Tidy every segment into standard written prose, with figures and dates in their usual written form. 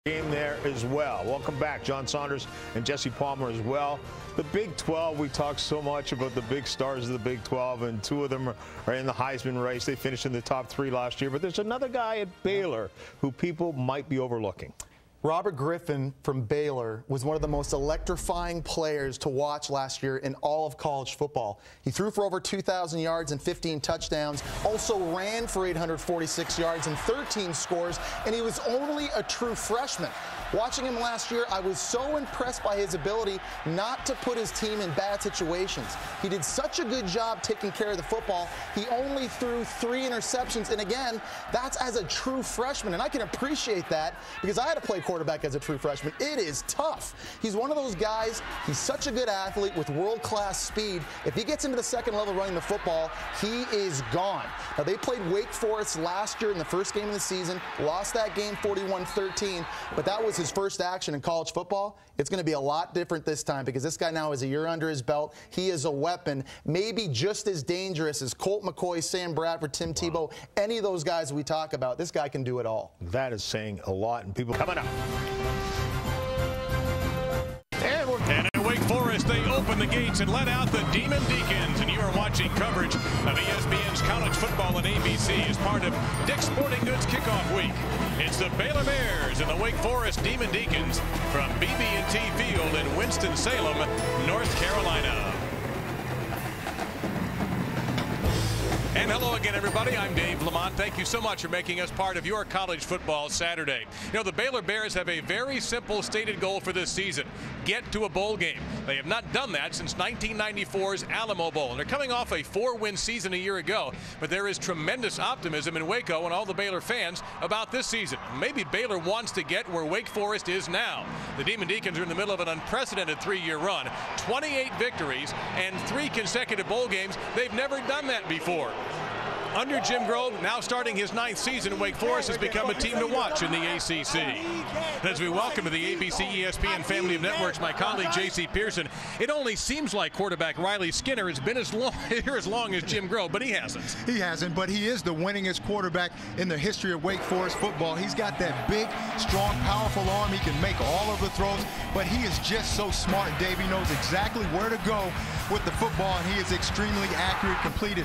Game there as well. Welcome back, John Saunders and Jesse Palmer as well. The Big 12, we talk so much about the big stars of the Big 12, and two of them are in the Heisman race. They finished in the top 3 last year, but there's another guy at Baylor who people might be overlooking. Robert Griffin from Baylor was one of the most electrifying players to watch last year in all of college football. He threw for over 2,000 yards and 15 touchdowns, also ran for 846 yards and 13 scores, and he was only a true freshman. Watching him last year, I was so impressed by his ability not to put his team in bad situations. He did such a good job taking care of the football. He only threw 3 interceptions, and again, that's as a true freshman, and I can appreciate that because I had to play quarterback as a true freshman. It is tough. He's one of those guys, he's such a good athlete with world-class speed. If he gets into the second level running the football, he is gone. Now, they played Wake Forest last year in the first game of the season, lost that game 41-13, but that was his first action in college football. It's going to be a lot different this time because this guy now has a year under his belt. He is a weapon, maybe just as dangerous as Colt McCoy, Sam Bradford, Tim Tebow, any of those guys we talk about. This guy can do it all. That is saying a lot, and people coming up. And at Wake Forest, they open the gates and let out the Demon Deacons. And you are watching coverage of ESPN's college football on ABC as part of Dick's Sporting Goods Kickoff Week. It's the Baylor Bears and the Wake Forest Demon Deacons from BB&T Field in Winston-Salem, North Carolina. And hello again, everybody. I'm Dave Lamont. Thank you so much for making us part of your college football Saturday. You know, the Baylor Bears have a very simple stated goal for this season: get to a bowl game. They have not done that since 1994's Alamo Bowl. And they're coming off a 4-win season a year ago. But there is tremendous optimism in Waco and all the Baylor fans about this season. Maybe Baylor wants to get where Wake Forest is now. The Demon Deacons are in the middle of an unprecedented 3-year run. 28 victories and 3 consecutive bowl games. They've never done that before. Under Jim Grove, now starting his 9th season, Wake Forest has become a team to watch in the ACC. And as we welcome to the ABC ESPN family of networks my colleague J.C. Pearson, it only seems like quarterback Riley Skinner has been here as long as Jim Grove, but he hasn't. He hasn't, but he is the winningest quarterback in the history of Wake Forest football. He's got that big, strong, powerful arm. He can make all of the throws, but he is just so smart, Dave. He knows exactly where to go with the football, and he is extremely accurate, completed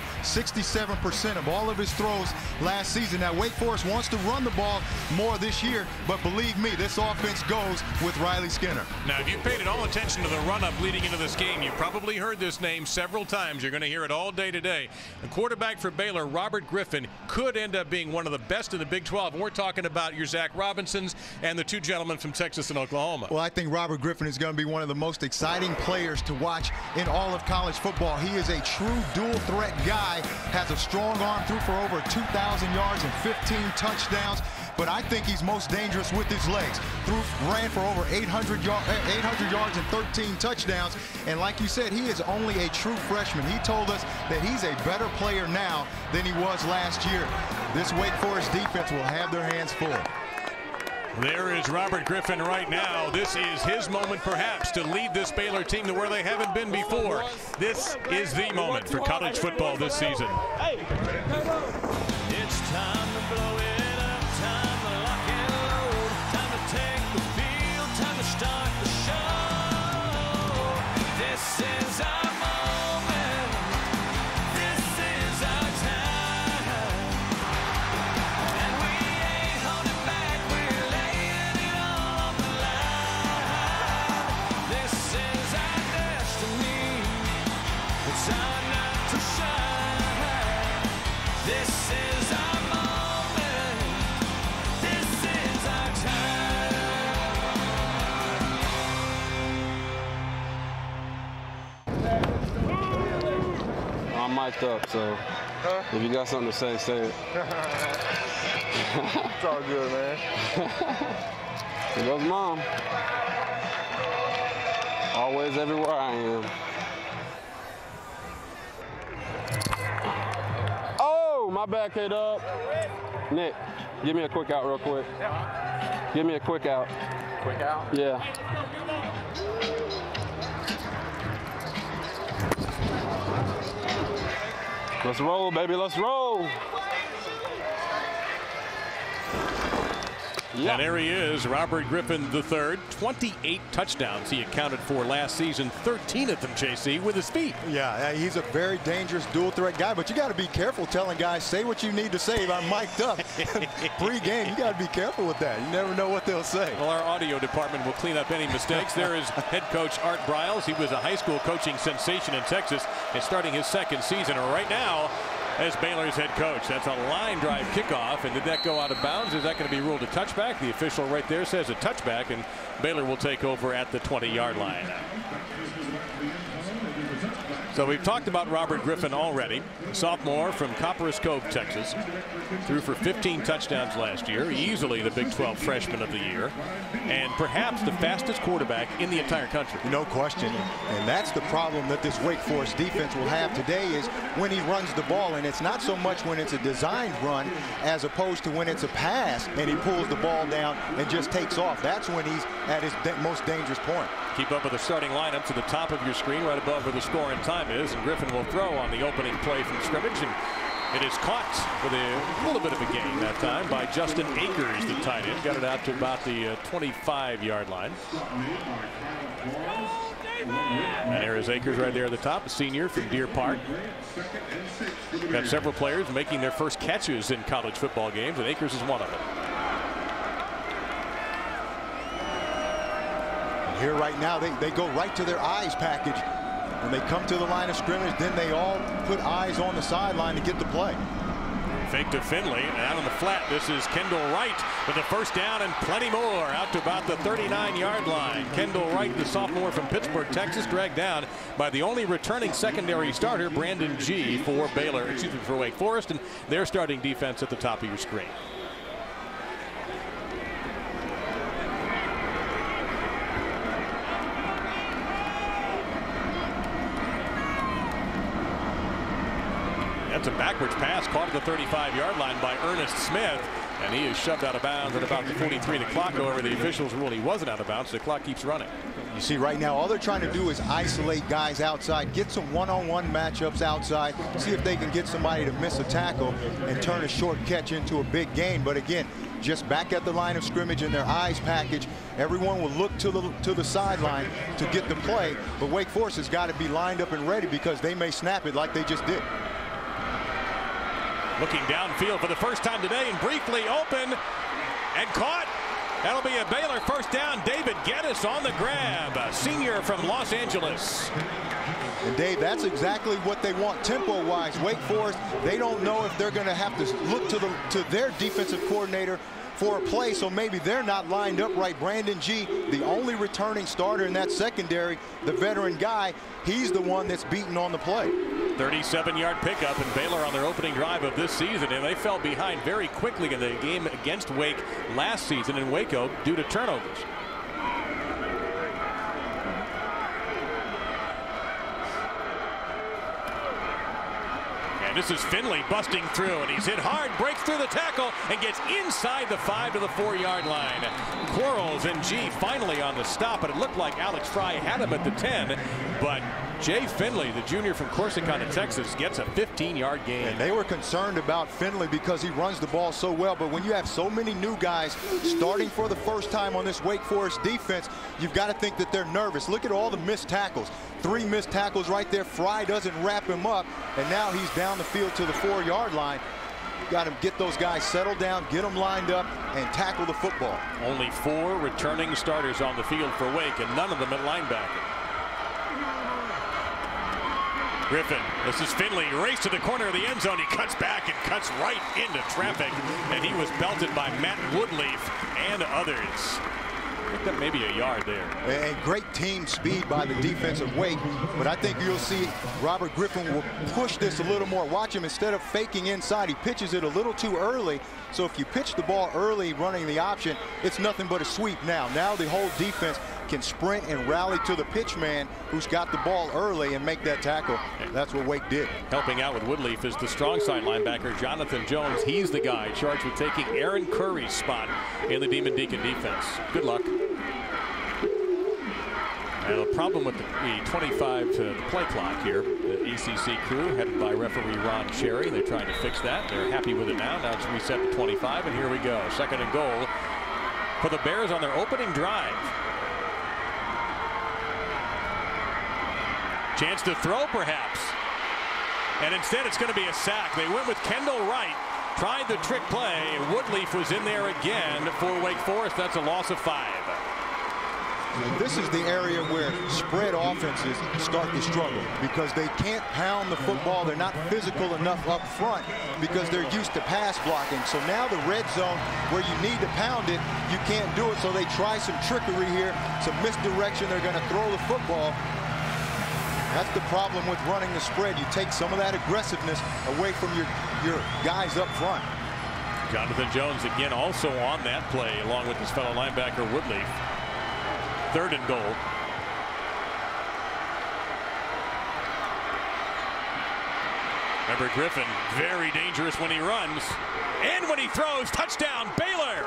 67% of all of his throws last season. Now, Wake Forest wants to run the ball more this year, but believe me, this offense goes with Riley Skinner. Now, if you paid at all attention to the run-up leading into this game, you probably heard this name several times. You're going to hear it all day today. The quarterback for Baylor, Robert Griffin, could end up being one of the best in the Big 12. And we're talking about your Zach Robinsons and the 2 gentlemen from Texas and Oklahoma. Well, I think Robert Griffin is going to be one of the most exciting players to watch in all of college football. He is a true dual-threat guy, has a strong arm, threw for over 2,000 yards and 15 touchdowns, but I think he's most dangerous with his legs. Ran for over 800 yards and 13 touchdowns, and like you said, he is only a true freshman. He told us that he's a better player now than he was last year. This Wake Forest defense will have their hands full. There is Robert Griffin right now. This is his moment, perhaps, to lead this Baylor team to where they haven't been before. This is the moment for college football this season. It's time to blow it up, time to lock and load, time to take the field, time to start the show. This is our moment. This is our time. And we ain't holding back. We're laying it all on the line. This is our destiny. It's our night to shine. This is our moment. This is our time. I'm mic'd up, so if you got something to say, say it. It's all good, man. Here goes Mom. Always everywhere I am. Oh, my bad, K-Dub. Nick, give me a quick out real quick. Give me a quick out. Quick out? Yeah. Let's roll, baby, let's roll. Yeah. And there he is, Robert Griffin III. 28 touchdowns he accounted for last season, 13 of them, JC, with his feet. Yeah, he's a very dangerous dual threat guy, but you got to be careful telling guys, say what you need to say. If I'm mic'd up pre-game, you got to be careful with that. You never know what they'll say. Well, our audio department will clean up any mistakes. There is head coach Art Briles. He was a high school coaching sensation in Texas and starting his second season right now as Baylor's head coach. That's a line drive kickoff, and did that go out of bounds? Is that going to be ruled a touchback? The official right there says a touchback, and Baylor will take over at the 20-yard line. So we've talked about Robert Griffin already, sophomore from Copperas Cove, Texas. Threw for 15 touchdowns last year, easily the Big 12 freshman of the year, and perhaps the fastest quarterback in the entire country. No question. And that's the problem that this Wake Forest defense will have today is when he runs the ball. And it's not so much when it's a designed run as opposed to when it's a pass and he pulls the ball down and just takes off. That's when he's at his most dangerous point. Keep up with the starting lineup to the top of your screen, right above where the score and time is. And Griffin will throw on the opening play from scrimmage. And it is caught with a little bit of a gain that time by Justin Akers, the tight end. Got it out to about the 25-yard line. And there is Akers right there at the top, a senior from Deer Park. Got several players making their first catches in college football games, and Akers is one of them. Here right now, they go right to their eyes package. When they come to the line of scrimmage, then they all put eyes on the sideline to get the play. Fake to Finley, and out on the flat, this is Kendall Wright with a first down and plenty more out to about the 39-yard line. Kendall Wright, the sophomore from Pittsburgh, Texas, dragged down by the only returning secondary starter, Brandon G. for for Wake Forest, and their starting defense at the top of your screen. That's a backwards pass caught at the 35-yard line by Ernest Smith, and he is shoved out of bounds at about the 43. The clock, however, the officials rule he wasn't out of bounds. So the clock keeps running. You see right now, all they're trying to do is isolate guys outside, get some one-on-one matchups outside, see if they can get somebody to miss a tackle and turn a short catch into a big gain. But again, just back at the line of scrimmage in their eyes package, everyone will look to the sideline to get the play. But Wake Forest has got to be lined up and ready because they may snap it like they just did. Looking downfield for the first time today and briefly open and caught. That'll be a Baylor first down. David Geddes on the grab, a senior from Los Angeles. And Dave, that's exactly what they want tempo-wise. Wake Forest, they don't know if they're going to have to look to their defensive coordinator for a play, so maybe they're not lined up right. Brandon G., the only returning starter in that secondary, the veteran guy, he's the one that's beaten on the play. 37-yard pickup, and Baylor on their opening drive of this season, and they fell behind very quickly in the game against Wake last season in Waco due to turnovers. This is Finley busting through, and he's hit hard, breaks through the tackle, and gets inside the 5 to the 4-yard line. Quarles and G finally on the stop, but it looked like Alex Fry had him at the 10, but Jay Finley, the junior from Corsicana, Texas, gets a 15-yard gain. And they were concerned about Finley because he runs the ball so well, but when you have so many new guys starting for the first time on this Wake Forest defense, you've got to think that they're nervous. Look at all the missed tackles. 3 missed tackles right there. Fry doesn't wrap him up, and now he's down the field to the 4-yard line. Got to get those guys settled down, get them lined up, and tackle the football. Only 4 returning starters on the field for Wake, and none of them at linebacker. Griffin, this is Finley, race to the corner of the end zone. He cuts back and cuts right into traffic, and he was belted by Matt Woodleaf and others. I think that may be a yard there. And great team speed by the defense of Wake, but I think you'll see Robert Griffin will push this a little more. Watch him, instead of faking inside, he pitches it a little too early. So if you pitch the ball early running the option, it's nothing but a sweep now. Now the whole defense can sprint and rally to the pitch man who's got the ball early and make that tackle. That's what Wake did. Helping out with Woodleaf is the strong side linebacker, Jonathan Jones. He's the guy charged with taking Aaron Curry's spot in the Demon Deacon defense. Good luck. And a problem with the 25 to the play clock here. The ECC crew headed by referee Ron Cherry. They're trying to fix that. They're happy with it now. Now it's reset to 25, and here we go. 2nd and goal for the Bears on their opening drive. Chance to throw, perhaps. And instead, it's going to be a sack. They went with Kendall Wright. Tried the trick play. Woodleaf was in there again for Wake Forest. That's a loss of 5. This is the area where spread offenses start to struggle because they can't pound the football. They're not physical enough up front because they're used to pass blocking. So now the red zone where you need to pound it, you can't do it. So they try some trickery here, some misdirection. They're going to throw the football. That's the problem with running the spread. You take some of that aggressiveness away from your guys up front. Jonathan Jones again also on that play along with his fellow linebacker Woodleaf. 3rd and goal. Remember, Griffin, very dangerous when he runs. And when he throws, touchdown, Baylor!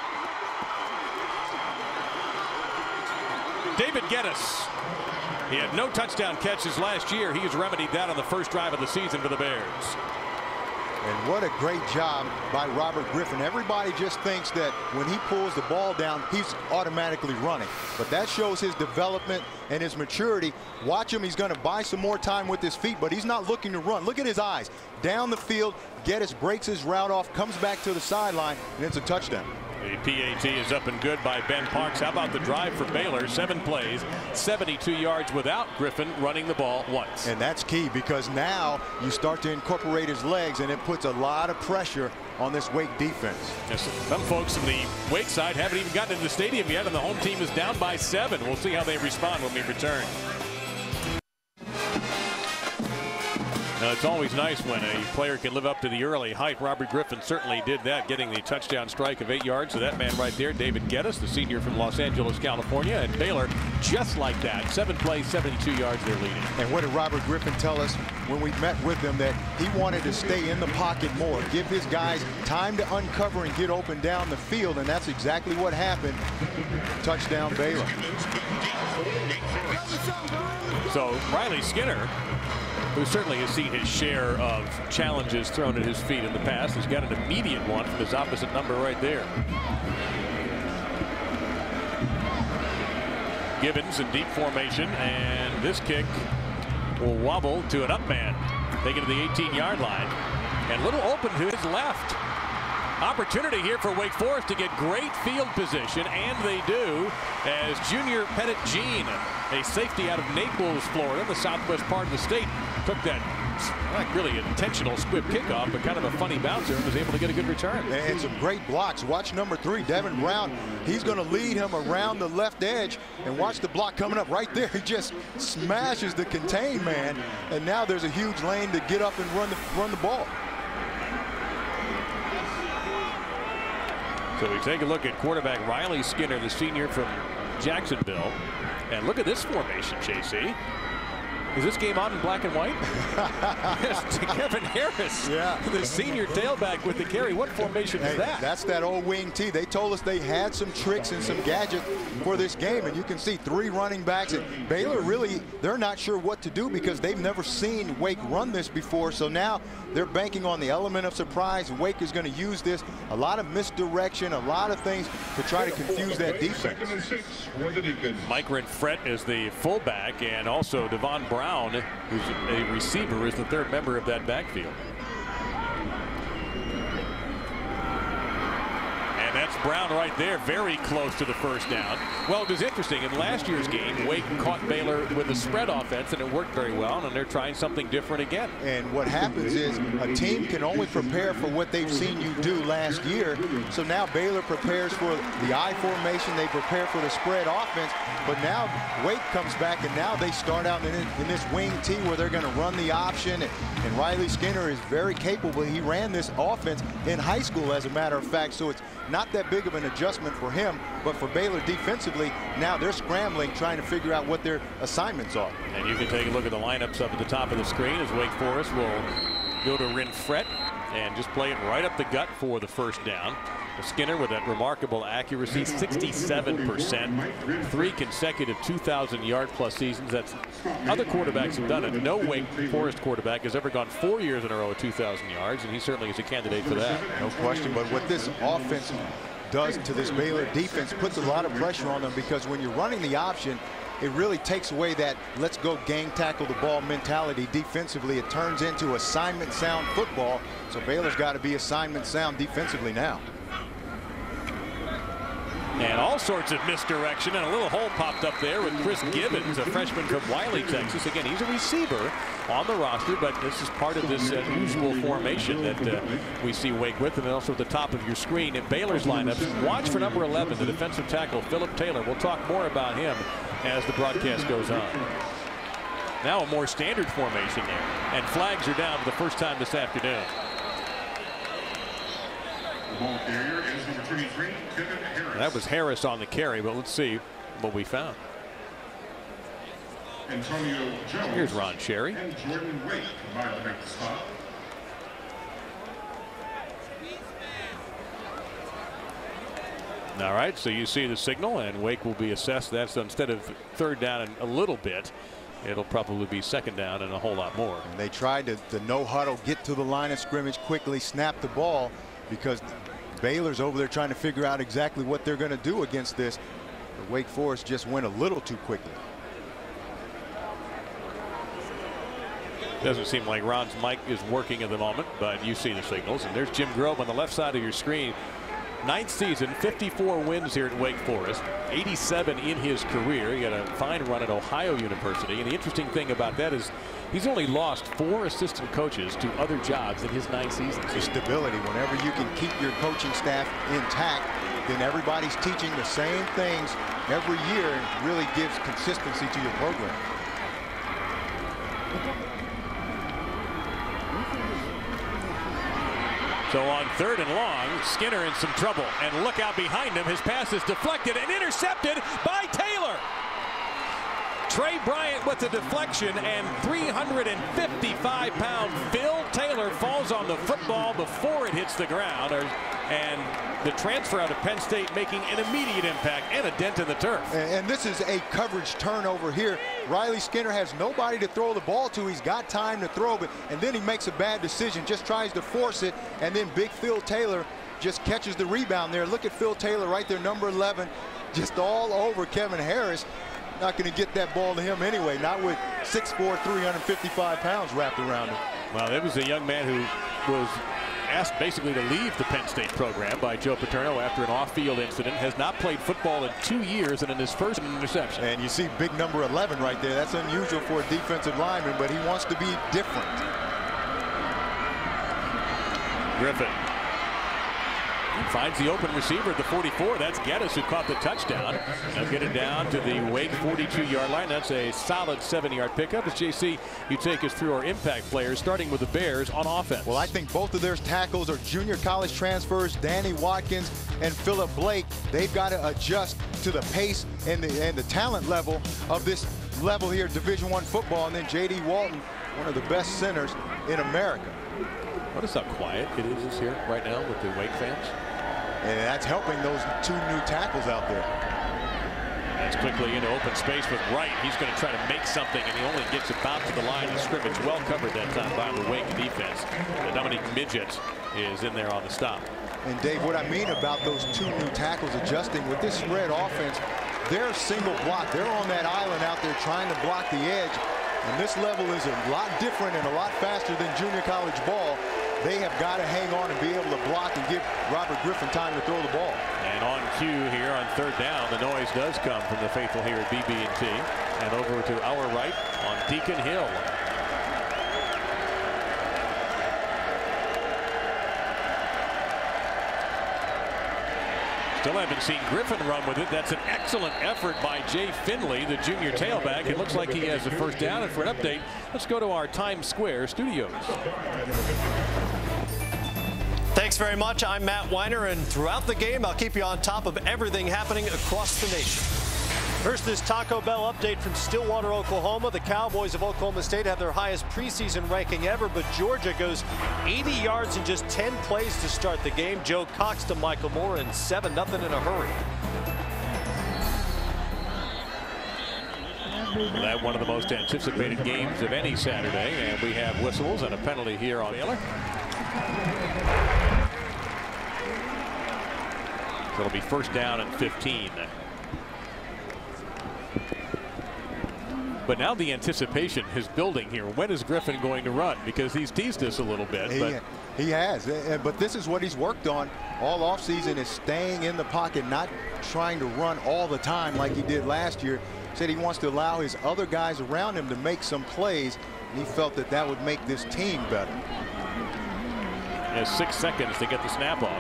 David Geddes. He had no touchdown catches last year. He has remedied that on the first drive of the season for the Bears. And what a great job by Robert Griffin. Everybody just thinks that when he pulls the ball down, he's automatically running. But that shows his development and his maturity. Watch him. He's going to buy some more time with his feet, but he's not looking to run. Look at his eyes. Down the field, Geddes breaks his route off, comes back to the sideline, and it's a touchdown. The PAT is up and good by Ben Parks. How about the drive for Baylor? 7 plays, 72 yards without Griffin running the ball once. And that's key because now you start to incorporate his legs, and it puts a lot of pressure on this Wake defense. Yes, some folks from the Wake side haven't even gotten into the stadium yet, and the home team is down by 7. We'll see how they respond when we return. Now, it's always nice when a player can live up to the early hype. Robert Griffin certainly did that, getting the touchdown strike of 8 yards to that man right there, David Geddes, the senior from Los Angeles, California. And Baylor, just like that, 7 plays, 72 yards, they're leading. And what did Robert Griffin tell us when we met with him? That he wanted to stay in the pocket more, give his guys time to uncover and get open down the field, and that's exactly what happened. Touchdown, Baylor. So Riley Skinner, who certainly has seen his share of challenges thrown at his feet in the past, has got an immediate one from his opposite number right there. Gibbons in deep formation, and this kick will wobble to an up man, taken to the 18-yard line, and a little open to his left. Opportunity here for Wake Forest to get great field position, and they do, as Junior Pettit-Jean, a safety out of Naples, Florida, in the southwest part of the state, took that not really intentional squib kickoff, but kind of a funny bouncer, and was able to get a good return. And some great blocks. Watch number 3, Devin Brown. He's going to lead him around the left edge, and watch the block coming up right there. He just smashes the contain man, and now there's a huge lane to get up and run the ball. So we take a look at quarterback Riley Skinner, the senior from Jacksonville. And look at this formation, JC. Is this game on in black and white? Yes, to Kevin Harris, yeah, the senior tailback with the carry. What formation is that? That's that old wing T. They told us they had some tricks and some gadgets for this game, and you can see 3 running backs. And Baylor really, they're not sure what to do because they've never seen Wake run this before. So now they're banking on the element of surprise. Wake is going to use this. A lot of misdirection, a lot of things to try to confuse that defense. Mike Renfrett is the fullback, and also Devon Brown, who's a receiver, is the 3rd member of that backfield. And that's Brown right there, very close to the first down. Well, it was interesting. In last year's game, Wake caught Baylor with a spread offense, and it worked very well, and they're trying something different again. And what happens is a team can only prepare for what they've seen you do last year. So now Baylor prepares for the I formation. They prepare for the spread offense. But now Wake comes back, and now they start out in this wing T where they're going to run the option. And Riley Skinner is very capable. He ran this offense in high school, as a matter of fact. So it's not that big of an adjustment for him, but for Baylor defensively, now they're scrambling, trying to figure out what their assignments are. And you can take a look at the lineups up at the top of the screen as Wake Forest will go to Renfrett and just play it right up the gut for the first down. Skinner with that remarkable accuracy, 67%, 3 consecutive 2,000-yard plus seasons. That's other quarterbacks have done it. No Wake Forest quarterback has ever gone 4 years in a row at 2,000 yards, and he certainly is a candidate for that. No question. But what this offense does to this Baylor defense, puts a lot of pressure on them, because when you're running the option, it really takes away that let's go gang tackle the ball mentality defensively. It turns into assignment sound football. So Baylor's got to be assignment sound defensively now. And all sorts of misdirection, and a little hole popped up there with Chris Gibbons, a freshman from Wiley, Texas. Again, he's a receiver on the roster, but this is part of this usual formation that we see Wake with. And also at the top of your screen in Baylor's lineups, watch for number 11, the defensive tackle, Philip Taylor. We'll talk more about him as the broadcast goes on. Now a more standard formation there, and flags are down for the first time this afternoon. The ball carrier is number 33, Kevin Harris. That was Harris on the carry, but let's see what we found. Antonio Jones. Here's Ron Cherry. And Jordan Wake combined to make the stop. All right, so you see the signal, and Wake will be assessed. That's instead of third down and a little bit, it'll probably be second down and a whole lot more. And they tried to no huddle, get to the line of scrimmage quickly, snap the ball, because Baylor's over there trying to figure out exactly what they're going to do against this. But Wake Forest just went a little too quickly. Doesn't seem like Ron's mic is working at the moment, but you see the signals. And there's Jim Grove on the left side of your screen. 9th season, 54 wins here at Wake Forest, 87 in his career. He had a fine run at Ohio University. And the interesting thing about that is he's only lost 4 assistant coaches to other jobs in his 9 seasons. The stability, whenever you can keep your coaching staff intact, then everybody's teaching the same things every year, and really gives consistency to your program. So on 3rd and long, Skinner in some trouble, and look out behind him. His pass is deflected and intercepted by Taylor. Trey Bryant with the deflection, and 355-pound Phil Taylor falls on the football before it hits the ground. And the transfer out of Penn State making an immediate impact and a dent in the turf. And this is a coverage turnover here. Riley Skinner has nobody to throw the ball to. He's got time to throw, and then he makes a bad decision, just tries to force it, and then big Phil Taylor just catches the rebound there. Look at Phil Taylor right there, number 11, just all over Kevin Harris. Not going to get that ball to him anyway, not with 6'4", 355 pounds wrapped around him. Well, it was a young man who was asked basically to leave the Penn State program by Joe Paterno after an off-field incident. Has not played football in 2 years, and in his first interception. And you see big number 11 right there. That's unusual for a defensive lineman, but he wants to be different. Griffin finds the open receiver at the 44. That's Geddes, who caught the touchdown. Now get it down to the Wake 42-yard line. That's a solid 7-yard pickup. As JC, you take us through our impact players, starting with the Bears on offense. Well, I think both of their tackles are junior college transfers, Danny Watkins and Philip Blake. They've got to adjust to the pace and the talent level of this level here, Division I football. And then J.D. Walton, one of the best centers in America. Notice how quiet it is here right now with the Wake fans. And that's helping those 2 new tackles out there. That's quickly into open space with Wright. He's going to try to make something, and he only gets about to the line of scrimmage. Well covered that time by the Wake defense. The Dominique Midget is in there on the stop. And Dave, what I mean about those 2 new tackles adjusting with this spread offense, they're single block. They're on that island out there trying to block the edge. And this level is a lot different and a lot faster than junior college ball. They have got to hang on and be able to block and give Robert Griffin time to throw the ball. And on cue here on 3rd down, the noise does come from the faithful here at BB&T. And over to our right on Deacon Hill. Still haven't seen Griffin run with it. That's an excellent effort by Jay Finley, the junior tailback. It looks like he has a first down. And for an update, let's go to our Times Square studios. Thanks very much. I'm Matt Weiner, and throughout the game, I'll keep you on top of everything happening across the nation. First, this Taco Bell update from Stillwater, Oklahoma. The Cowboys of Oklahoma State have their highest preseason ranking ever, but Georgia goes 80 yards in just 10 plays to start the game. Joe Cox to Michael Moore, and 7-0 in a hurry. That one of the most anticipated games of any Saturday, and we have whistles and a penalty here on Baylor. So it'll be first down and 15. But now the anticipation is building here. When is Griffin going to run? Because he's teased us a little bit. He has. But this is what he's worked on all offseason, is staying in the pocket, not trying to run all the time like he did last year. Said he wants to allow his other guys around him to make some plays, and he felt that that would make this team better. He has 6 seconds to get the snap off.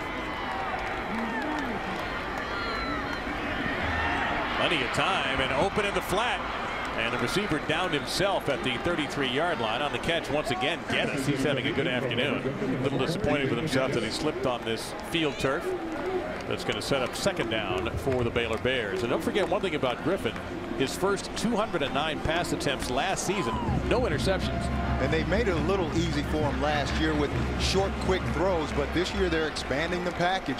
Plenty of time, and open in the flat. And the receiver downed himself at the 33-yard line. On the catch once again, Geddes. He's having a good afternoon. A little disappointed with himself that he slipped on this field turf. That's going to set up second down for the Baylor Bears. And don't forget one thing about Griffin. His first 209 pass attempts last season, no interceptions. And they made it a little easy for him last year with short, quick throws. But this year they're expanding the package.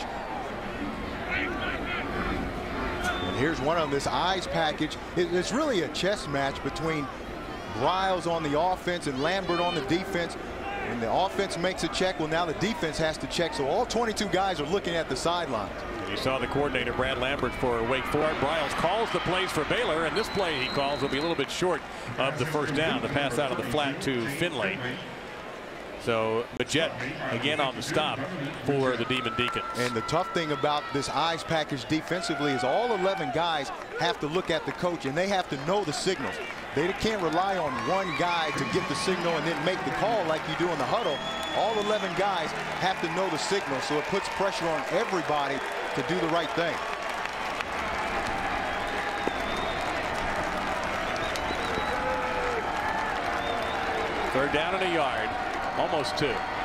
Here's one on this eyes package. It's really a chess match between Riles on the offense and Lambert on the defense. When the offense makes a check, well, now the defense has to check. So all 22 guys are looking at the sidelines. You saw the coordinator, Brad Lambert, for Wake Forest. Riles calls the plays for Baylor, and this play he calls will be a little bit short of the first down. The pass out of the flat to Finley. So Majette again on the stop for the Demon Deacons. And the tough thing about this eyes package defensively is all 11 guys have to look at the coach, and they have to know the signals. They can't rely on one guy to get the signal and then make the call like you do in the huddle. All 11 guys have to know the signal, so it puts pressure on everybody to do the right thing. Third down and a yard. Almost 2.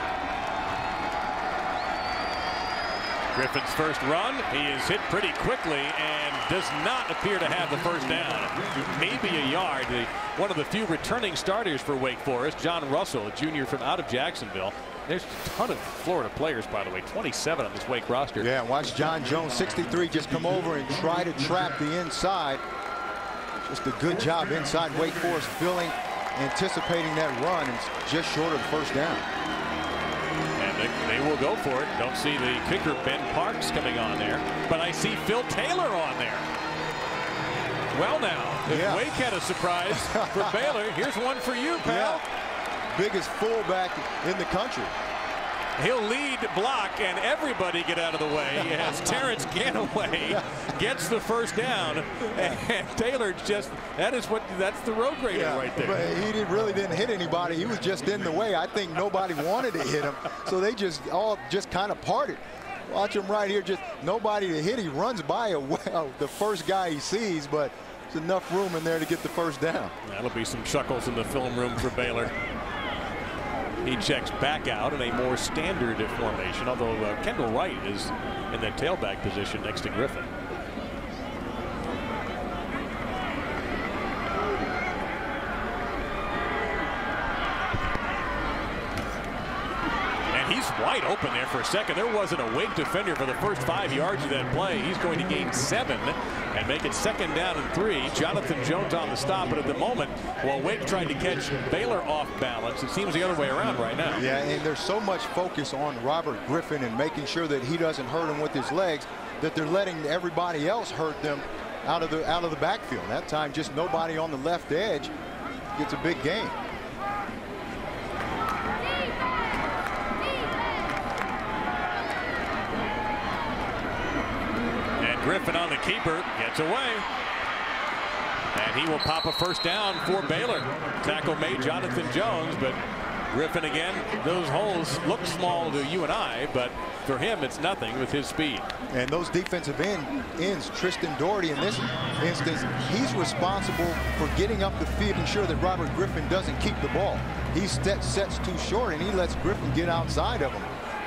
Griffin's first run. He is hit pretty quickly and does not appear to have the first down. Maybe a yard. One of the few returning starters for Wake Forest, John Russell, a junior from out of Jacksonville. There's a ton of Florida players, by the way, 27 on this Wake roster. Yeah, watch John Jones, 63, just come over and try to trap the inside. Just a good job inside. Wake Forest filling, anticipating that run, and just short of the first down. And they will go for it. Don't see the kicker Ben Parks coming on there, but I see Phil Taylor on there. Well, now, if Wake had a surprise for Baylor, here's one for you, pal. Yeah. Biggest fullback in the country. He'll lead block, and everybody get out of the way as Terrence Ganaway gets the first down. And Taylor just, that's the road grader right there. But he really didn't hit anybody. He was just in the way. I think nobody wanted to hit him. So they just kind of parted. Watch him right here, just nobody to hit. He runs by the first guy he sees, but there's enough room in there to get the first down. That'll be some chuckles in the film room for Baylor. He checks back out in a more standard formation, although Kendall Wright is in that tailback position next to Griffin. And he's wide open there for a second. There wasn't a Wake defender for the first 5 yards of that play. He's going to gain 7 and make it second down and 3. Jonathan Jones on the stop, but at the moment, while Wake tried to catch Baylor off balance, it seems the other way around right now. Yeah, and there's so much focus on Robert Griffin and making sure that he doesn't hurt him with his legs, that they're letting everybody else hurt them out of the backfield. That time, just nobody on the left edge gets a big gain. Griffin on the keeper, gets away. And he will pop a first down for Baylor. Tackle made Jonathan Jones, but Griffin again, those holes look small to you and I, but for him it's nothing with his speed. And those defensive ends, Tristan Doherty in this instance, he's responsible for getting up the field and ensure that Robert Griffin doesn't keep the ball. He sets too short and he lets Griffin get outside of him.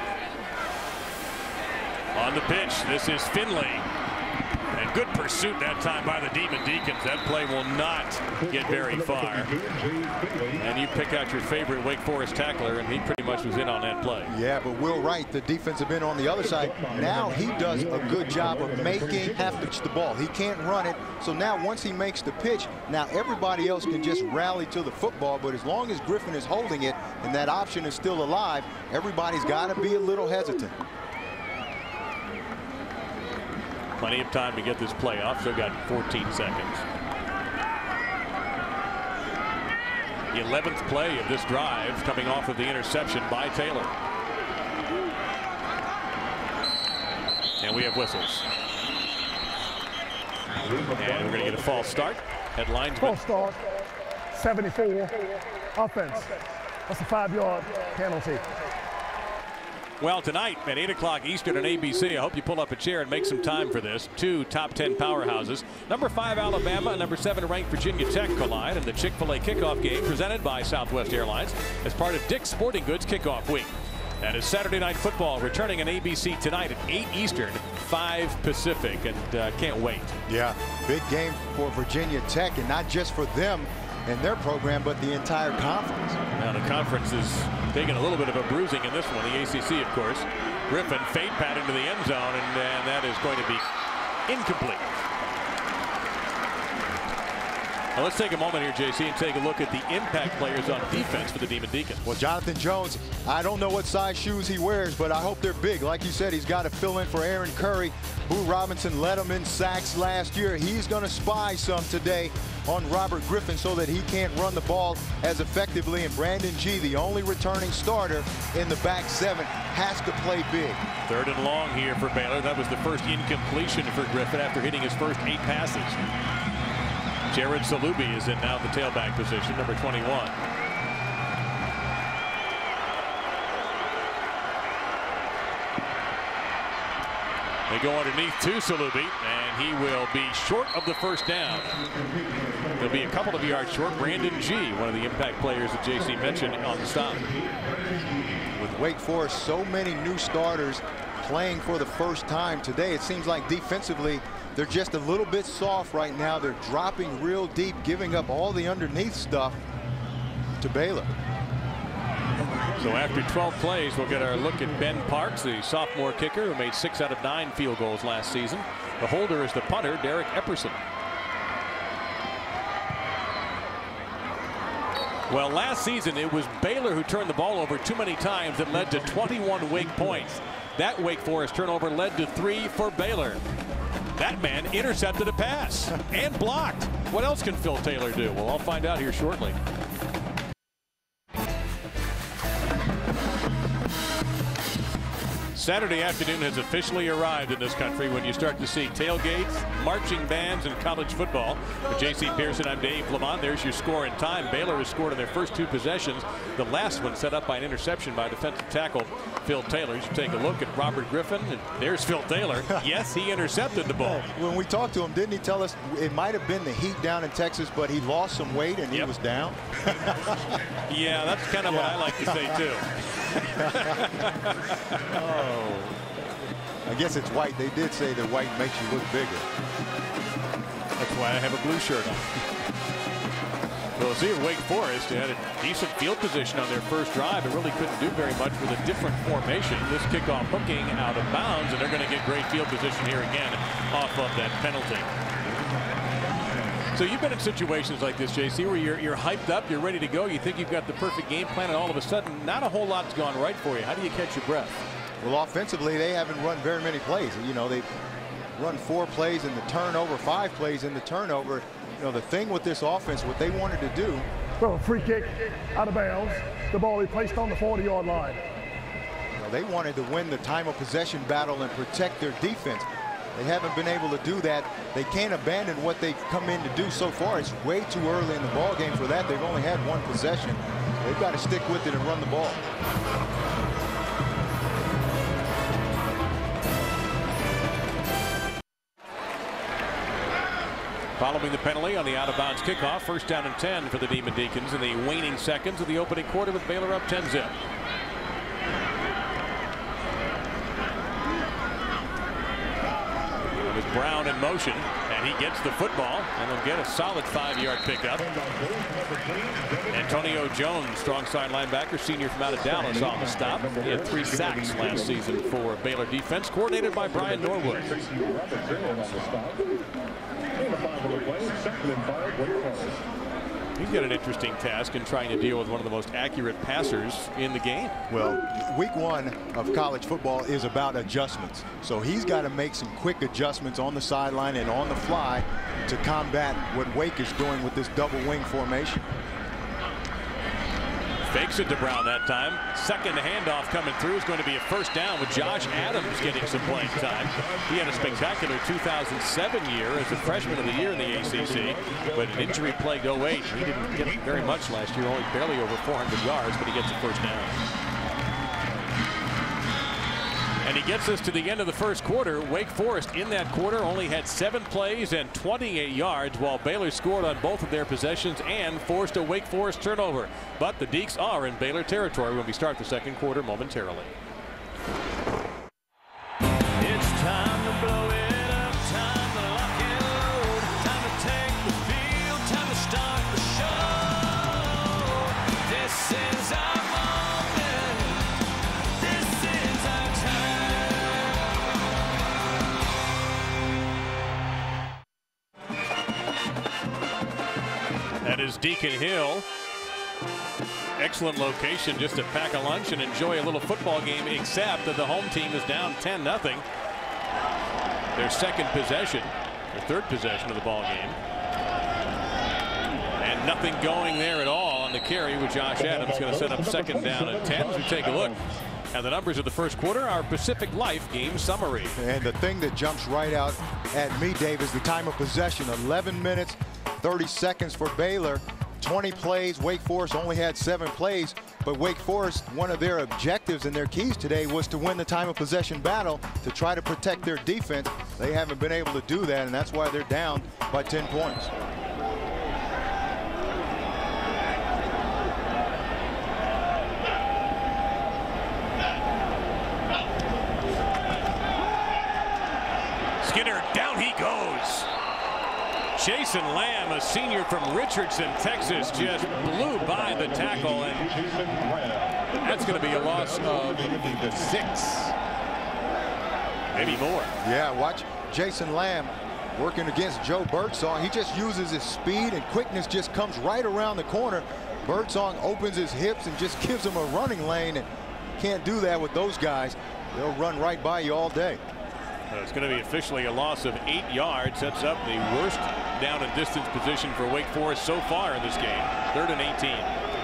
On the pitch, this is Finley. And good pursuit that time by the Demon Deacons. That play will not get very far. And you pick out your favorite Wake Forest tackler, and he pretty much was in on that play. Yeah, but Will Wright, the defensive end on the other side, now he does a good job of making the ball. He can't run it, so now once he makes the pitch, now everybody else can just rally to the football, but as long as Griffin is holding it and that option is still alive, everybody's got to be a little hesitant. Plenty of time to get this play off. So got 14 seconds. The 11th play of this drive coming off of the interception by Taylor. And we have whistles. And we're going to get a false start. Headlines. False start. 74. Offense. That's a 5-yard penalty. Well, tonight at 8 o'clock Eastern on ABC, I hope you pull up a chair and make some time for this. Two top 10 powerhouses. Number 5 Alabama and number 7 ranked Virginia Tech collide in the Chick-fil-A kickoff game presented by Southwest Airlines as part of Dick's Sporting Goods Kickoff Week. That is Saturday Night Football returning on ABC tonight at 8 Eastern, 5 Pacific, and can't wait. Yeah, big game for Virginia Tech, and not just for them and their program, but the entire conference. Now the conference is taking a little bit of a bruising in this one. The ACC, of course. Griffin fade pat into the end zone, and that is going to be incomplete. Now let's take a moment here, JC, and take a look at the impact players on defense for the Demon Deacons. Well, Jonathan Jones, I don't know what size shoes he wears, but I hope they're big. Like you said, he's got to fill in for Aaron Curry. Boo Robinson led him in sacks last year. He's going to spy some today on Robert Griffin so that he can't run the ball as effectively. And Brandon G, the only returning starter in the back 7, has to play big. 3rd and long here for Baylor. That was the first incompletion for Griffin after hitting his first 8 passes. Jared Salubi is in now the tailback position, number 21. They go underneath to Salubi, and he will be short of the first down. He'll be a couple of yards short. Brandon G, one of the impact players that JC mentioned on the stop. With Wake Forest, so many new starters playing for the first time today, it seems like defensively they're just a little bit soft right now. They're dropping real deep, giving up all the underneath stuff to Baylor. So after 12 plays, we'll get our look at Ben Parks, the sophomore kicker who made 6 out of 9 field goals last season. The holder is the punter, Derek Epperson. Well, last season it was Baylor who turned the ball over too many times that led to 21 Wake points. That Wake Forest turnover led to 3 for Baylor. That man intercepted a pass and blocked. What else can Phil Taylor do? Well, I'll find out here shortly. Saturday afternoon has officially arrived in this country when you start to see tailgates, marching bands, and college football. For J.C. Pearson, I'm Dave Lamont. There's your score and time. Baylor has scored in their first 2 possessions. The last one set up by an interception by defensive tackle Phil Taylor. You should take a look at Robert Griffin. And there's Phil Taylor. Yes, he intercepted the ball. When we talked to him, didn't he tell us it might have been the heat down in Texas, but he lost some weight and he was down? Yeah, that's kind of what I like to say, too. Oh, I guess it's white. They did say that white makes you look bigger. That's why I have a blue shirt on. Well, see, Wake Forest had a decent field position on their first drive. It really couldn't do very much with a different formation. This kickoff hooking out of bounds, and they're going to get great field position here again off of that penalty. So you've been in situations like this, JC, where you're hyped up, you're ready to go, you think you've got the perfect game plan, and all of a sudden, not a whole lot's gone right for you. How do you catch your breath? Well, offensively, they haven't run very many plays. You know, they've run 4 plays in the turnover, 5 plays in the turnover. You know, the thing with this offense, what they wanted to do. Well, a free kick out of bounds. The ball is placed on the 40-yard line. Well, they wanted to win the time of possession battle and protect their defense. They haven't been able to do that. They can't abandon what they've come in to do so far. It's way too early in the ball game for that. They've only had 1 possession. They've got to stick with it and run the ball. Following the penalty on the out-of-bounds kickoff, 1st down and 10 for the Demon Deacons in the waning seconds of the opening quarter with Baylor up 10-zip. With Brown in motion, and he gets the football, and he'll get a solid 5-yard pickup. Antonio Jones, strong side linebacker, senior from out of Dallas, on the stop. He had 3 sacks last season for Baylor defense, coordinated by Brian Norwood. He's got an interesting task in trying to deal with one of the most accurate passers in the game. Well, week 1 of college football is about adjustments. So he's got to make some quick adjustments on the sideline and on the fly to combat what Wake is doing with this double wing formation. Fakes it to Brown that time. Second handoff coming through is going to be a first down with Josh Adams getting some playing time. He had a spectacular 2007 year as a freshman of the year in the ACC, but an injury-plagued 08. He didn't get very much last year, only barely over 400 yards, but he gets a first down. And he gets us to the end of the first quarter. Wake Forest in that quarter only had 7 plays and 28 yards, while Baylor scored on both of their possessions and forced a Wake Forest turnover. But the Deacs are in Baylor territory when we start the second quarter momentarily. It's time to blow it up, time to lock and load, time to take the field, time to start the show. This is our moment. This is our time. That is Deacon Hill. Excellent location just to pack a lunch and enjoy a little football game, except that the home team is down 10-0. Their second possession, their third possession of the ball game. And nothing going there at all on the carry with Josh Adams. Going to set up second down and 10 as we take a look at the numbers of the first quarter, our Pacific Life game summary. And the thing that jumps right out at me, Dave, is the time of possession. 11 minutes, 30 seconds for Baylor. 20 plays. Wake Forest only had 7 plays, but Wake Forest, one of their objectives and their keys today was to win the time of possession battle, to try to protect their defense. They haven't been able to do that, and that's why they're down by 10 points. Skinner, down he goes. Jason Lamb, a senior from Richardson, Texas, just blew by the tackle, and that's going to be a loss of 6, maybe more. Yeah, watch Jason Lamb working against Joe Birdsong. He just uses his speed, and quickness just comes right around the corner. Birdsong opens his hips and just gives him a running lane, and can't do that with those guys. They'll run right by you all day. It's going to be officially a loss of 8 yards. Sets up the worst down and distance position for Wake Forest so far in this game. 3rd and 18.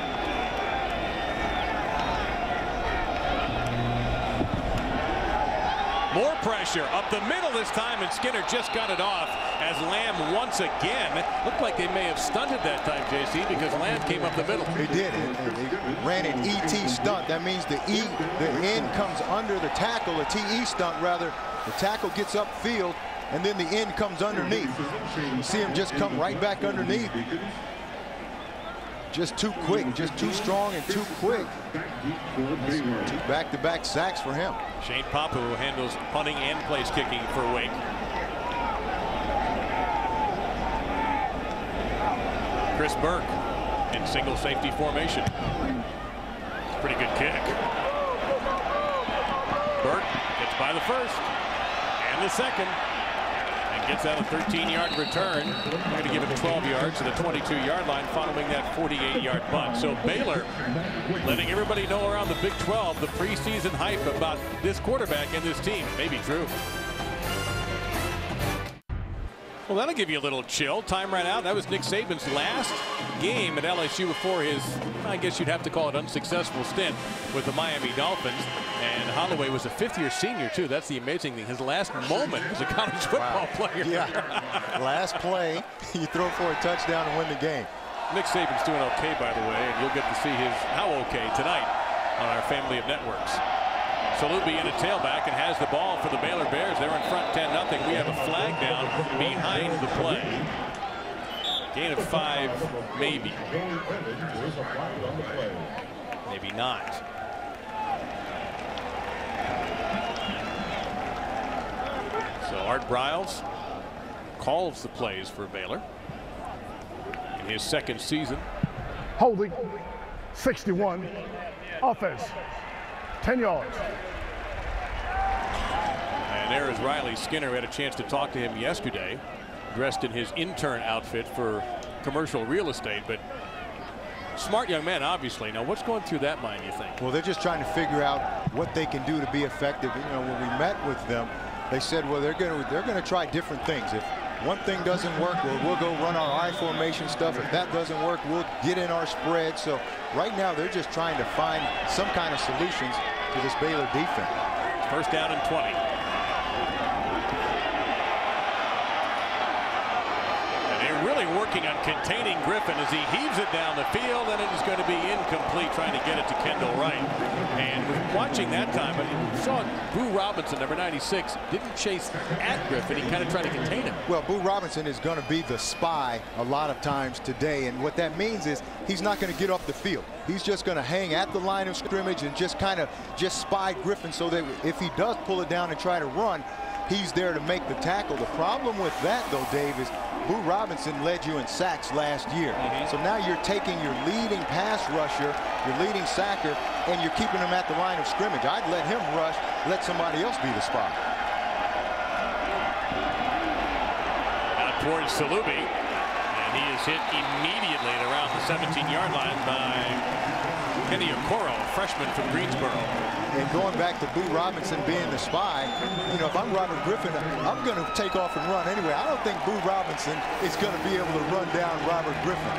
More pressure up the middle this time, and Skinner just got it off as Lamb once again. Looked like they may have stunted that time, JC, because Lamb came up the middle. He did. He ran an ET stunt. That means the end comes under the tackle, a TE stunt rather. The tackle gets upfield, and then the end comes underneath. You see him just come right back underneath. Just too quick, just too strong and too quick. 2 back-to-back sacks for him. Shane Papu handles punting and place kicking for Wake. Chris Burke in single safety formation. Pretty good kick. Burke gets by the first and the second and gets out a 13-yard return. They're going to give it 12 yards to the 22-yard line following that 48-yard punt. So Baylor letting everybody know around the Big 12 the preseason hype about this quarterback and this team may be true. Well, that'll give you a little chill. Time ran out. That was Nick Saban's last game at LSU before his, I guess you'd have to call it, unsuccessful stint with the Miami Dolphins. And Holloway was a 5th-year senior, too. That's the amazing thing. His last moment as a college football player. Yeah. Last play, you throw for a touchdown and win the game. Nick Saban's doing okay, by the way, and you'll get to see his how okay tonight on our family of networks. Salute in a tailback and has the ball for the Baylor Bears. They're in front 10-0. We have a flag down behind the play. Gain of 5, maybe. Maybe not. So Art Briles calls the plays for Baylor in his second season. Holding, 61, offense, 10 yards. And there is Riley Skinner. We had a chance to talk to him yesterday, dressed in his intern outfit for commercial real estate, but smart young man, obviously. Now, what's going through that mind, you think? Well, they're just trying to figure out what they can do to be effective. You know, when we met with them, they said, well, they're going to try different things. If one thing doesn't work, well, we'll go run our I formation stuff. If that doesn't work, we'll get in our spread. So right now, they're just trying to find some kind of solutions to this Baylor defense. First down and 20. Really working on containing Griffin as he heaves it down the field, and it is going to be incomplete, trying to get it to Kendall Wright. And watching that time, I saw Boo Robinson, number 96, didn't chase at Griffin. He kind of tried to contain him. Well, Boo Robinson is going to be the spy a lot of times today, and what that means is he's not going to get off the field. He's just going to hang at the line of scrimmage and just kind of spy Griffin so that if he does pull it down and try to run, he's there to make the tackle. The problem with that, though, Dave, is Boo Robinson led you in sacks last year. So now you're taking your leading pass rusher, your leading sacker, and you're keeping him at the line of scrimmage. I'd let him rush, let somebody else be the spot. Out towards Salubi, and he is hit immediately at around the 17-yard line by Kenny Okoro, a freshman from Greensboro. And going back to Boo Robinson being the spy, you know, if I'm Robert Griffin, I'm going to take off and run anyway. I don't think Boo Robinson is going to be able to run down Robert Griffin.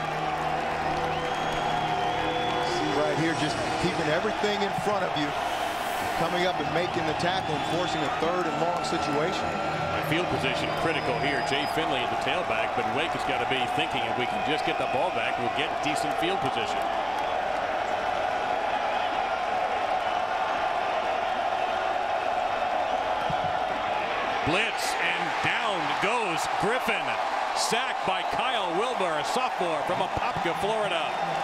See right here, just keeping everything in front of you, coming up and making the tackle and forcing a third and long situation. Field position critical here. Jay Finley at the tailback, but Wake has got to be thinking if we can just get the ball back, we'll get decent field position. Blitz, and down goes Griffin. Sacked by Kyle Wilbur, a sophomore from Apopka, Florida.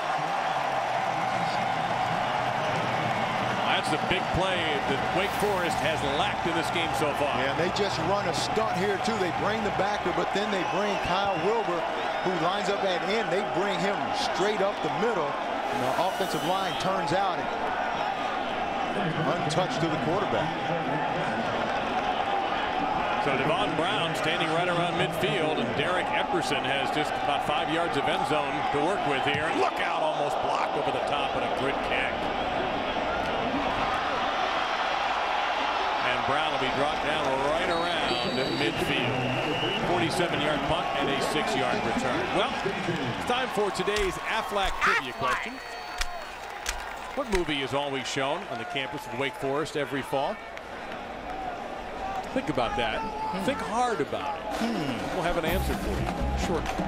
That's the big play that Wake Forest has lacked in this game so far. Yeah, they just run a stunt here, too. They bring the backer, but then they bring Kyle Wilbur, who lines up at end. They bring him straight up the middle. And the offensive line turns out and untouched to the quarterback. So Devon Brown standing right around midfield, and Derek Epperson has just about 5 yards of end zone to work with here. And look out, almost blocked over the top, and a good kick. And Brown will be dropped down right around midfield. 47-yard punt and a 6-yard return. Well, it's time for today's Aflac trivia question. What movie is always shown on the campus of Wake Forest every fall? Think about that. Think hard about it. We'll have an answer for you shortly.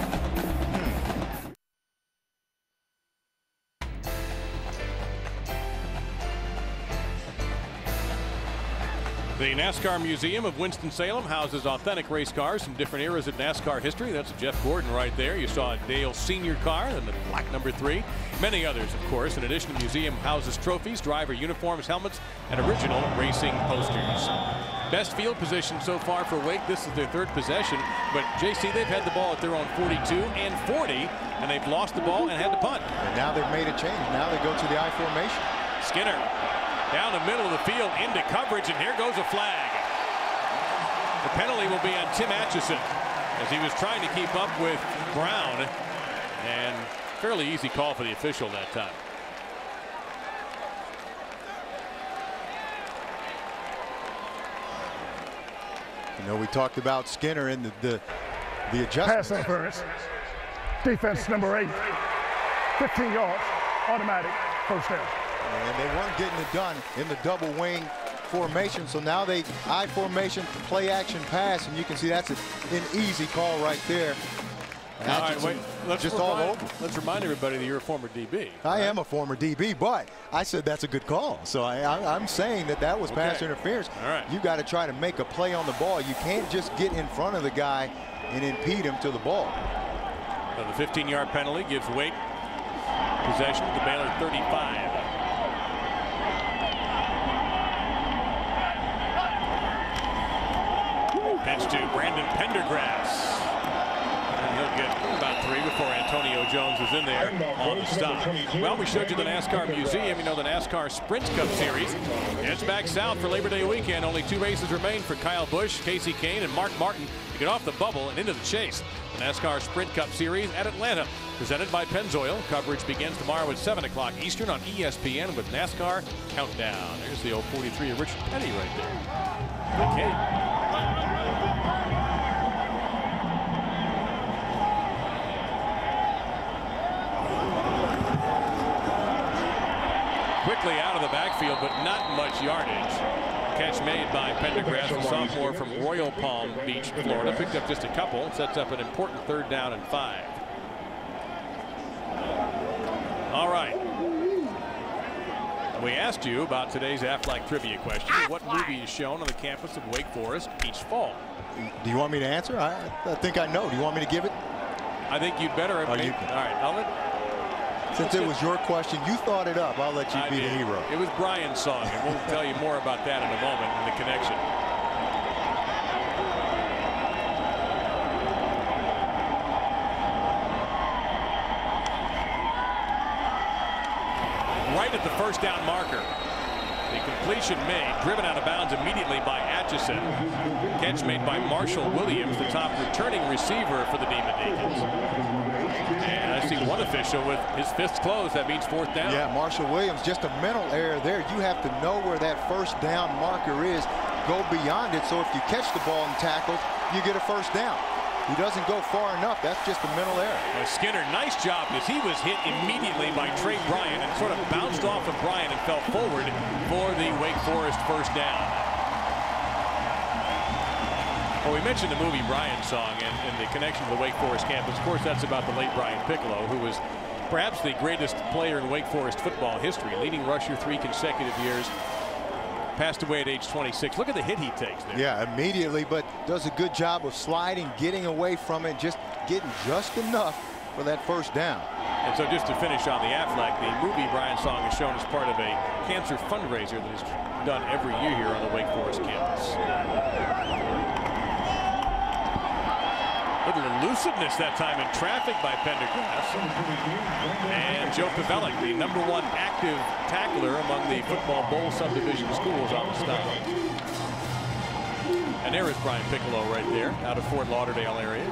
The NASCAR Museum of Winston-Salem houses authentic race cars from different eras of NASCAR history. That's Jeff Gordon right there. You saw Dale's senior car and the black number 3. Many others, of course. In addition, the museum houses trophies, driver uniforms, helmets, and original racing posters. Best field position so far for Wake. This is their third possession. But, JC, they've had the ball at their own 42 and 40, and they've lost the ball and had to punt. And now they've made a change. Now they go to the I formation. Skinner down the middle of the field into coverage, and here goes a flag. The penalty will be on Tim Atchison as he was trying to keep up with Brown, and fairly easy call for the official that time. You know, we talked about Skinner and the adjustment. Pass interference. Defense number 8. 15 yards. Automatic. First down. And they weren't getting it done in the double wing formation. So now they I formation, play action pass, and you can see that's an easy call right there. All right, wait, let's remind everybody that you're a former DB. I am a former DB, but I said that's a good call. So I'm saying that was pass interference. All right. You got to try to make a play on the ball. You can't just get in front of the guy and impede him to the ball. So the 15-yard penalty gives Wake possession at the Baylor 35. Pitch to Brandon Pendergrass. And he'll get about 3 before Antonio Jones is in there on the stop. Well, we showed you the NASCAR Museum. You know, the NASCAR Sprint Cup Series. It's back south for Labor Day weekend. Only 2 races remain for Kyle Busch, Casey Kane, and Mark Martin to get off the bubble and into the chase. The NASCAR Sprint Cup Series at Atlanta, presented by Pennzoil. Coverage begins tomorrow at 7 o'clock Eastern on ESPN with NASCAR Countdown. There's the old 43 of Richard Petty right there. Okay. Quickly out of the backfield, but not much yardage. Catch made by Pendergrass, the sophomore from Royal Palm Beach, Florida. Picked up just a couple. Sets up an important 3rd down and 5. All right. We asked you about today's Aflac trivia question. What movie is shown on the campus of Wake Forest each fall? Do you want me to answer? I think I know. Do you want me to give it? I think you'd better. All right, I'll let. Since it was your question, you thought it up. I'll let you be the hero. It was Brian's song, and we'll tell you more about that in a moment in the connection. Right at the 1st down marker. The completion made, driven out of bounds immediately by Atchison. Catch made by Marshall Williams, the top returning receiver for the Deacons. And I see one official with his fists closed. That means 4th down. Yeah, Marshall Williams, just a mental error there. You have to know where that 1st down marker is. Go beyond it, so if you catch the ball and tackle, you get a 1st down. He doesn't go far enough. That's just a mental error. Skinner, nice job, because he was hit immediately by Trey Bryant and sort of bounced off of Bryant and fell forward for the Wake Forest 1st down. Well, we mentioned the movie Brian song and the connection to the Wake Forest campus. Of course, that's about the late Brian Piccolo, who was perhaps the greatest player in Wake Forest football history, leading rusher 3 consecutive years. Passed away at age 26. Look at the hit he takes there. Yeah, immediately, but does a good job of sliding, getting away from it, just getting just enough for that 1st down. And so just to finish on the Aflac, the movie Brian song is shown as part of a cancer fundraiser that is done every year here on the Wake Forest campus. Little elusiveness that time in traffic by Pendergrass. And Joe Pavelek, the #1 active tackler among the football bowl subdivision schools, on the stop. And there is Brian Piccolo right there, out of Fort Lauderdale area.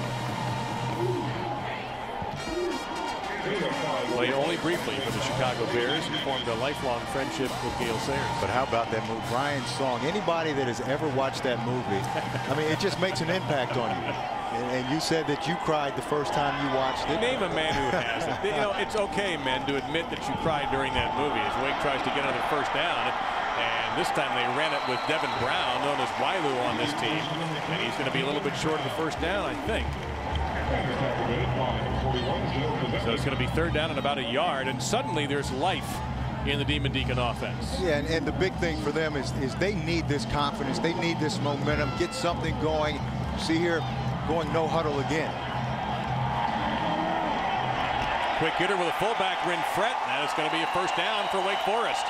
Played only briefly for the Chicago Bears and formed a lifelong friendship with Gale Sayers. But how about that move? Brian's song. Anybody that has ever watched that movie, I mean, it just makes an impact on you. And you said that you cried the first time you watched it. Name a man who has. You know, it's okay, men, to admit that you cried during that movie as Wake tries to get another 1st down. And this time they ran it with Devin Brown, known as Wailu, on this team. And he's going to be a little bit short of the 1st down, I think. So it's going to be 3rd down and about a yard. And suddenly there's life in the Demon Deacon offense. Yeah, and the big thing for them is they need this confidence. They need this momentum. Get something going. See here, going no huddle again. Quick hitter with a fullback, Rinfret. That is going to be a 1st down for Wake Forest.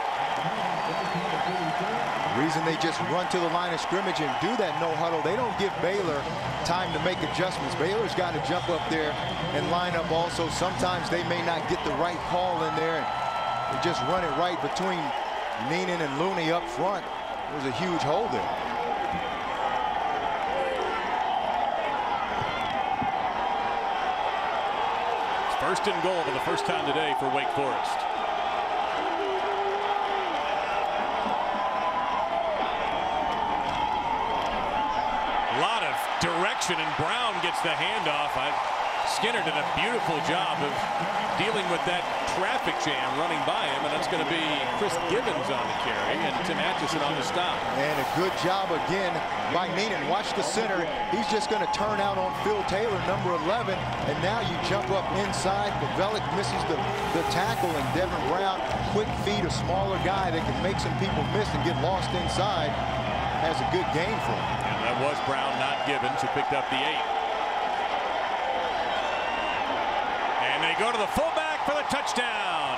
The reason they just run to the line of scrimmage and do that no huddle, they don't give Baylor time to make adjustments. Baylor's got to jump up there and line up also. Sometimes they may not get the right call in there and just run it right between Neenan and Looney up front. There's a huge hole there. It's 1st and goal for the first time today for Wake Forest. Direction, and Brown gets the handoff. Skinner did a beautiful job of dealing with that traffic jam running by him, and that's going to be Chris Gibbons on the carry and Tim Atchison on the stop. And a good job again by Neenan. Watch the center. He's just going to turn out on Phil Taylor, number 11, and now you jump up inside. Pavelek misses the tackle, and Devin Brown, quick feet, a smaller guy that can make some people miss and get lost inside, has a good game for him. That was Brown, not Gibbons, who picked up the 8. And they go to the fullback for the touchdown.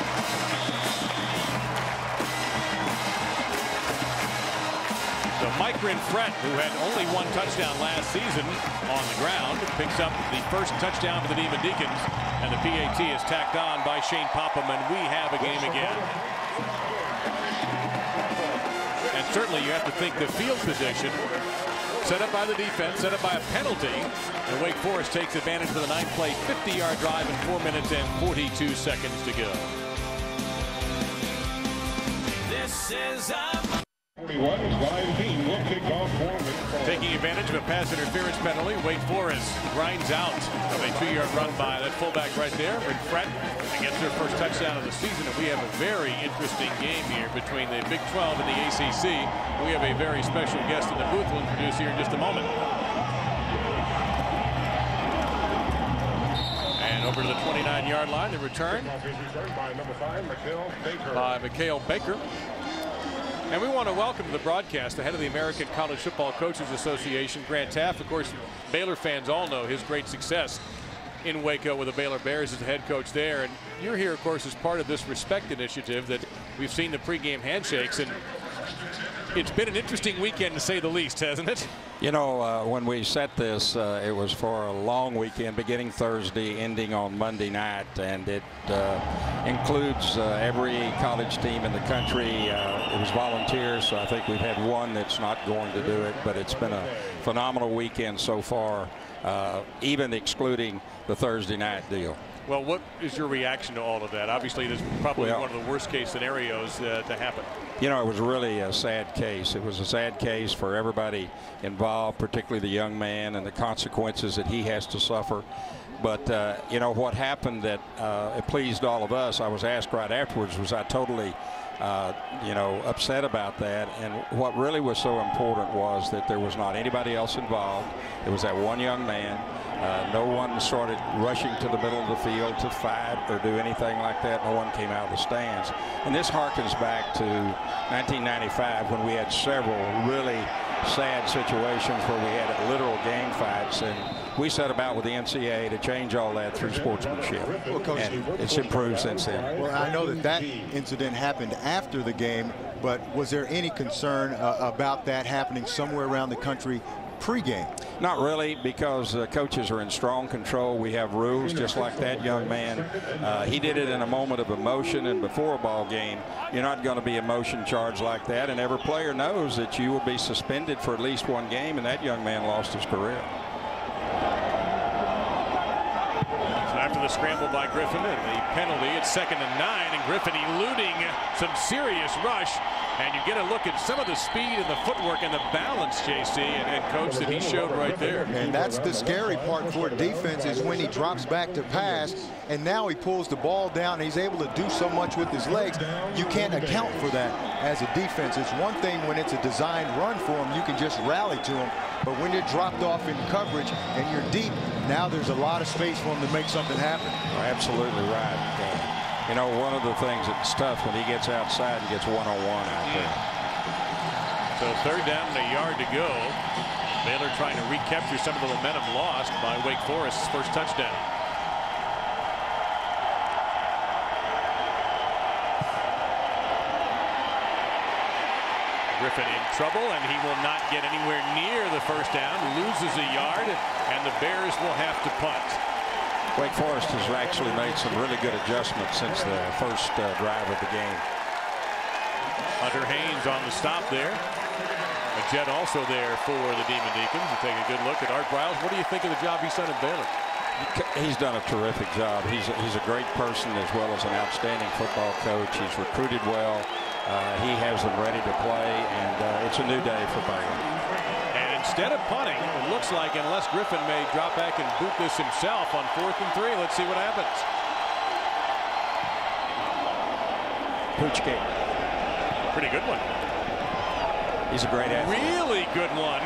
So Mike Baker and Fred, who had only one touchdown last season on the ground, picks up the first touchdown for the Deacons, and the PAT is tacked on by Shane Popham, and we have a game again. And certainly you have to think the field position set up by the defense, set up by a penalty, and Wake Forest takes advantage of the 9-play 50-yard drive in 4 minutes and 42 seconds to go. This is 41 is Ryan Bean will kick off for Wake. Taking advantage of a pass interference penalty, Wake Forest grinds out of a 2-yard run by that fullback right there, and Fred, and gets their first touchdown of the season. And we have a very interesting game here between the Big 12 and the ACC. We have a very special guest in the booth we'll introduce here in just a moment. And over to the 29-yard line, the return by Mikhail Baker. And we want to welcome to the broadcast the head of the American College Football Coaches Association, Grant Taft. Of course, Baylor fans all know his great success in Waco with the Baylor Bears as the head coach there. And you're here, of course, as part of this Respect initiative that we've seen the pregame handshakes. And it's been an interesting weekend, to say the least, hasn't it? You know, when we set this, it was for a long weekend, beginning Thursday, ending on Monday night, and it includes every college team in the country. It was volunteers, so I think we've had one that's not going to do it, but it's been a phenomenal weekend so far, even excluding the Thursday night deal. Well, what is your reaction to all of that? Obviously, this is probably one of the worst case scenarios to happen. You know, it was really a sad case. It was a sad case for everybody involved, particularly the young man and the consequences that he has to suffer. But, you know, what happened that it pleased all of us, I was asked right afterwards, was I totally, you know, upset about that. And what really was so important was that there was not anybody else involved. It was that one young man. No one started rushing to the middle of the field to fight or do anything like that. No one came out of the stands. And this harkens back to 1995 when we had several really sad situations where we had literal gang fights. And we set about with the NCAA to change all that through sportsmanship. Well, Coach, and it's improved since then. Well, I know that that incident happened after the game, but was there any concern about that happening somewhere around the country pre-game? Not really, because coaches are in strong control. We have rules just like that young man. He did it in a moment of emotion, and before a ball game, you're not going to be emotion charged like that. And every player knows that you will be suspended for at least one game, and that young man lost his career. So after the scramble by Griffin and the penalty, it's 2nd and 9, and Griffin eluding some serious rush. And you get a look at some of the speed and the footwork and the balance, JC, and Coach, that he showed right there. And that's the scary part for defense, is when he drops back to pass, and now he pulls the ball down, and he's able to do so much with his legs. You can't account for that as a defense. It's one thing when it's a designed run for him, you can just rally to him. But when you're dropped off in coverage and you're deep, now there's a lot of space for him to make something happen. Absolutely right. You know, one of the things that's tough when he gets outside and gets one-on-one out there. So 3rd down and a yard to go. Baylor trying to recapture some of the momentum lost by Wake Forest's first touchdown. Griffin in trouble, and he will not get anywhere near the first down. Loses a yard, and the Bears will have to punt. Wake Forest has actually made some really good adjustments since the first drive of the game. Hunter Haynes on the stop there. A jet also there for the Deacons. You take a good look at Art Briles. What do you think of the job he's done at Baylor? He's done a terrific job. He's a great person as well as an outstanding football coach. He's recruited well. He has them ready to play, and it's a new day for Baylor. Instead of punting, it looks like, unless Griffin may drop back and boot this himself on 4th and 3. Let's see what happens. Pooch game. Pretty good one. He's a great athlete. Really good one.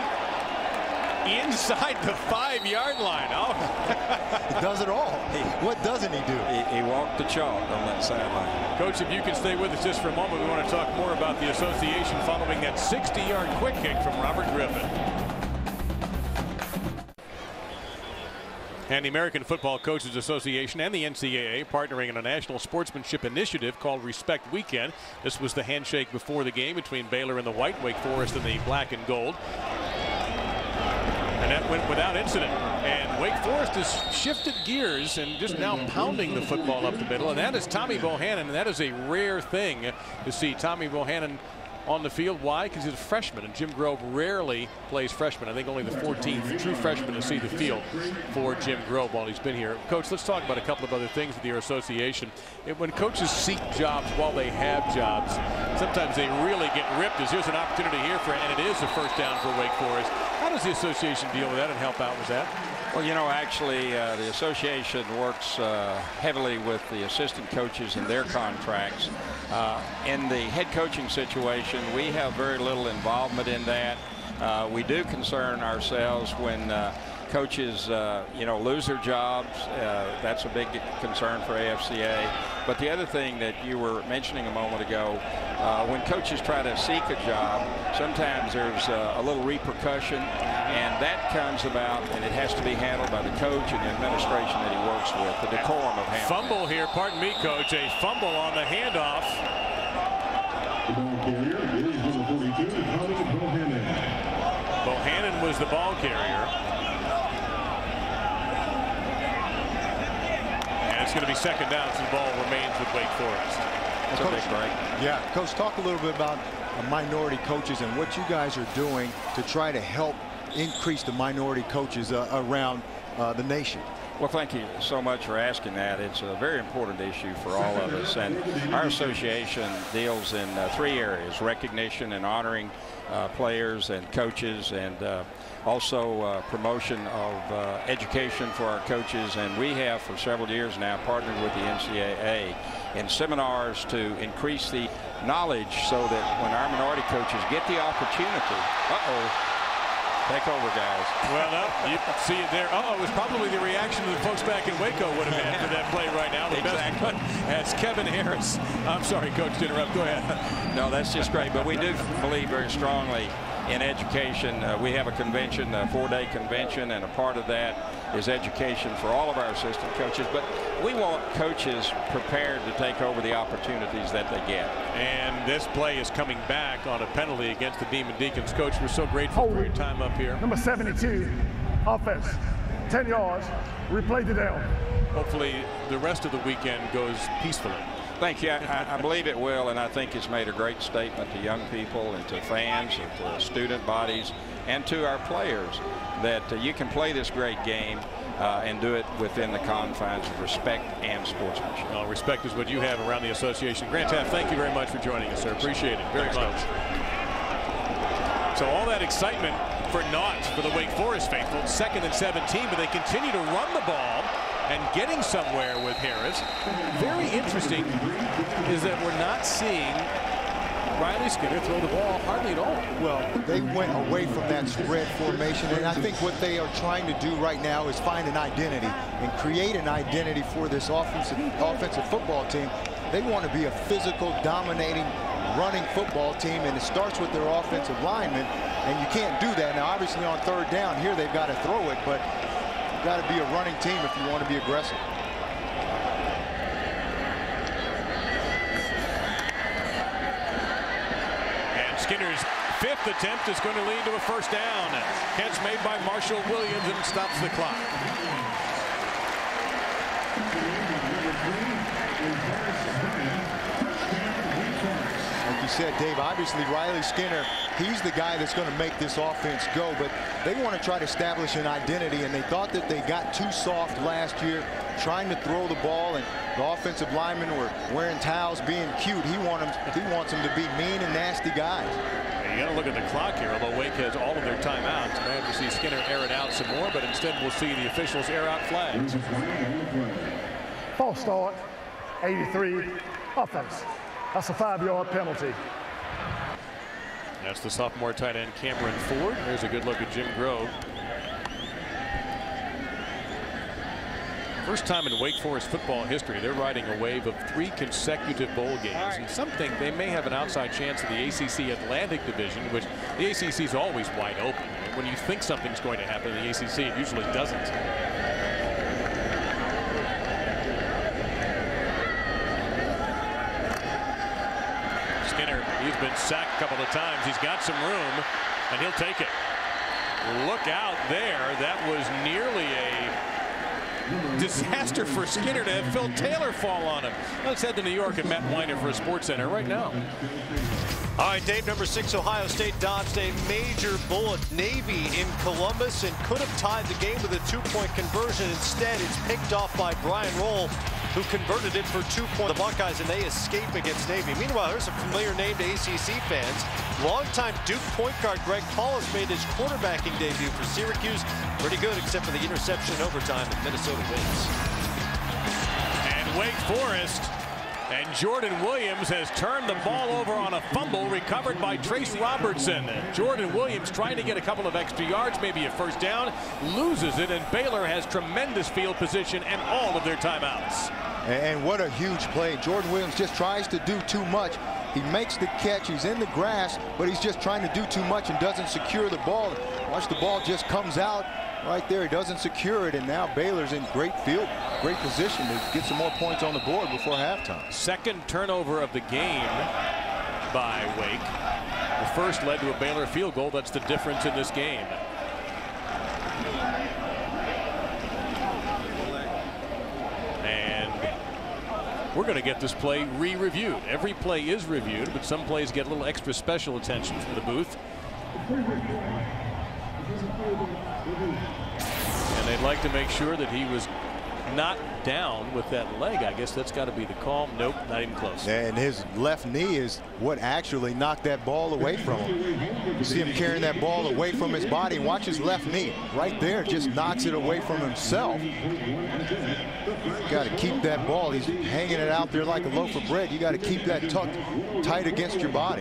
Inside the 5-yard line. Oh. He does it all. What doesn't he do? He walked the chalk on that sideline. Coach, if you can stay with us just for a moment, we want to talk more about the association following that 60-yard quick kick from Robert Griffin. And the American Football Coaches Association and the NCAA partnering in a national sportsmanship initiative called Respect Weekend. This was the handshake before the game between Baylor in the white, Wake Forest in the black and gold. And that went without incident. And Wake Forest has shifted gears and just now pounding the football up the middle. And that is Tommy Bohannon. And that is a rare thing to see Tommy Bohannon on the field. Why? Because he's a freshman, and Jim Grove rarely plays freshmen. I think only the 14th true freshman to see the field for Jim Grove while he's been here. Coach, let's talk about a couple of other things with your association. When coaches seek jobs while they have jobs, sometimes they really get ripped as here's an opportunity here for, and it is a first down for Wake Forest. How does the association deal with that and help out with that? Well, you know, actually, the association works heavily with the assistant coaches and their contracts. In the head coaching situation, we have very little involvement in that. We do concern ourselves when coaches, you know, lose their jobs. That's a big concern for AFCA. But the other thing that you were mentioning a moment ago, when coaches try to seek a job, sometimes there's a little repercussion, and that comes about, and it has to be handled by the coach and the administration that he works with, the decorum of handling. Fumble here, pardon me, Coach, a fumble on the handoff. Bohannon was the ball carrier. And it's going to be second down, so the ball remains with Wake Forest. That's a big break. Yeah, Coach, talk a little bit about minority coaches and what you guys are doing to try to help increase the minority coaches around the nation. Well, thank you so much for asking that. It's a very important issue for all of us. And our association deals in three areas: recognition and honoring players and coaches, and also promotion of education for our coaches. And we have for several years now partnered with the NCAA in seminars to increase the knowledge so that when our minority coaches get the opportunity, take over, guys. Well, no, you see it there. It was probably the reaction of the folks back in Waco would have had for that play right now. The best one as Kevin Harris. I'm sorry, Coach, to interrupt. Go ahead. No, that's just great. But we do believe very strongly in education. We have a convention, a 4-day convention, and a part of that is education for all of our assistant coaches. But we want coaches prepared to take over the opportunities that they get. And this play is coming back on a penalty against the Demon Deacons. Coach, we're so grateful for your time up here. Number 72, offense, 10 yards, replay the down. Hopefully the rest of the weekend goes peacefully. Thank you. I believe it will, and I think it's made a great statement to young people and to fans and to student bodies and to our players that you can play this great game and do it within the confines of respect and sportsmanship. Well, respect is what you have around the association. Grant Taft, thank you very much for joining us, sir. Appreciate it very much. So all that excitement for naught for the Wake Forest faithful. 2nd and 17, but they continue to run the ball and getting somewhere with Harris. Very interesting is that we're not seeing Riley Skinner throw the ball hardly at all. Well, they went away from that spread formation, and I think what they are trying to do right now is find an identity and create an identity for this offensive football team. They want to be a physical, dominating, running football team, and it starts with their offensive linemen, and you can't do that. Now, obviously on 3rd down here, they've got to throw it, but you've got to be a running team if you want to be aggressive. Skinner's 5th attempt is going to lead to a first down. Catch made by Marshall Williams and stops the clock. Like you said, Dave, obviously Riley Skinner, he's the guy that's going to make this offense go, but they want to try to establish an identity, and they thought that they got too soft last year trying to throw the ball, and the offensive linemen were wearing towels, being cute. He wants them to be mean and nasty guys. You got to look at the clock here. Although Wake has all of their timeouts, man, to see Skinner air it out some more, but instead we'll see the officials air out flags. False start, 83, offense. That's a 5-yard penalty. That's the sophomore tight end Cameron Ford. There's a good look at Jim Grove. First time in Wake Forest football history, they're riding a wave of 3 consecutive bowl games. And some think they may have an outside chance in the ACC Atlantic Division, which the ACC is always wide open. When you think something's going to happen in the ACC, it usually doesn't. been sacked a couple of times. He's got some room, and he'll take it. Look out there. That was nearly a disaster for Skinner to have Phil Taylor fall on him. Let's head to New York and Matt Weiner for a Sports Center right now. All right, Dave, number 6, Ohio State dodged a major bullet. Navy in Columbus and could have tied the game with a 2-point conversion. Instead, it's picked off by Brian Roll, who converted it for 2 points. The Buckeyes, and they escape against Navy. Meanwhile, there's a familiar name to ACC fans. Longtime Duke point guard Greg Paulus made his quarterbacking debut for Syracuse. Pretty good, except for the interception in overtime, and Minnesota wins. And Wake Forest. And Jordan Williams has turned the ball over on a fumble recovered by Trace Robertson. Jordan Williams trying to get a couple of extra yards, maybe a first down, loses it, and Baylor has tremendous field position and all of their timeouts. And what a huge play. Jordan Williams just tries to do too much. He makes the catch. He's in the grass, but he's just trying to do too much and doesn't secure the ball. Watch, the ball just comes out right there. He doesn't secure it, and now Baylor's in great position to get some more points on the board before halftime. Second turnover of the game by Wake. The first led to a Baylor field goal. That's the difference in this game. And we're going to get this play re-reviewed. Every play is reviewed, but some plays get a little extra special attention from the booth. And they'd like to make sure that he was not down with that leg. I guess that's got to be the call. Nope, not even close. And his left knee is what actually knocked that ball away from him. You see him carrying that ball away from his body. Watch his left knee right there, just knocks it away from himself. Got to keep that ball. He's hanging it out there like a loaf of bread. You got to keep that tucked tight against your body.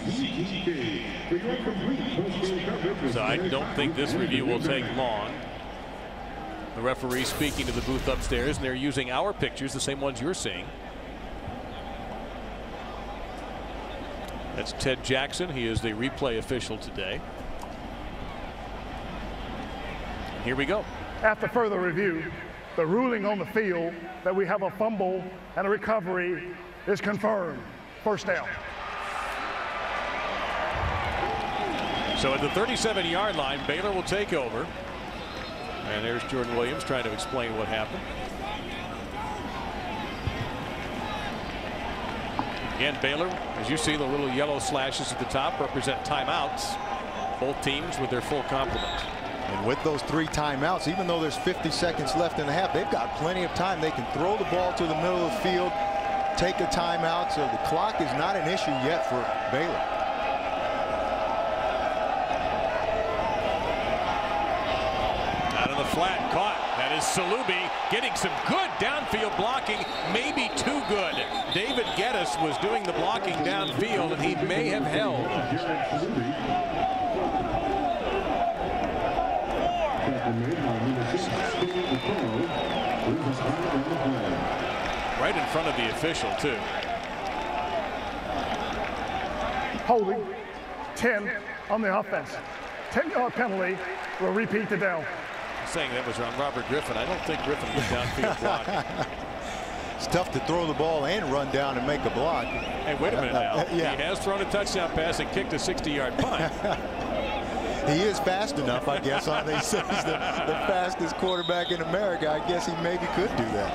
So I don't think this review will take long. The referee speaking to the booth upstairs, and they're using our pictures, the same ones you're seeing. That's Ted Jackson. He is the replay official today. Here we go. After further review, the ruling on the field that we have a fumble and a recovery is confirmed. First down. So at the 37-yard line, Baylor will take over. And there's Jordan Williams trying to explain what happened. Again, Baylor, as you see, the little yellow slashes at the top represent timeouts. Both teams with their full complement. And with those 3 timeouts, even though there's 50 seconds left in the half, they've got plenty of time. They can throw the ball to the middle of the field, take a timeout. So the clock is not an issue yet for Baylor. Flat caught. That is Salubi getting some good downfield blocking, maybe too good. David Geddes was doing the blocking downfield, and he may have held. Right in front of the official, too. Holding 10 on the offense. 10-yard penalty will repeat the down. Saying that was on Robert Griffin. I don't think Griffin was downfield blocking. It's tough to throw the ball and run down and make a block. Hey, wait a minute now. Yeah. He has thrown a touchdown pass and kicked a 60-yard punt. He is fast enough, I guess. They say he's the fastest quarterback in America. I guess he maybe could do that.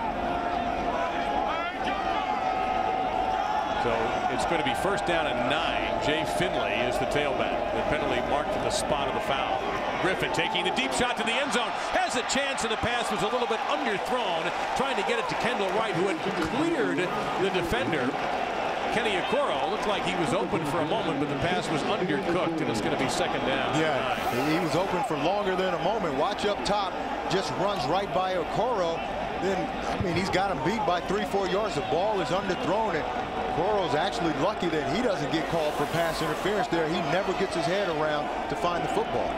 So it's going to be first down and 9. Jay Finley is the tailback. The penalty marked at the spot of the foul. Griffin taking the deep shot to the end zone. Has a chance, and the pass was a little bit underthrown. Trying to get it to Kendall Wright, who had cleared the defender. Kenny Okoro looked like he was open for a moment, but the pass was undercooked, and it's going to be second down. Yeah, he was open for longer than a moment. Watch up top, just runs right by Okoro. Then, I mean, he's got him beat by 3-4 yards. The ball is underthrown, and Okoro's actually lucky that he doesn't get called for pass interference there. He never gets his head around to find the football.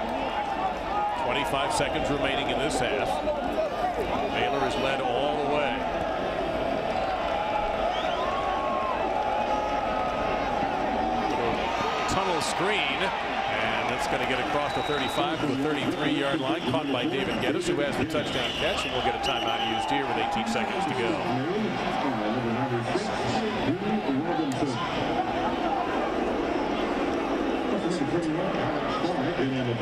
25 seconds remaining in this half. Baylor is led all the way. Tunnel screen, and it's going to get across the 35 to the 33-yard line, caught by David Geddes, who has the touchdown catch, and we'll get a timeout used here with 18 seconds to go.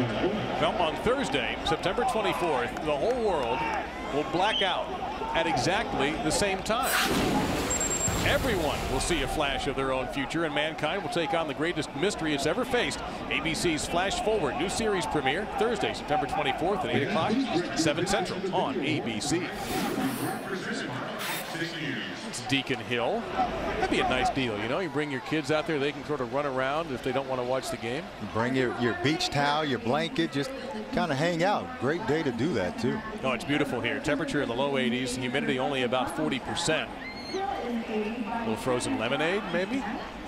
Well, on Thursday, September 24th, the whole world will black out at exactly the same time. Everyone will see a flash of their own future, and mankind will take on the greatest mystery it's ever faced. ABC's Flash Forward, new series premiere Thursday, September 24th at 8 o'clock, 7 Central on ABC. It's Deacon Hill. That'd be a nice deal, you know. You bring your kids out there, they can sort of run around if they don't want to watch the game. You bring your beach towel, your blanket, just kind of hang out. Great day to do that, too. Oh, it's beautiful here. Temperature in the low 80s, humidity only about 40%. A little frozen lemonade, maybe.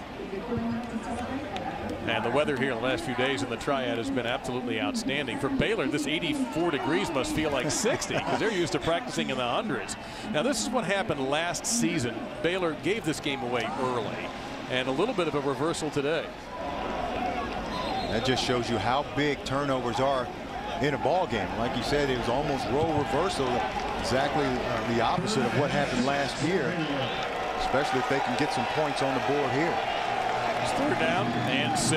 And the weather here in the last few days in the Triad has been absolutely outstanding. For Baylor, this 84 degrees must feel like 60 because they're used to practicing in the hundreds. Now, this is what happened last season. Baylor gave this game away early, and a little bit of a reversal today. That just shows you how big turnovers are in a ball game. Like you said, it was almost role reversal, exactly the opposite of what happened last year, especially if they can get some points on the board here. It's 3rd down and 6.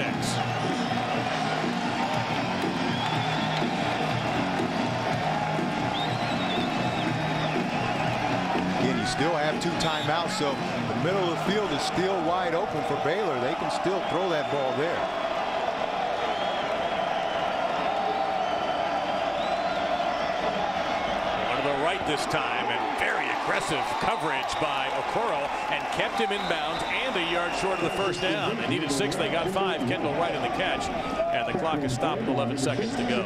Again, you still have 2 timeouts, so the middle of the field is still wide open for Baylor. They can still throw that ball there. This time, and very aggressive coverage by Okoro, and kept him inbounds and a yard short of the 1st down. They needed 6, they got 5. Kendall Wright in the catch, and the clock is stopped with 11 seconds to go.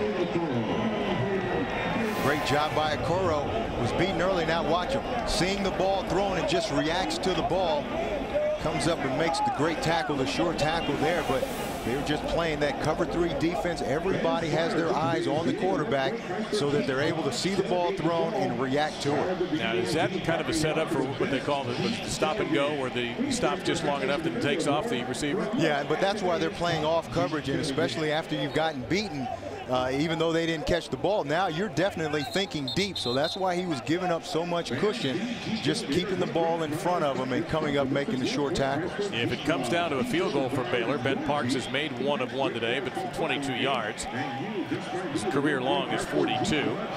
Great job by Okoro. Was beaten early. Now watch him. Seeing the ball thrown and just reacts to the ball. Comes up and makes the great tackle, the short tackle there, but they were just playing that cover 3 defense. Everybody has their eyes on the quarterback so that they're able to see the ball thrown and react to it. Now, is that kind of a setup for what they call the stop and go, where he stops just long enough that it takes off the receiver? Yeah, but that's why they're playing off coverage, and especially after you've gotten beaten, even though they didn't catch the ball, now you're definitely thinking deep. So that's why he was giving up so much cushion, just keeping the ball in front of him and coming up making the short tackles. If it comes down to a field goal for Baylor, Ben Parks has made 1 of 1 today, but from 22 yards. His career long is 42.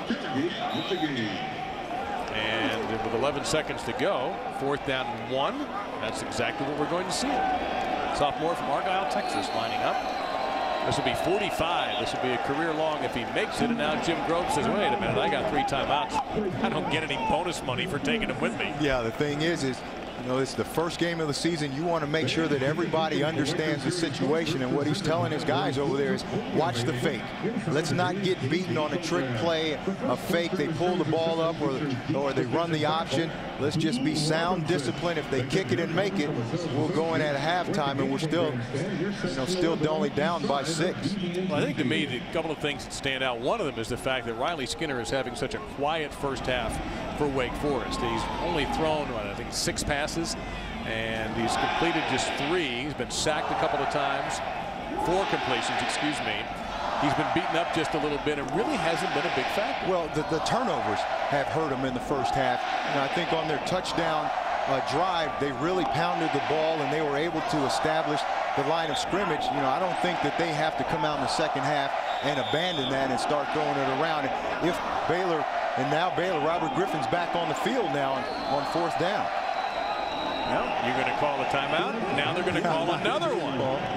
And with 11 seconds to go, 4th down and 1. That's exactly what we're going to see. Sophomore from Argyle, Texas, lining up. This will be 45. This will be a career long if he makes it. And now Jim Grove says, wait a minute, I got 3 timeouts. I don't get any bonus money for taking them with me. Yeah, the thing is you know, it's the first game of the season. You want to make sure that everybody understands the situation, and what he's telling his guys over there is watch the fake. Let's not get beaten on a trick play, a fake. They pull the ball up or they run the option. Let's just be sound discipline. If they kick it and make it, we'll go in at halftime, and we're still, you know, still only down by 6. Well, I think to me, a couple of things that stand out. One of them is the fact that Riley Skinner is having such a quiet first half for Wake Forest. He's only thrown, I think, 6 passes, and he's completed just 3. He's been sacked a couple of times, 4 completions, excuse me. He's been beaten up just a little bit and really hasn't been a big factor. Well, the turnovers have hurt him in the first half. And I think on their touchdown drive, they really pounded the ball and they were able to establish the line of scrimmage. You know, I don't think that they have to come out in the second half and abandon that and start throwing it around. If Baylor, and now Baylor, Robert Griffin's back on the field now on 4th down. Well, you're going to call a timeout. Now they're going to call another one.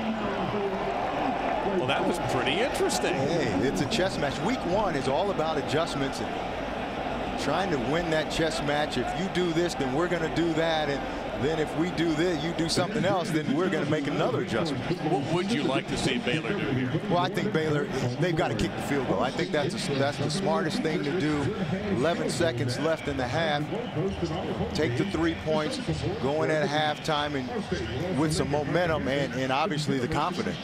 Well, that was pretty interesting. Hey, it's a chess match. Week 1 is all about adjustments and trying to win that chess match. If you do this, then we're going to do that. And then if we do this, you do something else, then we're going to make another adjustment. What would you like to see Baylor do here? Well, I think Baylor, they've got to kick the field goal. I think that's the smartest thing to do. 11 seconds left in the half. Take the 3 points, go in at halftime and with some momentum and obviously the confidence.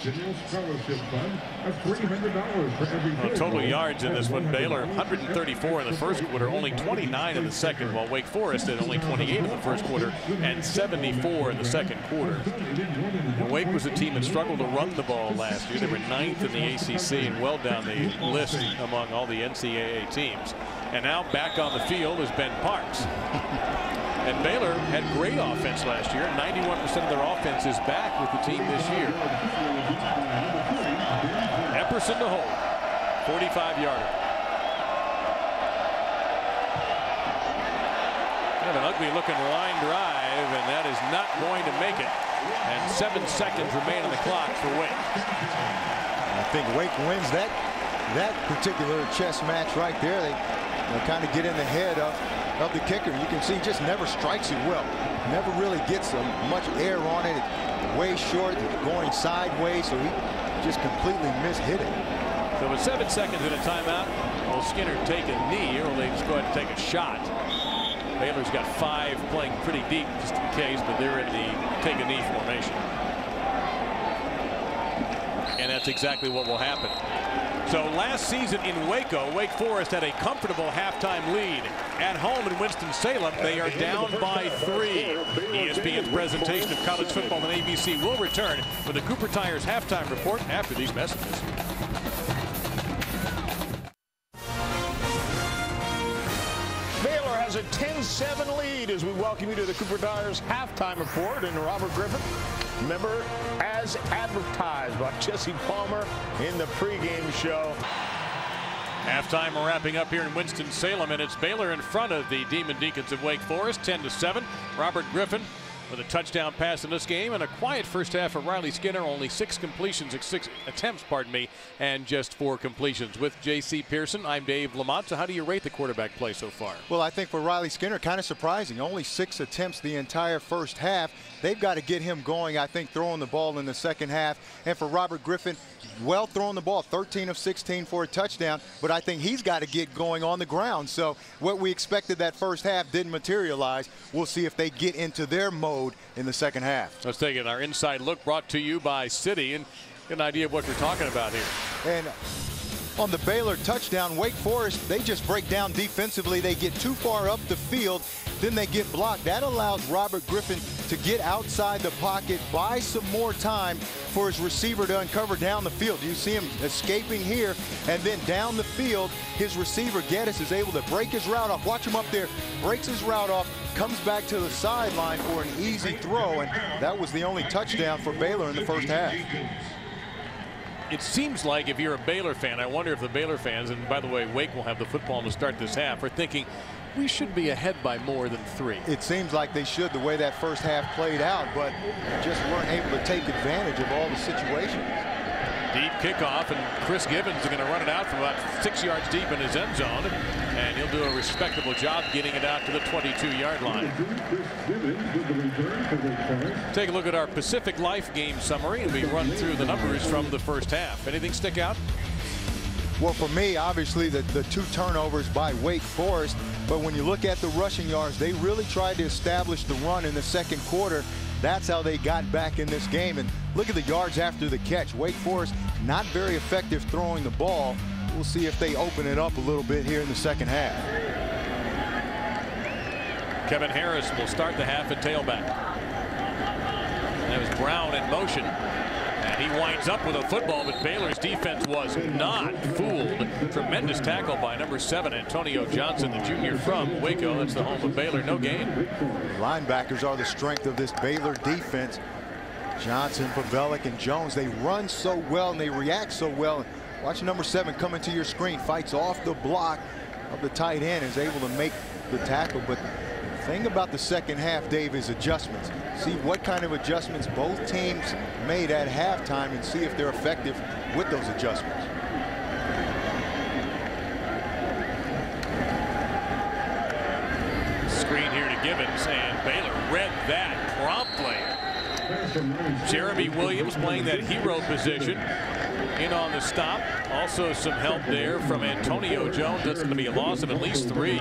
Well, total yards in this one, Baylor 134 in the first quarter, only 29 in the second, while Wake Forest had only 28 in the first quarter and 74 in the second quarter. And Wake was a team that struggled to run the ball last year. They were 9th in the ACC and well down the list among all the NCAA teams. And now back on the field is Ben Parks. And Baylor had great offense last year. 91% of their offense is back with the team this year. Epperson to hold. 45-yarder. Kind of an ugly-looking line drive, and that is not going to make it. And 7 seconds remain on the clock for Wake. I think Wake wins that particular chess match right there. They kind of get in the head of the kicker. You can see he just never strikes it well. Never really gets much air on it. It's way short, going sideways, so he just completely mishit it. So with 7 seconds in a timeout, will Skinner take a knee, or will they just go ahead and take a shot? Baylor's got 5 playing pretty deep just in case, but they're in the take a knee formation. And that's exactly what will happen. So last season in Waco, Wake Forest had a comfortable halftime lead. At home in Winston-Salem, they are down by 3. ESPN's presentation of college football on ABC will return with the Cooper Tires halftime report after these messages. Baylor has a 10-7 lead as we welcome you to the Cooper Tires halftime report. And Robert Griffin, remember, as advertised by Jesse Palmer in the pregame show. Halftime wrapping up here in Winston-Salem, and it's Baylor in front of the Demon Deacons of Wake Forest, 10-7. Robert Griffin with a touchdown pass in this game, and a quiet first half for Riley Skinner. Only 6 attempts, and just 4 completions. With J.C. Pearson, I'm Dave Lamont. So how do you rate the quarterback play so far? Well, I think for Riley Skinner, kind of surprising. Only 6 attempts the entire first half. They've got to get him going, I think, throwing the ball in the second half. And for Robert Griffin, well throwing the ball, 13 of 16 for a touchdown. But I think he's got to get going on the ground. So what we expected that first half didn't materialize. We'll see if they get into their mode in the second half. Let's take it. Our inside look brought to you by Citi, and get an idea of what we're talking about here. And on the Baylor touchdown, Wake Forest, they just break down defensively. They get too far up the field, then they get blocked. That allows Robert Griffin to get outside the pocket, buy some more time for his receiver to uncover down the field. You see him escaping here, and then down the field, his receiver, Geddes, is able to break his route off. Watch him up there, breaks his route off, comes back to the sideline for an easy throw, and that was the only touchdown for Baylor in the first half. It seems like if you're a Baylor fan, I wonder if the Baylor fans, and by the way, Wake will have the football to start this half, are thinking we should be ahead by more than 3. It seems like they should, the way that first half played out, but just weren't able to take advantage of all the situations. Deep kickoff, and Chris Gibbons is going to run it out from about 6 yards deep in his end zone, and he'll do a respectable job getting it out to the 22-yard line. Take a look at our Pacific Life game summary, and we run through the numbers from the first half. Anything stick out? Well, for me, obviously, the 2 turnovers by Wake Forest, but when you look at the rushing yards, they really tried to establish the run in the second quarter. That's how they got back in this game. And look at the yards after the catch. Wake Forest not very effective throwing the ball. We'll see if they open it up a little bit here in the second half. Kevin Harris will start the half at tailback. That was Brown in motion. And he winds up with a football, but Baylor's defense was not fooled. Tremendous tackle by number 7, Antonio Johnson, the junior from Waco. That's the home of Baylor. No gain. Linebackers are the strength of this Baylor defense. Johnson, Pavelic, and Jones, they run so well and they react so well. Watch number 7 come into your screen, fights off the block of the tight end, is able to make the tackle. But the thing about the second half, Dave, is adjustments. See what kind of adjustments both teams made at halftime and see if they're effective with those adjustments. Screen here to Gibbons, and Baylor read that promptly. Jeremy Williams playing that hero position in on the stop. Also some help there from Antonio Jones. That's going to be a loss of at least 3.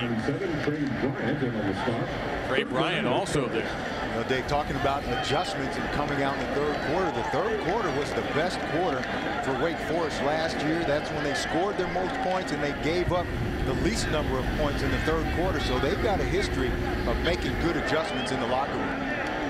Trey Bryant also there. You know, Dave, talking about adjustments and coming out in the third quarter. The third quarter was the best quarter for Wake Forest last year. That's when they scored their most points and they gave up the least number of points in the third quarter. So they've got a history of making good adjustments in the locker room.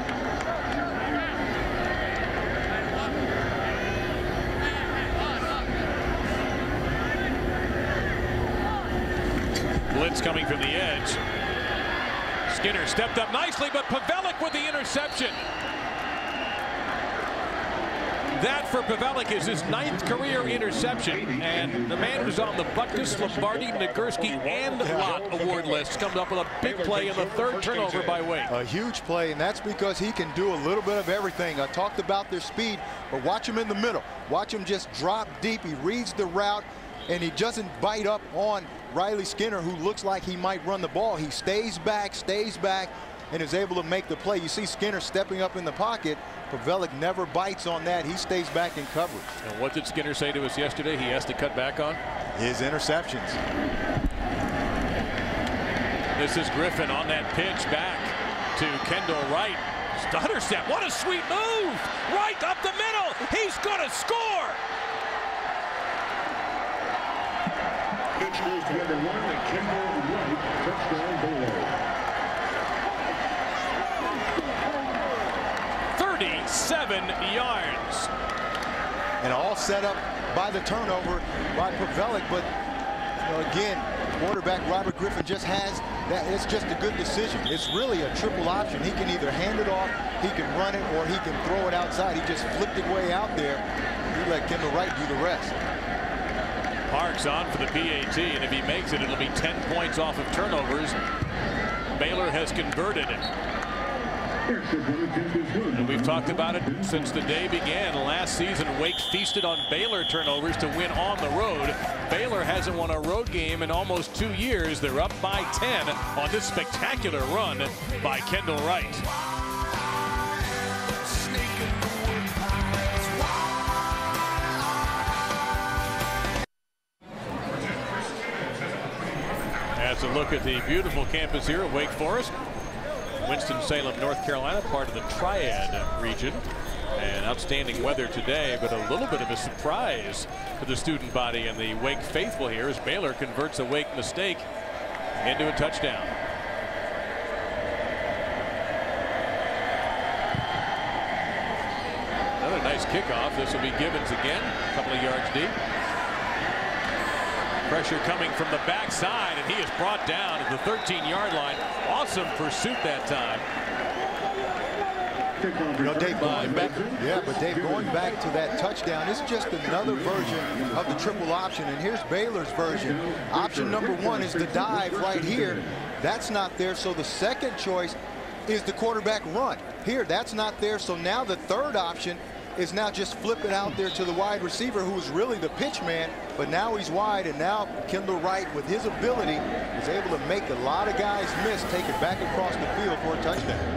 Blitz coming from the edge. Skinner stepped up nicely, but Pavelic with the interception. That for Pavelic is his 9th career interception. And the man who's on the Butkus, Lombardi, Nagurski, and Lott award lists comes up with a big play in the 3rd turnover by Wake. A huge play, and that's because he can do a little bit of everything. I talked about their speed, but watch him in the middle. Watch him just drop deep. He reads the route, and he doesn't bite up on Riley Skinner, who looks like he might run the ball. He stays back, and is able to make the play. You see Skinner stepping up in the pocket. Pavelic never bites on that. He stays back in coverage. And what did Skinner say to us yesterday he has to cut back on? His interceptions. This is Griffin on that pitch back to Kendall Wright. Stutter step. What a sweet move. Right up the middle. He's going to score. Pitch goes to number 1, Kendall Wright, touchdown Baylor. 37 yards. And all set up by the turnover by Pavelic, but again, quarterback Robert Griffin just has that. It's just a good decision. It's really a triple option. He can either hand it off, he can run it, or he can throw it outside. He just flipped it way out there. He let Kendall Wright do the rest. Parks on for the PAT, and if he makes it, it'll be 10 points off of turnovers. Baylor has converted it. And we've talked about it since the day began. Last season, Wake feasted on Baylor turnovers to win on the road. Baylor hasn't won a road game in almost 2 years. They're up by 10 on this spectacular run by Kendall Wright. As a look at the beautiful campus here at Wake Forest. Winston-Salem, North Carolina, part of the Triad region. And outstanding weather today, but a little bit of a surprise to the student body and the Wake faithful here as Baylor converts a Wake mistake into a touchdown. Another nice kickoff. This will be Gibbons again, a couple of yards deep. Pressure coming from the backside, and he is brought down at the 13-yard line. Awesome pursuit that time. Dave, going back, Dave, going back to that touchdown, it's just another version of the triple option, and here's Baylor's version. Option number 1 is the dive right here. That's not there, so the second choice is the quarterback run. Here, that's not there, so now the third option is now just flip it out there to the wide receiver, who is really the pitch man, but now he's wide, and now Kendall Wright, with his ability, is able to make a lot of guys miss, take it back across the field for a touchdown.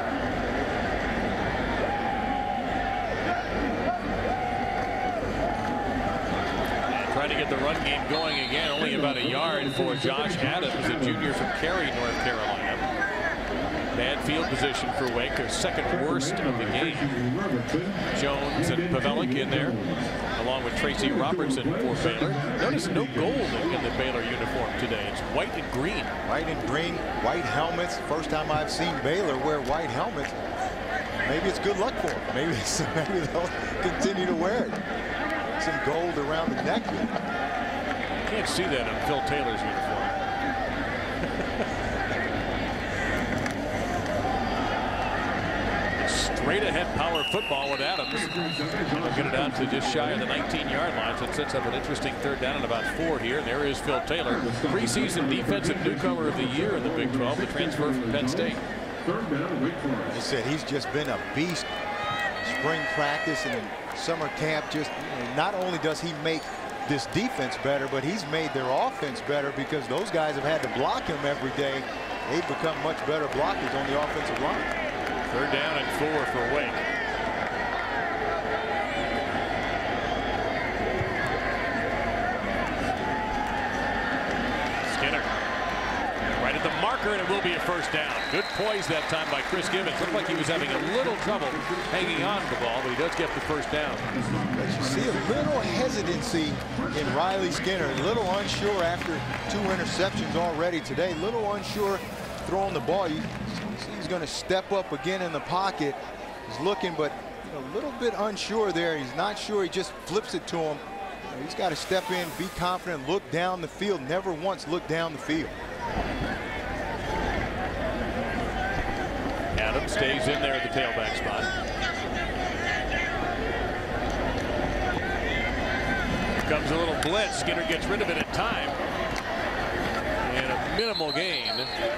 Trying to get the run game going again, only about a yard for Josh Adams, a junior from Cary, North Carolina. Bad field position for Wake, their second worst of the game. Jones and Pavelic in there, along with Tracy Robertson for Baylor. Notice no gold in the Baylor uniform today. It's white and green. White and green, white helmets. First time I've seen Baylor wear white helmets. Maybe it's good luck for them. Maybe they'll continue to wear it. Some gold around the neck here. Can't see that on Phil Taylor's uniform. Straight ahead power football with Adams. We'll get it out to just shy of the 19-yard line. So it sets up an interesting 3rd down and about 4 here. And there is Phil Taylor, preseason defensive newcomer of the year in the Big 12, the transfer from Penn State. As I said, he's just been a beast. Spring practice and in summer camp, just not only does he make this defense better, but he's made their offense better because those guys have had to block him every day. They've become much better blockers on the offensive line. 3rd down and 4 for Wake. Skinner right at the marker, and it will be a 1st down. Good poise that time by Chris Gibbons. Looked like he was having a little trouble hanging on to the ball, but he does get the 1st down. But you see a little hesitancy in Riley Skinner, a little unsure after 2 interceptions already today, a little unsure throwing the ball. He's going to step up again in the pocket. He's looking, but a little bit unsure there. He's not sure. He just flips it to him. He's got to step in, be confident, look down the field. Never once look down the field. Adams stays in there at the tailback spot. comes a little blitz. Skinner gets rid of it in time. And a minimal gain.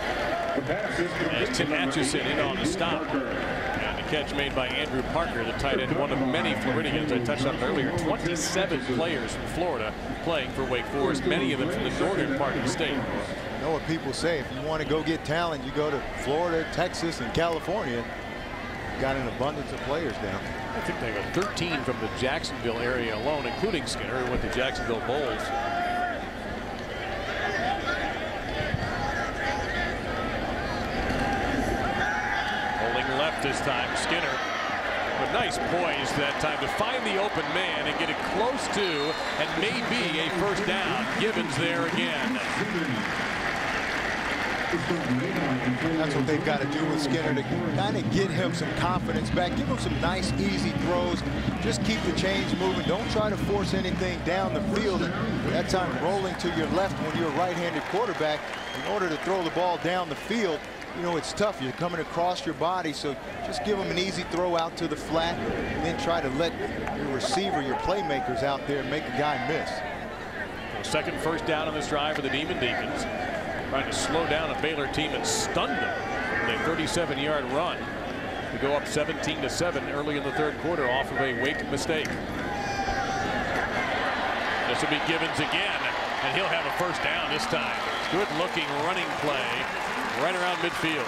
As Tim Atchison in on the stop. And the catch made by Andrew Parker, the tight end, one of many Floridians. I touched on earlier. 27 players from Florida playing for Wake Forest, many of them from the northern part of the state. You know what people say, if you want to go get talent, you go to Florida, Texas, and California. Got an abundance of players down. I think they got 13 from the Jacksonville area alone, including Skinner, who went to Jacksonville Bulls. Holding left this time, Skinner. But nice poise that time to find the open man and get it close to, and maybe a first down. Givens there again. That's what they've got to do with Skinner, to kind of get him some confidence back. Give him some nice, easy throws. Just keep the chains moving. Don't try to force anything down the field. And that time rolling to your left when you're a right-handed quarterback, in order to throw the ball down the field, you know, it's tough. You're coming across your body, so just give him an easy throw out to the flat, and then try to let your receiver, your playmakers out there make a guy miss. Second first down on this drive for the Demon Deacons. Trying to slow down a Baylor team and stun them with a 37-yard run to go up 17-7 early in the third quarter off of a Wake mistake. This will be Givens again, and he'll have a first down this time. Good looking running play right around midfield.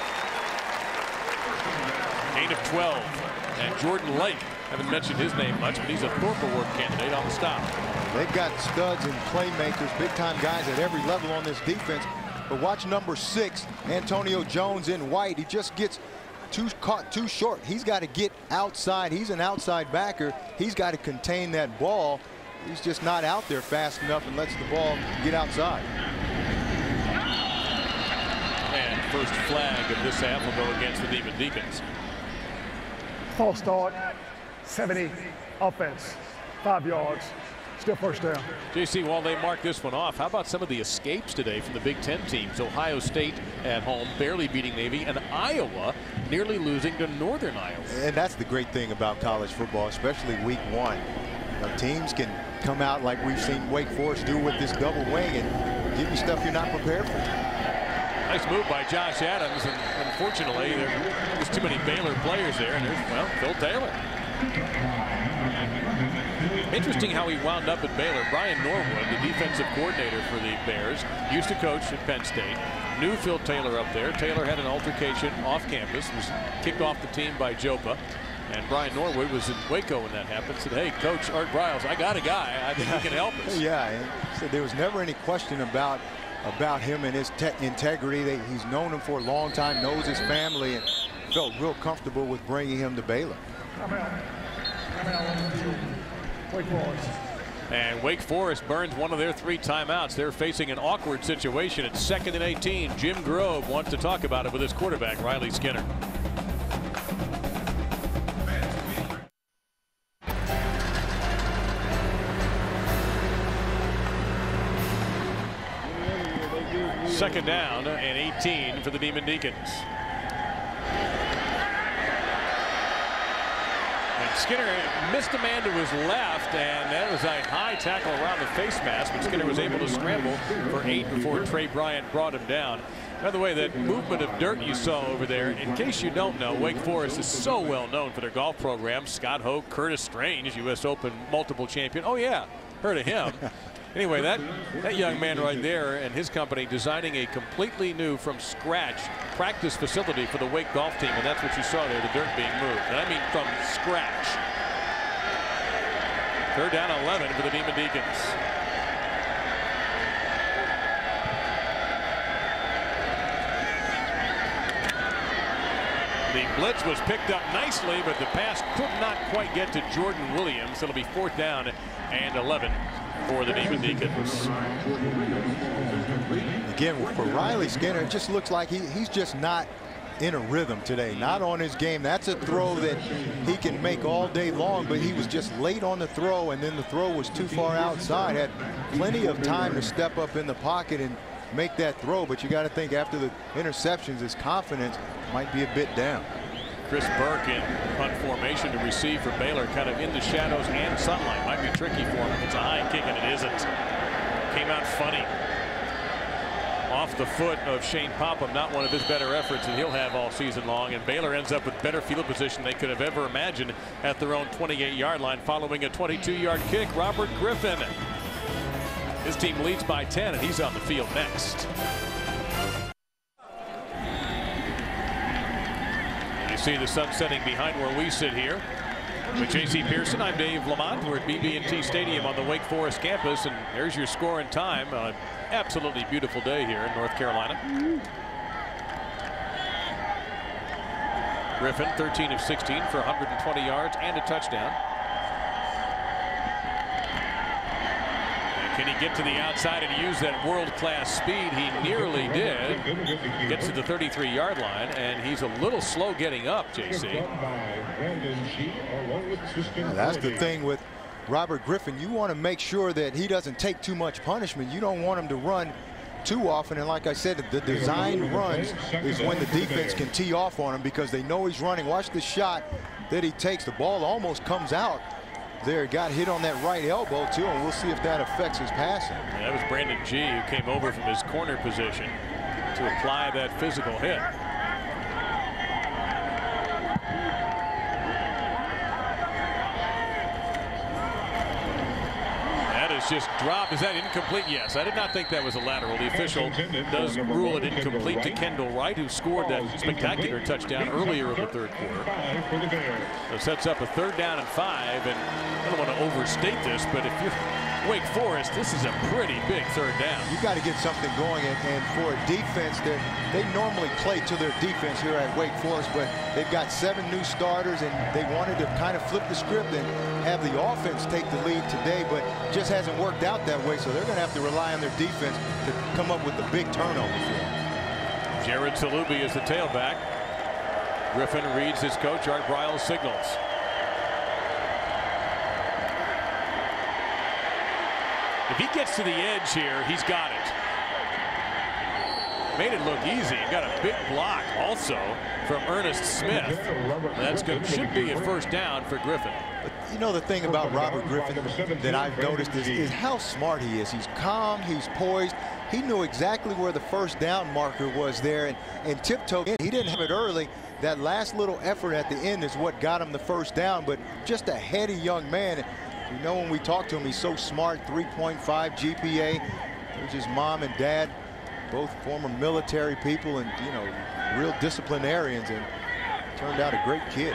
Gain of 12, and Jordan Lake, haven't mentioned his name much, but he's a Thorpe Award candidate on the stop. They've got studs and playmakers, big-time guys at every level on this defense. But watch number 6, Antonio Jones in white. He just gets caught too short. He's got to get outside. He's an outside backer. He's got to contain that ball. He's just not out there fast enough and lets the ball get outside. And first flag of this half will go against the Demon Deacons. False start, 70, offense, 5 yards. Still first down. JC, while they mark this one off, how about some of the escapes today from the Big Ten teams? Ohio State at home, barely beating Navy, and Iowa nearly losing to Northern Iowa. And that's the great thing about college football, especially week 1. You know, teams can come out like we've seen Wake Forest do with this double wing and give you stuff you're not prepared for. Nice move by Josh Adams, and unfortunately, there's too many Baylor players there, and there's, well, Phil Taylor. Interesting how he wound up at Baylor. Brian Norwood, the defensive coordinator for the Bears, used to coach at Penn State, knew Phil Taylor up there. Taylor had an altercation off campus, was kicked off the team by Jopa, and Brian Norwood was in Waco when that happened. Said, hey, Coach Art Briles, I got a guy. I think he can help us. Yeah, so there was never any question about him and his integrity. He's known him for a long time, knows his family, and felt real comfortable with bringing him to Baylor. Wake Forest. And Wake Forest burns one of their 3 timeouts. They're facing an awkward situation at 2nd and 18. Jim Grove wants to talk about it with his quarterback, Riley Skinner. Second down and 18 for the Demon Deacons. Skinner missed a man to his left, and that was a high tackle around the face mask, but Skinner was able to scramble for 8 before Trey Bryant brought him down. By the way, that movement of dirt you saw over there, in case you don't know, Wake Forest is so well known for their golf program. Scott Hoke, Curtis Strange, U.S. Open multiple champion. Oh, yeah, heard of him. Anyway, that young man right there and his company designing a completely new from scratch practice facility for the Wake golf team, and that's what you saw there, the dirt being moved. And I mean from scratch. Third down 11 for the Demon Deacons. The blitz was picked up nicely, but the pass could not quite get to Jordan Williams. It'll be 4th down and 11 for the Demon Deacons. Again, for Riley Skinner, it just looks like he's just not in a rhythm today, not on his game. That's a throw that he can make all day long, but he was just late on the throw, and then the throw was too far outside. Had plenty of time to step up in the pocket and make that throw, but you got to think after the interceptions, his confidence might be a bit down. Chris Burke in punt formation to receive for Baylor, kind of in the shadows and sunlight. Might be tricky for him if it's a high kick, and it isn't. Came out funny. Off the foot of Shane Popham, not one of his better efforts that he'll have all season long, and Baylor ends up with better field position they could have ever imagined at their own 28-yard line following a 22-yard kick. Robert Griffin. His team leads by 10, and he's on the field next. You see the sun setting behind where we sit here. With J.C. Pearson, I'm Dave Lamont. We're at BB&T Stadium on the Wake Forest campus, and there's your score and time. An absolutely beautiful day here in North Carolina. Griffin, 13 of 16 for 120 yards and a touchdown. Can he get to the outside and use that world-class speed? He nearly did. Gets to the 33-yard line, and he's a little slow getting up, JC. That's the thing with Robert Griffin. You want to make sure that he doesn't take too much punishment. You don't want him to run too often. And like I said, the designed runs is when the defense can tee off on him because they know he's running. Watch the shot that he takes. The ball almost comes out. There, got hit on that right elbow too, and we'll see if that affects his passing. That was Brandon G who came over from his corner position to apply that physical hit. That is just dropped. Is that incomplete? Yes, I did not think that was a lateral. The official does rule it incomplete to Kendall Wright, who scored that spectacular touchdown earlier in the third quarter. So sets up a 3rd down and 5, and I don't want to overstate this, but if you're Wake Forest, this is a pretty big 3rd down. You got to get something going, and for a defense that they normally play to their defense here at Wake Forest, but they've got 7 new starters, and they wanted to kind of flip the script and have the offense take the lead today, but just hasn't worked out that way, so they're going to have to rely on their defense to come up with the big turnover for them. Jared Salubi is the tailback. Griffin reads his coach, Art Briles signals. If he gets to the edge here, he's got it. Made it look easy. Got a big block also from Ernest Smith. That's good. Should be a 1st down for Griffin. But you know the thing about Robert Griffin that I've noticed is how smart he is. He's calm, he's poised. He knew exactly where the 1st down marker was there and tiptoed in. He didn't have it early. That last little effort at the end is what got him the 1st down, but just a heady young man. You know, when we talk to him, he's so smart, 3.5 GPA, which is mom and dad, both former military people and, you know, real disciplinarians, and turned out a great kid.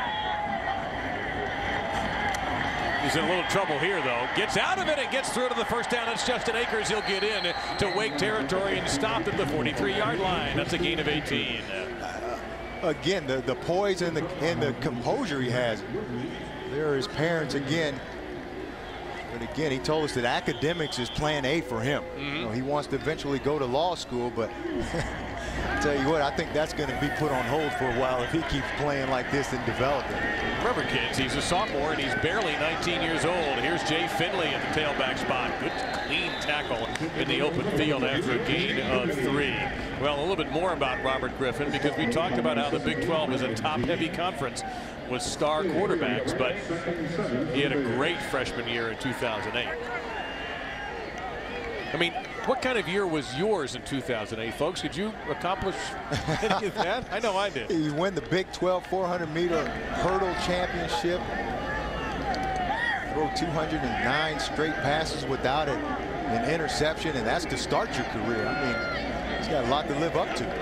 He's in a little trouble here, though. Gets out of it and gets through to the 1st down. It's Justin Akers. He'll get in to Wake territory and stopped at the 43-yard line. That's a gain of 18. Again, the poise and the composure he has. There are his parents again. But again, he told us that academics is plan A for him. You know, he wants to eventually go to law school, but I tell you what, I think that's going to be put on hold for a while if he keeps playing like this and developing. Remember, kids, he's a sophomore and he's barely 19 years old. Here's Jay Finley at the tailback spot. Good clean tackle in the open field after a gain of 3. Well, a little bit more about Robert Griffin, because we talked about how the Big 12 is a top-heavy conference with star quarterbacks, but he had a great freshman year in 2008. I mean, what kind of year was yours in 2008, folks? Did you accomplish any of that? I know I did. You win the Big 12 400-meter hurdle championship. Throw 209 straight passes without an interception, and that's to start your career. I mean, he's got a lot to live up to.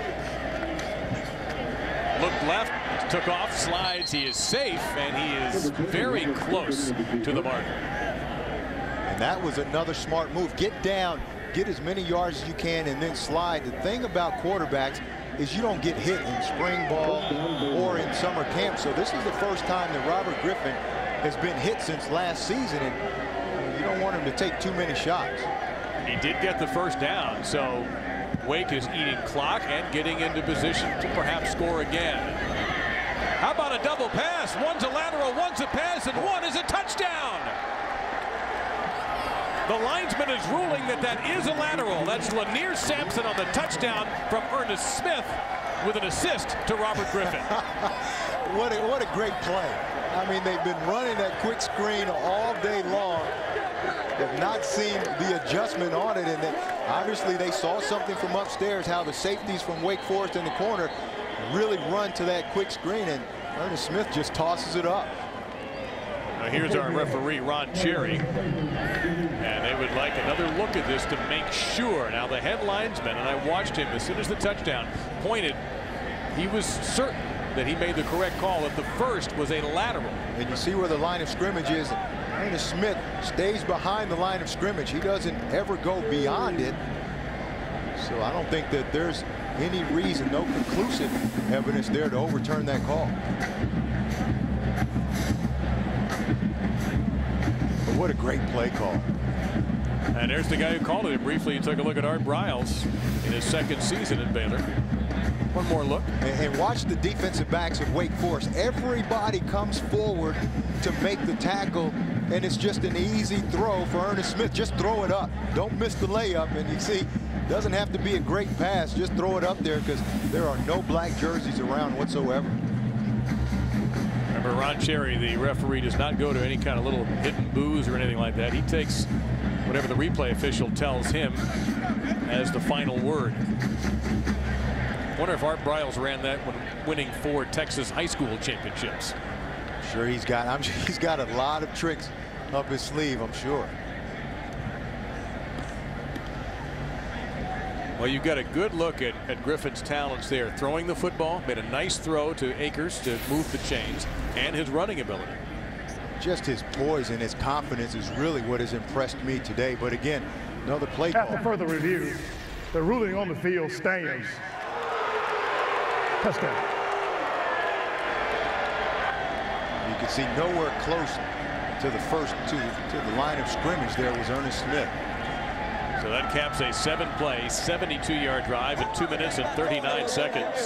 Looked left, took off, slides. He is safe, and he is very close to the marker. And that was another smart move. Get down, get as many yards as you can, and then slide. The thing about quarterbacks is you don't get hit in spring ball or in summer camp. So this is the first time that Robert Griffin has been hit since last season, and you don't want him to take too many shots. He did get the 1st down, so Wake is eating clock and getting into position to perhaps score again. How about a double pass? One's a lateral, one's a pass, and one is a touchdown. The linesman is ruling that that is a lateral. That's Lanier Sampson on the touchdown from Ernest Smith. with an assist to Robert Griffin. What a great play. I mean, they've been running that quick screen all day long. Have not seen the adjustment on it, and obviously they saw something from upstairs, how the safeties from Wake Forest in the corner really run to that quick screen, and Ernest Smith just tosses it up. Now here's our referee, Ron Cherry, and they would like another look at this to make sure. Now the head linesman, and I watched him as soon as the touchdown pointed, he was certain that he made the correct call, that the first was a lateral. And you see where the line of scrimmage is. Ernest Smith stays behind the line of scrimmage. He doesn't ever go beyond it. So I don't think that there's any reason, no conclusive evidence there to overturn that call. But what a great play call. And there's the guy who called it. Briefly, took a look at Art Briles in his second season at Baylor. One more look. And watch the defensive backs of Wake Forest. Everybody comes forward to make the tackle, and it's just an easy throw for Ernest Smith. Just throw it up. Don't miss the layup. And you see, doesn't have to be a great pass. Just throw it up there, because there are no black jerseys around whatsoever. Remember, Ron Cherry, the referee, does not go to any kind of little hidden boos or anything like that. He takes whatever the replay official tells him as the final word. I wonder if Art Briles ran that when winning 4 Texas high school championships. Sure, he's got a lot of tricks up his sleeve, I'm sure. Well, you've got a good look at Griffin's talents there. Throwing the football, made a nice throw to Akers to move the chains, and his running ability. Just his poise and his confidence is really what has impressed me today. But again, another play call. After further review, the ruling on the field stands. Touchdown. You can see nowhere close to the first to the line of scrimmage there was Ernest Smith. So that caps a 7-play, 72-yard drive in 2 minutes and 39 seconds.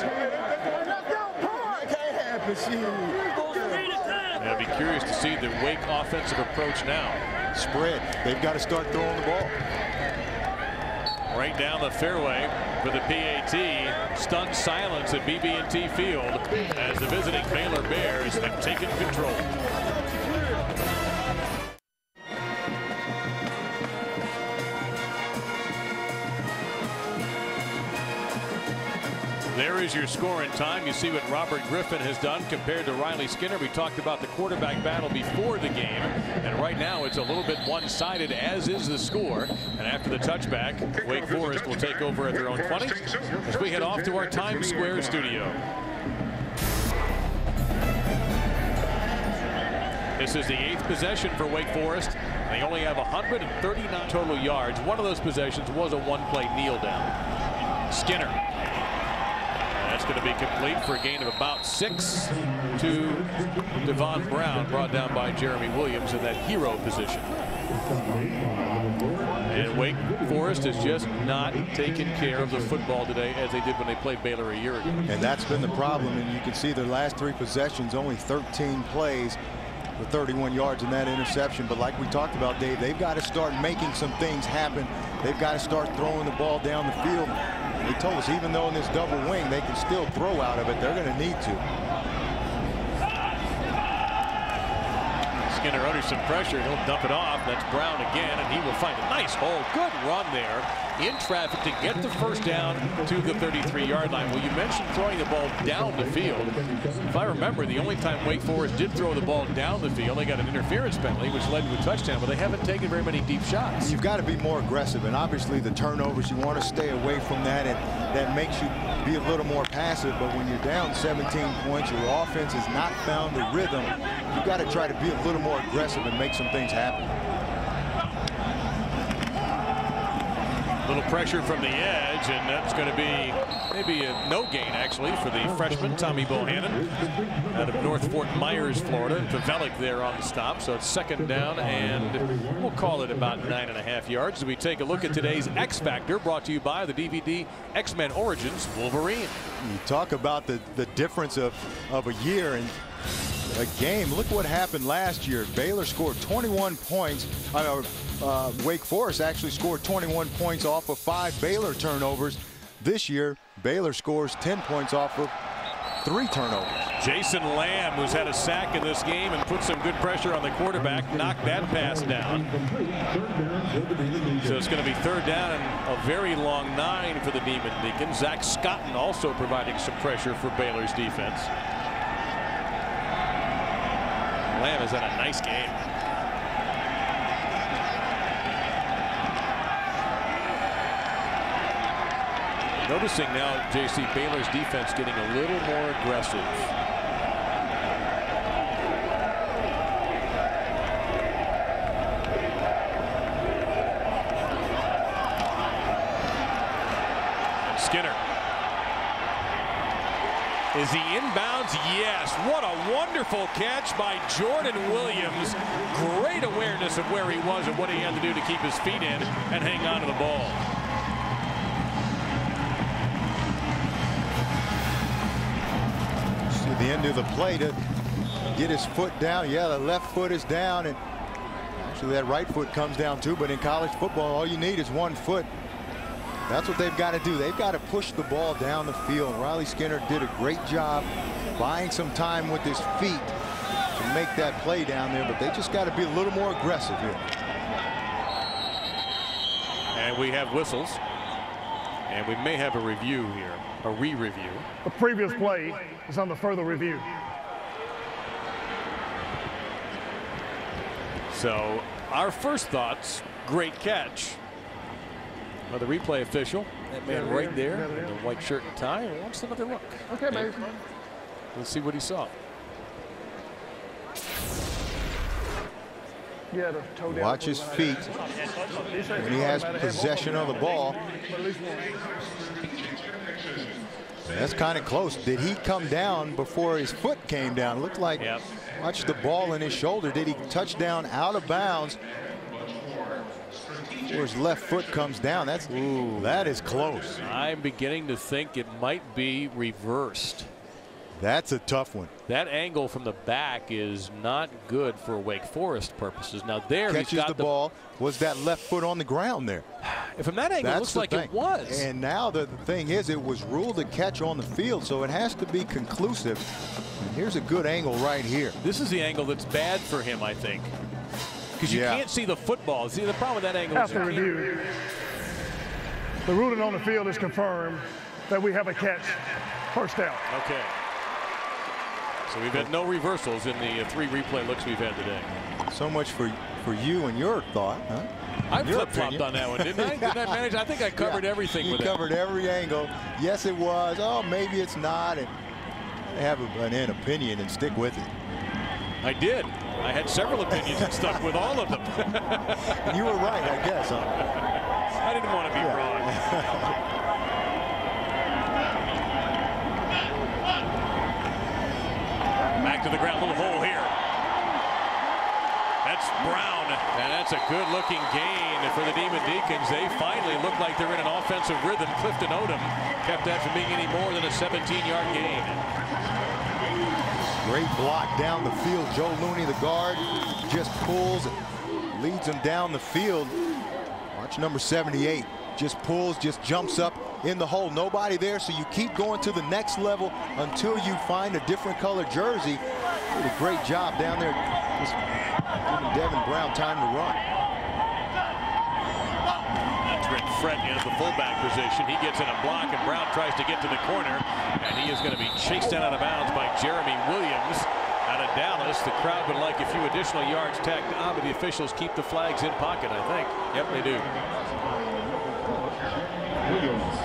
I'd be curious to see the Wake offensive approach now. Spread. They've got to start throwing the ball. Right down the fairway for the PAT. Stunned silence at BB&T Field as the visiting Baylor Bears have taken control. There is your score in time. You see what Robert Griffin has done compared to Riley Skinner. We talked about the quarterback battle before the game, and right now it's a little bit one-sided, as is the score. And after the touchback, Wake Forest will take over at their own 20 as we head off to our Times Square studio. This is the 8th possession for Wake Forest. They only have 139 total yards. One of those possessions was a one-play kneel down. Skinner. That's going to be complete for a gain of about 6 to Devon Brown, brought down by Jeremy Williams in that hero position. And Wake Forest has just not taken care of the football today as they did when they played Baylor a year ago. And that's been the problem. And you can see their last 3 possessions, only 13 plays for 31 yards in that interception. But like we talked about, Dave, they've got to start making some things happen. They've got to start throwing the ball down the field. They told us even though in this double wing they can still throw out of it, they're going to need to. Skinner under some pressure. He'll dump it off. That's Brown again, and he will find a nice hole. Good run there in traffic to get the first down to the 33-yard line. Well, you mentioned throwing the ball down the field. If I remember, the only time Wake Forest did throw the ball down the field, they got an interference penalty, which led to a touchdown, but they haven't taken very many deep shots. You've got to be more aggressive, and obviously the turnovers, you want to stay away from that, and that makes you be a little more passive. But when you're down 17 points, your offense has not found the rhythm. You've got to try to be a little more aggressive and make some things happen. Little pressure from the edge, and that's going to be maybe a no gain, actually, for the freshman, Tommy Bohannon, out of North Fort Myers, Florida. And Pavelic there on the stop. So it's 2nd down, and we'll call it about 9.5 yards. As we take a look at today's X Factor, brought to you by the DVD X-Men Origins Wolverine. You talk about the difference of a year and a game. Look what happened last year. Baylor scored 21 points. Wake Forest actually scored 21 points off of 5 Baylor turnovers. This year, Baylor scores 10 points off of 3 turnovers. Jason Lamb, who's had a sack in this game and put some good pressure on the quarterback, knocked that pass down. So it's going to be 3rd down and a very long 9 for the Deacons. Zach Scotton also providing some pressure for Baylor's defense. Lamb has had a nice game. Noticing now, JC, Baylor's defense getting a little more aggressive. And Skinner. Is he inbounds? Yes. What a wonderful catch by Jordan Williams. Great awareness of where he was and what he had to do to keep his feet in and hang on to the ball. The end of the play to get his foot down. Yeah, the left foot is down, and actually that right foot comes down too. But in college football, all you need is 1 foot. That's what they've got to do. They've got to push the ball down the field. Riley Skinner did a great job buying some time with his feet to make that play down there, but they just got to be a little more aggressive here. And we have whistles, and we may have a review here, a re-review. The previous play is under further review. So our first thoughts, great catch. Well, the replay official, that man right there in the white shirt and tie, wants another look. Okay, man. Let's see what he saw. Yeah, the toe down. Watch his feet when he has possession of the ball. That's kind of close. Did he come down before his foot came down? It looked like, watch the ball in his shoulder. Did he touch down out of bounds? Where his left foot comes down. That is close. I'm beginning to think it might be reversed. That's a tough one. That angle from the back is not good for Wake Forest purposes. Now there catches he's got the ball. Was that left foot on the ground there? From that angle, it looks like it was. And now the thing is, it was ruled a catch on the field, so it has to be conclusive. And here's a good angle right here. This is the angle that's bad for him, I think. Because you can't see the football. See, the problem with that angle After review, the ruling on the field is confirmed that we have a catch. First down. Okay. So we've had no reversals in the 3 replay looks we've had today. So much for you and your thought, huh? I flip-flopped on that one, didn't I? Didn't I manage? I think I covered everything with it. You covered every angle. Yes, it was. Oh, maybe it's not. And have an opinion and stick with it. I did. I had several opinions and stuck with all of them. You were right, I guess, huh? I didn't want to be wrong. Back to the ground, little hole here. That's Brown, and that's a good-looking gain for the Deacons. They finally look like they're in an offensive rhythm. Clifton Odom kept that from being any more than a 17-yard gain. Great block down the field. Joe Looney, the guard, just pulls, leads him down the field. Watch number 78. Just pulls, just jumps up in the hole. Nobody there, so you keep going to the next level until you find a different color jersey. Did a great job down there, just giving Devin Brown time to run. Trent Fred in the fullback position. He gets in a block, and Brown tries to get to the corner, and he is going to be chased down out of bounds by Jeremy Williams out of Dallas. The crowd would like a few additional yards tacked on, but the officials keep the flags in pocket, I think. Yep, they do. Williams.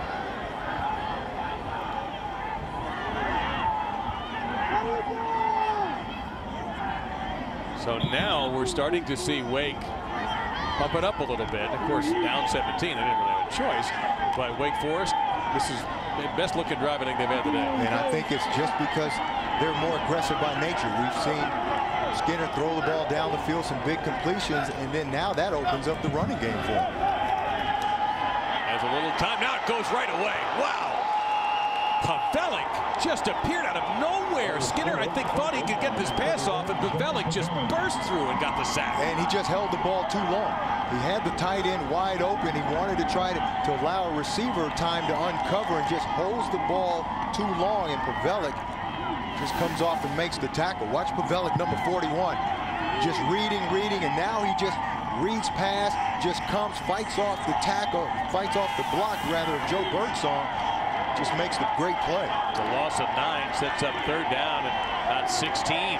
So now we're starting to see Wake pump it up a little bit. Of course, down 17, they didn't really have a choice. But Wake Forest, this is the best looking drive I think they've had today. And I think it's just because they're more aggressive by nature. We've seen Skinner throw the ball down the field, some big completions, and then now that opens up the running game for him. Has a little time. Now it goes right away. Wow. Pavelik just appeared out of nowhere there. Skinner, I think, thought he could get this pass off, and Pavelic just burst through and got the sack. And he just held the ball too long. He had the tight end wide open. He wanted to try to allow a receiver time to uncover and just holds the ball too long, and Pavelic just comes off and makes the tackle. Watch Pavelic, number 41, just reading, and now he just reads pass, just comes, fights off the tackle, fights off the block, rather, of Joe Birdsong. Just makes the great play. The loss of 9 sets up 3rd down and about 16.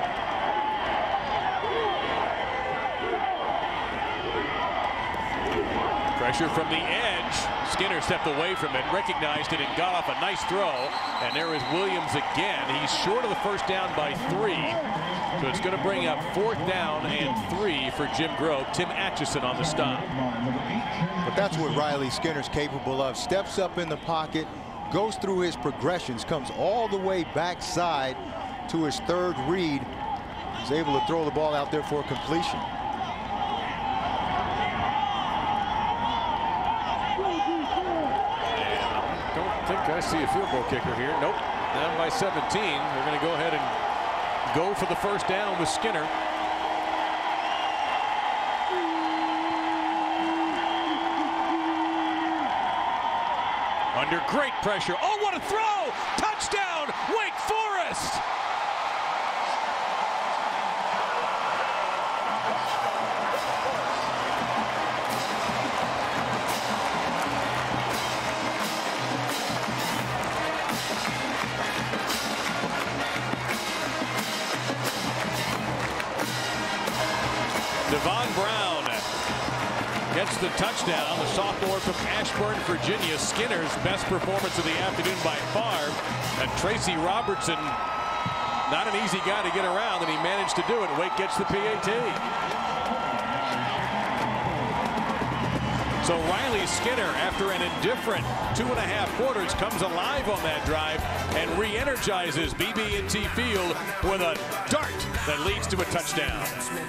Pressure from the edge. Skinner stepped away from it, recognized it, and got off a nice throw. And there is Williams again. He's short of the 1st down by 3. So it's going to bring up 4th down and 3 for Jim Grove. Tim Atchison on the stop. But that's what Riley Skinner's capable of. Steps up in the pocket, goes through his progressions, comes all the way backside to his 3rd read. He's able to throw the ball out there for completion. I think I see a field goal kicker here. Nope. Down by 17. They're going to go ahead and go for the 1st down with Skinner. Under great pressure. Oh, what a throw! Touchdown, Wake Forest! Devon Brown gets the touchdown, the sophomore from Ashburn, Virginia. Skinner's best performance of the afternoon by far. And Tracy Robertson, not an easy guy to get around, and he managed to do it. Wake gets the PAT. So Riley Skinner, after an indifferent 2.5 quarters, comes alive on that drive and re-energizes BB&T Field with a dart that leads to a touchdown.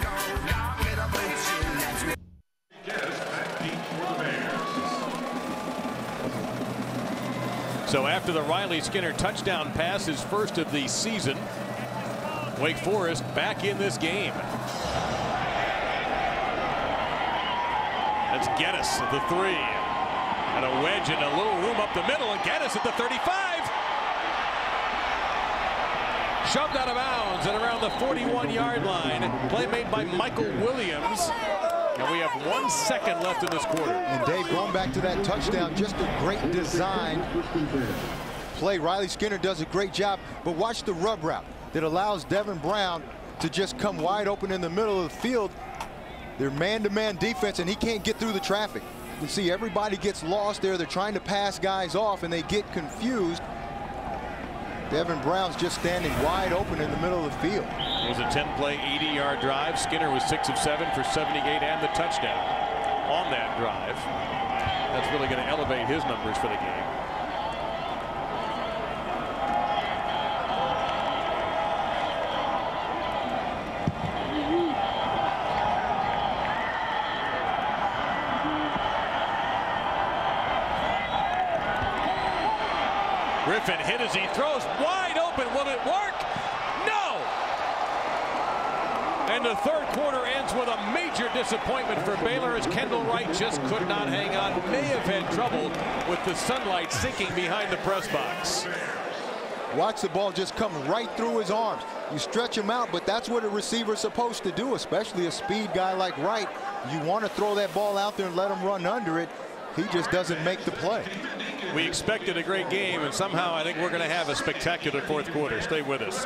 So after the Riley Skinner touchdown pass, his first of the season, Wake Forest back in this game. That's Geddes at the 3. And a wedge and a little room up the middle, and Geddes at the 35. Shoved out of bounds and around the 41-yard line. Play made by Michael Williams. And we have 1 second left in this quarter. And Dave, going back to that touchdown, just a great design play. Riley Skinner does a great job, but watch the rub route that allows Devin Brown to just come wide open in the middle of the field. They're man-to-man defense, and he can't get through the traffic. You can see everybody gets lost there. They're trying to pass guys off, and they get confused. Devin Brown's just standing wide open in the middle of the field. It was a 10-play, 80-yard drive. Skinner was 6 of 7 for 78 and the touchdown on that drive. That's really going to elevate his numbers for the game. Griffin hit as he throws wide open. Will it work? No! And the 3rd quarter ends with a major disappointment for Baylor as Kendall Wright just could not hang on. May have had trouble with the sunlight sinking behind the press box. Watch the ball just come right through his arms. You stretch him out, but that's what a receiver's supposed to do, especially a speed guy like Wright. You want to throw that ball out there and let him run under it. He just doesn't make the play. We expected a great game, and somehow I think we're going to have a spectacular 4th quarter. Stay with us.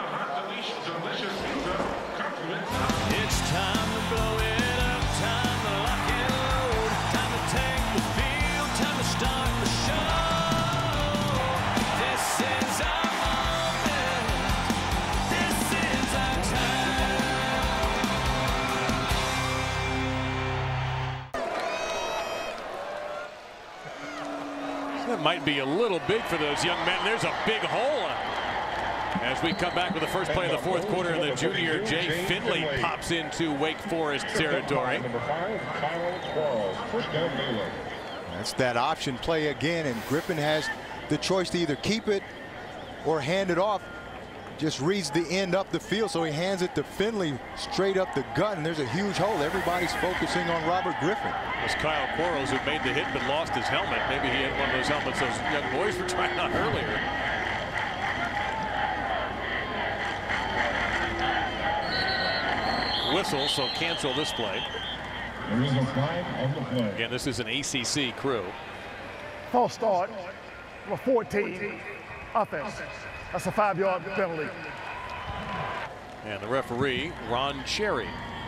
It's time to blow it up, time to lock and load, time to take the field, time to start the show. This is our moment. This is our time. That might be a little big for those young men. There's a big hole as we come back with the first play of the 4th quarter, and the junior Jay Finley pops into Wake Forest territory. That's that option play again, and Griffin has the choice to either keep it or hand it off. just reads the end up the field, so he hands it to Finley straight up the gut, and there's a huge hole. Everybody's focusing on Robert Griffin. It was Kyle Quarles who made the hit but lost his helmet. Maybe he had one of those helmets those young boys were trying out earlier. Whistle, so cancel this play. There is a flag on the play. Again, this is an ACC crew. False start, number 14, offense. That's a 5-yard penalty. And the referee, Ron Cherry.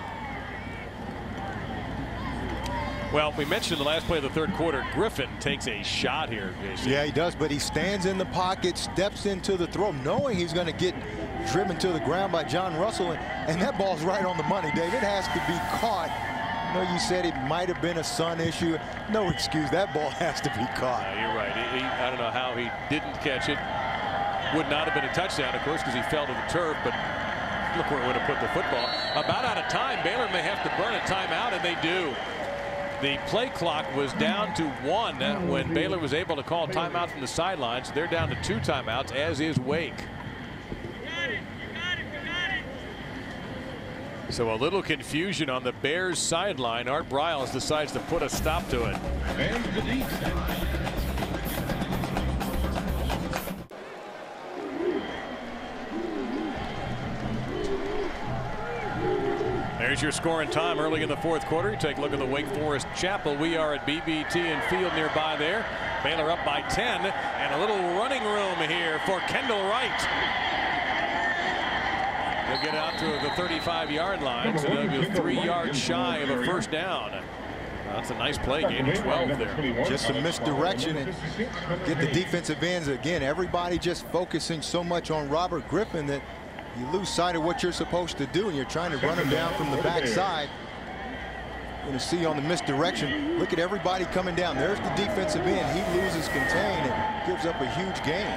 Well, we mentioned in the last play of the third quarter, Griffin takes a shot here, Jason. Yeah, he does, but he stands in the pocket, steps into the throw, knowing he's going to get driven to the ground by John Russell, and that ball's right on the money, Dave. It has to be caught. I know you said it might have been a sun issue. No excuse. That ball has to be caught. You're right. I don't know how he didn't catch it. Would not have been a touchdown, of course, because he fell to the turf, but look where it would have put the football. About out of time. Baylor may have to burn a timeout, and they do. The play clock was down to 1 when Baylor was able to call timeout from the sidelines. They're down to 2 timeouts, as is Wake. So a little confusion on the Bears sideline. Art Briles decides to put a stop to it. And the defense. There's your score and time early in the fourth quarter. Take a look at the Wake Forest Chapel. We are at BB&T and Field nearby there. Baylor up by 10, and a little running room here for Kendall Wright. He'll get out to the 35-yard line, so they'll be 3 yards shy of a first down. That's a nice play, gain of 12 there. Just a misdirection and get the defensive ends again. Everybody just focusing so much on Robert Griffin that you lose sight of what you're supposed to do, and you're trying to run him down from the backside. You're going to see on the misdirection, look at everybody coming down. There's the defensive end. He loses contain and gives up a huge gain.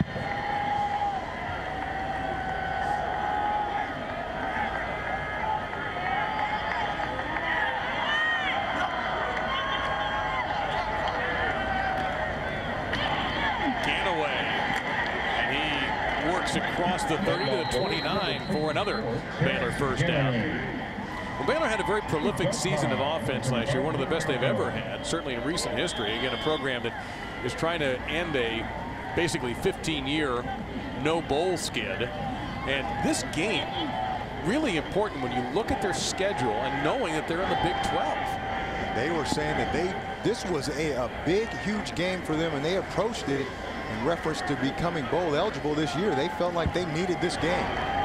Across the 30 to the 29 for another Baylor first down. Well, Baylor had a very prolific season of offense last year, one of the best they've ever had, certainly in recent history. Again, a program that is trying to end a basically 15-year no bowl skid. And this game, really important when you look at their schedule and knowing that they're in the Big 12. They were saying that this was a big, huge game for them, and they approached it in reference to becoming bowl eligible this year. They felt like they needed this game.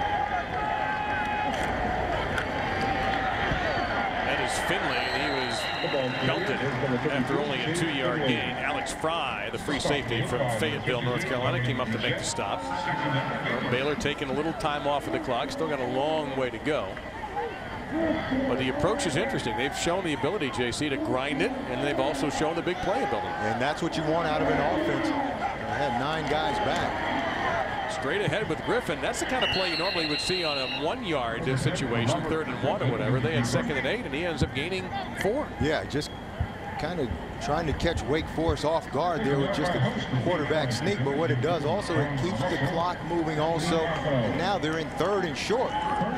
That is Finley, and he was belted after only a 2-yard gain. Alex Fry, the free safety from Fayetteville, North Carolina, came up to make the stop. Baylor taking a little time off of the clock. Still got a long way to go. But the approach is interesting. They've shown the ability, JC, to grind it, and they've also shown the big play ability. And that's what you want out of an offense. They had 9 guys back. Straight ahead with Griffin. That's the kind of play you normally would see on a 1-yard situation, 3rd and 1 or whatever. They had 2nd and 8, and he ends up gaining 4. Yeah, just kind of trying to catch Wake Forest off guard there with just a quarterback sneak. But what it does also, it keeps the clock moving also. And now they're in 3rd and short.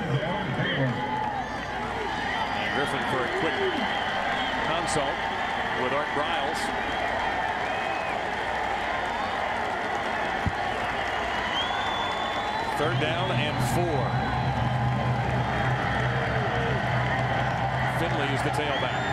Griffin for a quick consult with Art Briles. Third down and 4. Finley is the tailback.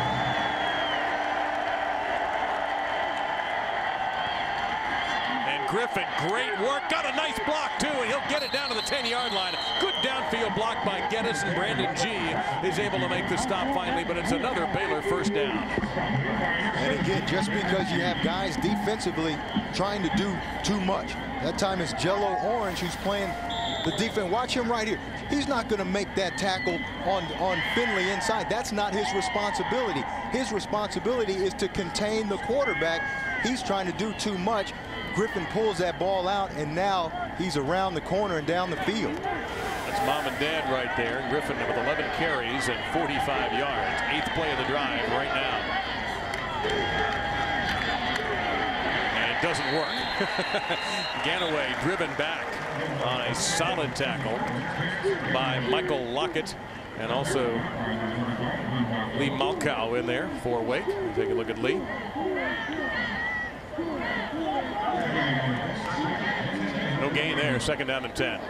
And Griffin, great work. Got a nice block, too, and he'll get it down to the 10-yard line. Good downfield block by Geddes, and Brandon G is able to make the stop finally, but it's another Baylor first down. And again, just because you have guys defensively trying to do too much. That time it's Jello Orange who's playing the defense. Watch him right here. He's not going to make that tackle on Finley inside. That's not his responsibility. His responsibility is to contain the quarterback. He's trying to do too much. Griffin pulls that ball out, and now he's around the corner and down the field. That's mom and dad right there. Griffin with 11 carries and 45 yards. 8th play of the drive right now. And it doesn't work. Ganaway driven back. on a solid tackle by Michael Lockett, and also Lee Malkow in there for Wake. Take a look at Lee. No gain there, 2nd down and 10.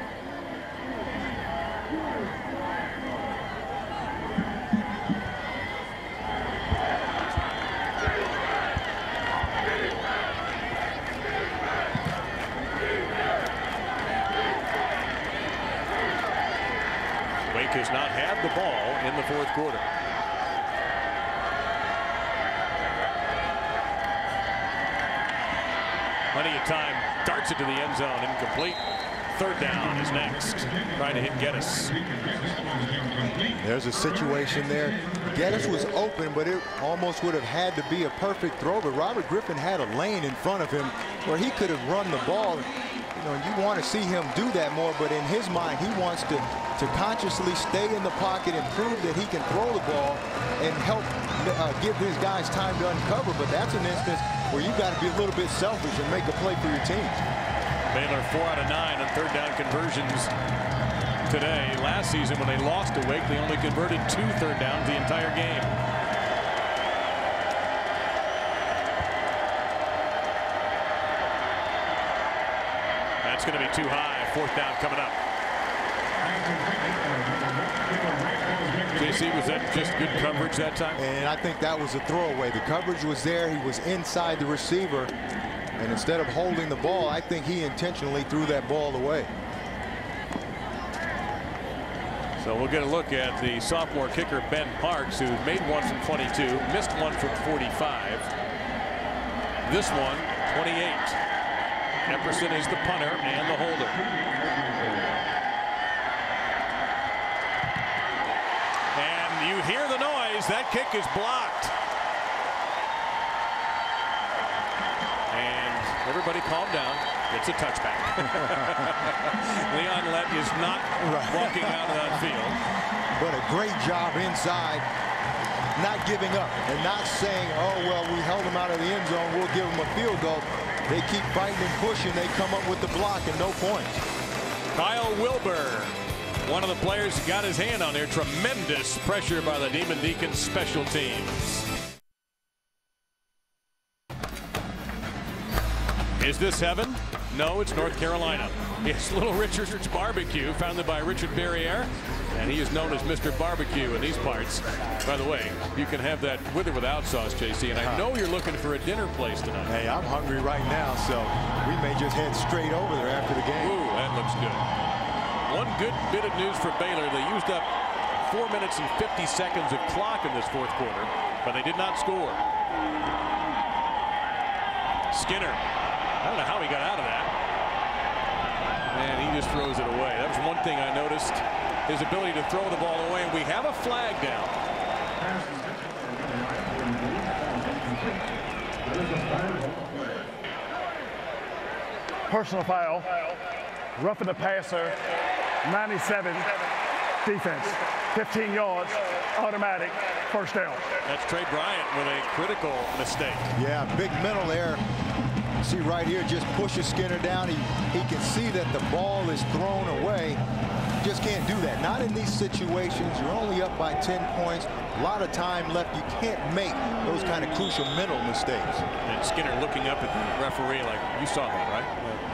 Wake has not had the ball in the 4th quarter. Plenty of time, darts it to the end zone, incomplete. 3rd down is next. Trying to hit Geddes. There's a situation there. Geddes was open, but it almost would have had to be a perfect throw. But Robert Griffin had a lane in front of him where he could have run the ball. You know, you want to see him do that more, but in his mind, he wants to consciously stay in the pocket and prove that he can throw the ball and help give his guys time to uncover. But that's an instance where you've got to be a little bit selfish and make a play for your team. Baylor 4 out of 9 on 3rd down conversions today. Last season, when they lost to Wake, they only converted 2 3rd downs the entire game. That's going to be too high. 4th down coming up. JC, was that just good coverage that time? And I think that was a throwaway. The coverage was there. He was inside the receiver. And instead of holding the ball, I think he intentionally threw that ball away. So we'll get a look at the sophomore kicker, Ben Parks, who made one from 22, missed one from 45. This one, 28. Epperson is the punter and the holder. And you hear the noise. That kick is blocked. And everybody calm down. It's a touchback. Leon Lett is not walking out of that field. But a great job inside, not giving up and not saying, oh, well, we held him out of the end zone, we'll give him a field goal. They keep fighting and pushing. They come up with the block and no points. Kyle Wilbur, one of the players who got his hand on there. Tremendous pressure by the Demon Deacons special teams. Is this heaven? No, it's North Carolina. It's Little Richard's Barbecue, founded by Richard Barriere, and he is known as Mr. Barbecue in these parts. By the way, you can have that with or without sauce, JC, and I know you're looking for a dinner place tonight. Hey, I'm hungry right now, so we may just head straight over there after the game. Ooh, that looks good. One good bit of news for Baylor. They used up 4 minutes and 50 seconds of clock in this 4th quarter, but they did not score. Skinner. I don't know how he got out of that. And he just throws it away. That was one thing I noticed, his ability to throw the ball away. And we have a flag down. Personal foul. Roughing the passer. 97. Defense. 15 yards. Automatic. 1st down. That's Trey Bryant with a critical mistake. Yeah, big mental error. See right here, just pushes Skinner down. He can see that the ball is thrown away. Just can't do that. Not in these situations. You're only up by 10 points. A lot of time left. You can't make those kind of crucial mental mistakes. And Skinner looking up at the referee like, you saw that, right?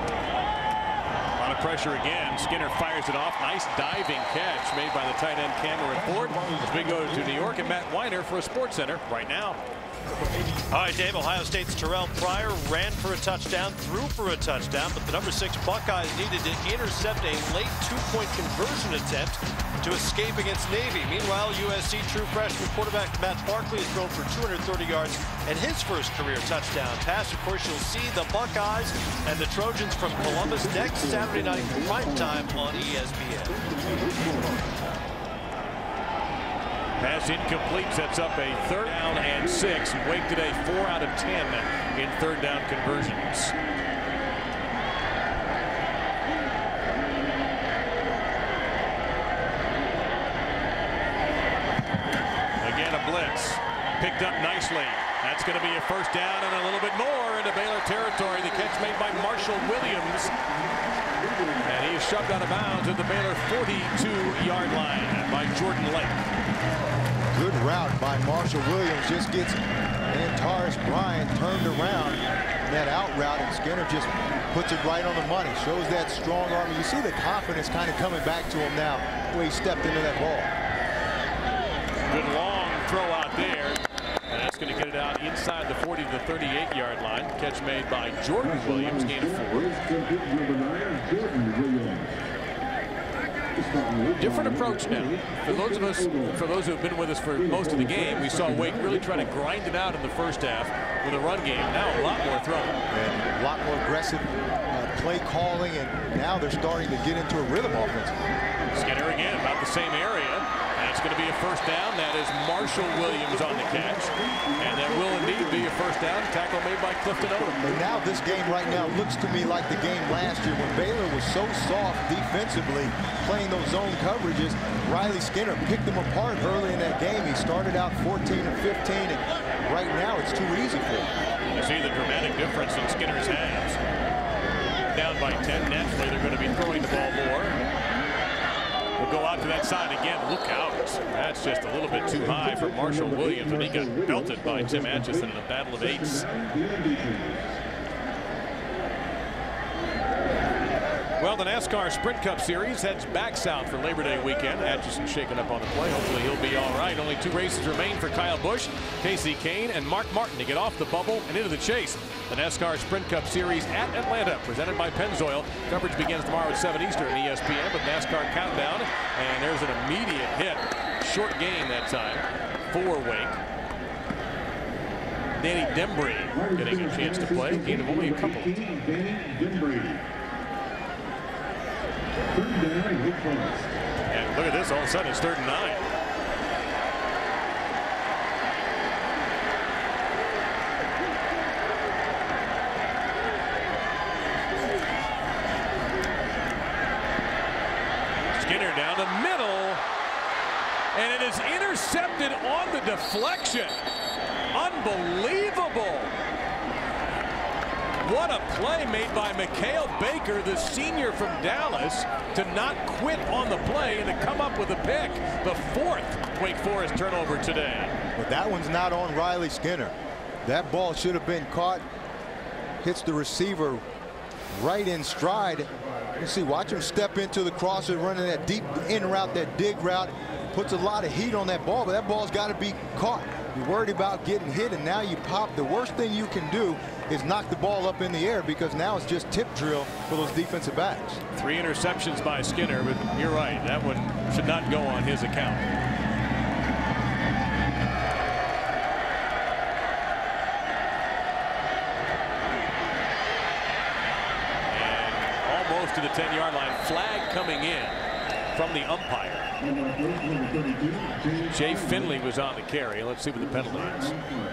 A lot of pressure again. Skinner fires it off. Nice diving catch made by the tight end Cameron Ford. As we go to New York and Matt Weiner for a Sports Center right now. All right, Dave, Ohio State's Terrell Pryor ran for a touchdown, threw for a touchdown, but the number 6 Buckeyes needed to intercept a late 2-point conversion attempt to escape against Navy. Meanwhile, USC true freshman quarterback Matt Barkley has thrown for 230 yards and his first career touchdown pass. Of course, you'll see the Buckeyes and the Trojans from Columbus next Saturday night primetime on ESPN. Pass incomplete, sets up a 3rd down and 6. Wake today 4 out of 10 in 3rd down conversions. Again, a blitz. Picked up nicely. That's going to be a 1st down and a little bit more into Baylor territory. The catch made by Marshall Williams. And he is shoved out of bounds at the Baylor 42-yard line by Jordan Lake. Good route by Marshall Williams. Just gets Antares Bryant turned around in that out route, and Skinner just puts it right on the money. Shows that strong arm. You see the confidence kind of coming back to him now, the way he stepped into that ball. Good long throw out there. And that's going to get it out inside the 40 to the 38-yard line. Catch made by Jordan Williams, gain of 4. Different approach now. For those who have been with us for most of the game, we saw Wake really trying to grind it out in the first half with a run game. Now a lot more throwing. And a lot more aggressive play calling, and now they're starting to get into a rhythm offense. Skinner again, about the same area. That's going to be a first down. That is Marshall Williams on the catch. And that will indeed be a first down. Tackle made by Clifton Odom. But now this game right now looks to me like the game last year when Baylor was so soft defensively, playing those zone coverages. Riley Skinner picked them apart early in that game. He started out 14 and 15, and right now it's too easy for him. You see the dramatic difference in Skinner's halves. Down by 10. Naturally, they're going to be throwing the ball more. We'll go out to that side again. Look out. That's just a little bit too high for Marshall Williams, and he got belted by Tim Atchison in a battle of eights. Well, the NASCAR Sprint Cup Series heads back south for Labor Day weekend. Atchison shaking up on the play. Hopefully he'll be all right. Only 2 races remain for Kyle Busch, Casey Kane, and Mark Martin to get off the bubble and into the chase. The NASCAR Sprint Cup Series at Atlanta, presented by Pennzoil. Coverage begins tomorrow at 7 Eastern on ESPN with NASCAR Countdown. And there's an immediate hit. Short gain that time for Wake. Danny Dembry getting a chance to play. Gain of only a couple. And look at this, all of a sudden it's 3rd and 9. Skinner down the middle, and it is intercepted on the deflection. Unbelievable. What a play made by Mikhail Baker, the senior from Dallas, to not quit on the play and to come up with a pick. The 4th Wake Forest turnover today. But that one's not on Riley Skinner. That ball should have been caught. Hits the receiver right in stride. You see, watch him step into the crosser, running that deep in route, that dig route. Puts a lot of heat on that ball, but that ball's got to be caught. You're worried about getting hit, and now you pop. The worst thing you can do is knock the ball up in the air, because now it's just tip drill for those defensive backs. 3 interceptions by Skinner, but you're right, that one should not go on his account. And almost to the 10-yard line. Flag coming in from the umpire. Jay Finley was on the carry. Let's see what the penalty is.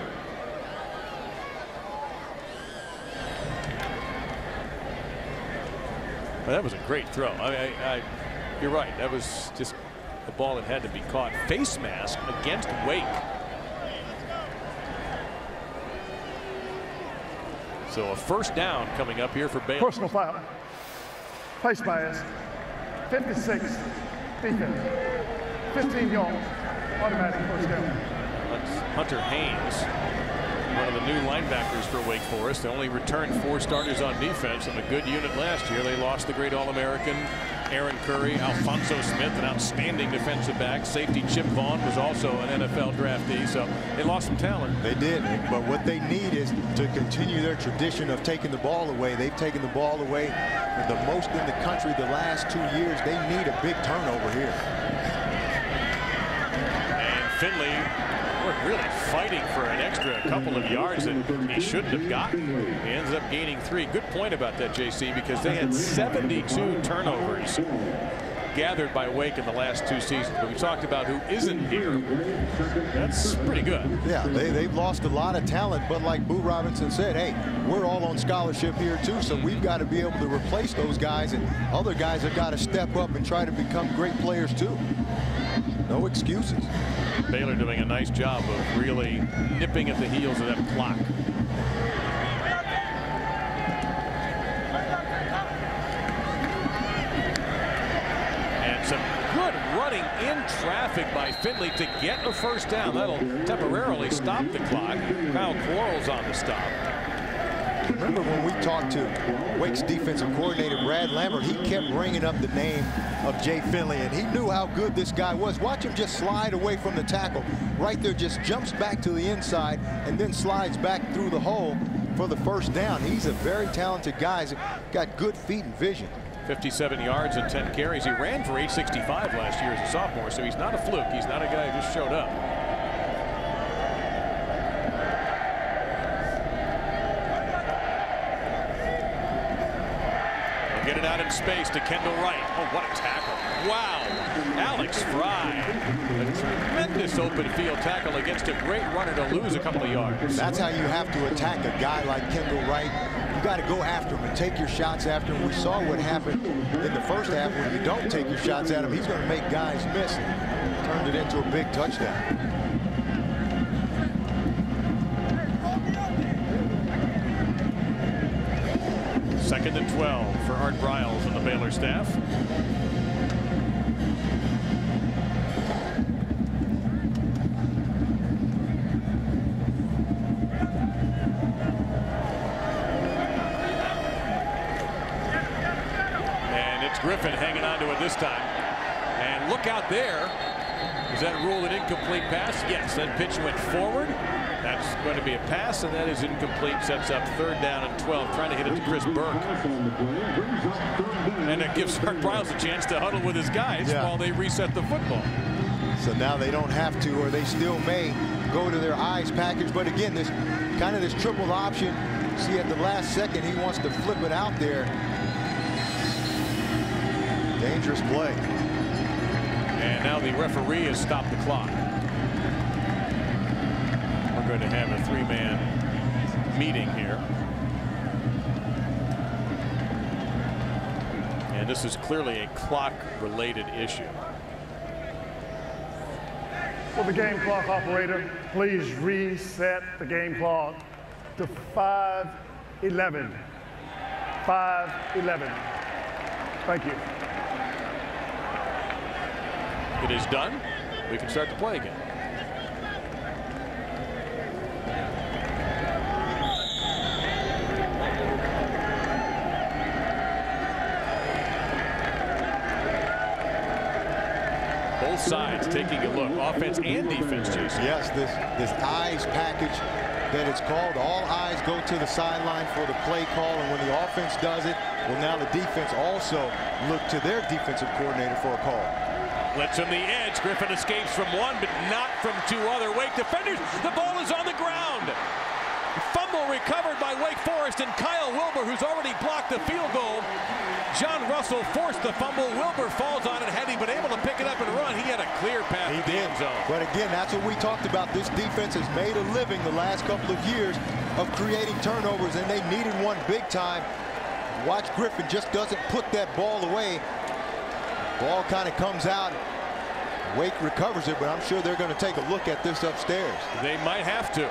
Well, that was a great throw. You're right. That was just a ball that had to be caught. Face mask against Wake. So a first down coming up here for Baylor. Personal foul. Face mask. 56. Defense. 15 yards. Automatic first down. That's Hunter Haynes, one of the new linebackers for Wake Forest. They only returned 4 starters on defense, and a good unit last year. They lost the great All-American Aaron Curry, Alfonso Smith, an outstanding defensive back. Safety Chip Vaughn was also an NFL draftee, so they lost some talent. They did, but what they need is to continue their tradition of taking the ball away. They've taken the ball away the most in the country the last 2 years. They need a big turnover here. And Finley, really fighting for an extra couple of yards that he shouldn't have gotten. He ends up gaining 3. Good point about that, JC, because they had 72 turnovers gathered by Wake in the last 2 seasons. But we talked about who isn't here. That's pretty good. Yeah, they've lost a lot of talent, but like Boo Robinson said, hey, we're all on scholarship here too, so we've got to be able to replace those guys, and other guys have got to step up and try to become great players too. No excuses. Baylor doing a nice job of really nipping at the heels of that clock. in traffic by Finley to get a first down. That'll temporarily stop the clock. Kyle Quarles on the stop. Remember when we talked to Wake's defensive coordinator, Brad Lambert, he kept bringing up the name of Jay Finley, and he knew how good this guy was. Watch him just slide away from the tackle. Right there, just jumps back to the inside and then slides back through the hole for the first down. He's a very talented guy. He's got good feet and vision. 57 yards and 10 carries. He ran for 865 last year as a sophomore, so he's not a fluke. He's not a guy who just showed up. They'll get it out in space to Kendall Wright. Oh, what a tackle. Wow. Alex Fry. A tremendous open field tackle against a great runner to lose a couple of yards. That's how you have to attack a guy like Kendall Wright. You got to go after him and take your shots after him. We saw what happened in the first half. When you don't take your shots at him, he's going to make guys miss. Turned it into a big touchdown. Second and 12 for Art Briles and the Baylor staff. Griffin hanging on to it this time. And look out there. Is that ruled an incomplete pass? Yes, that pitch went forward. That's going to be a pass, and that is incomplete. Sets up third down and 12, trying to hit it to Chris Burke. And it gives Art Briles a chance to huddle with his guys while they reset the football. So now they don't have to, or they still may go to their eyes package. But again, this kind of this triple option. See, at the last second, he wants to flip it out there. Dangerous play. And now the referee has stopped the clock. We're going to have a three-man meeting here. And this is clearly a clock-related issue. Will the game clock operator please reset the game clock to 5:11. 5:11. Thank you. It is done. We can start to play again. Both sides taking a look, offense and defense, Jason. Yes, this eyes package that it's called. All eyes go to the sideline for the play call, and when the offense does it, well, now the defense also look to their defensive coordinator for a call. Blitz from the edge. Griffin escapes from one, but not from two other Wake defenders. The ball is on the ground. Fumble recovered by Wake Forest, and Kyle Wilbur, who's already blocked the field goal. John Russell forced the fumble. Wilbur falls on it. Had he been able to pick it up and run, he had a clear path to the end zone. But again, that's what we talked about. This defense has made a living the last couple of years of creating turnovers, and they needed one big time. Watch Griffin just doesn't put that ball away. Ball kind of comes out. Wake recovers it, but I'm sure they're going to take a look at this upstairs. They might have to.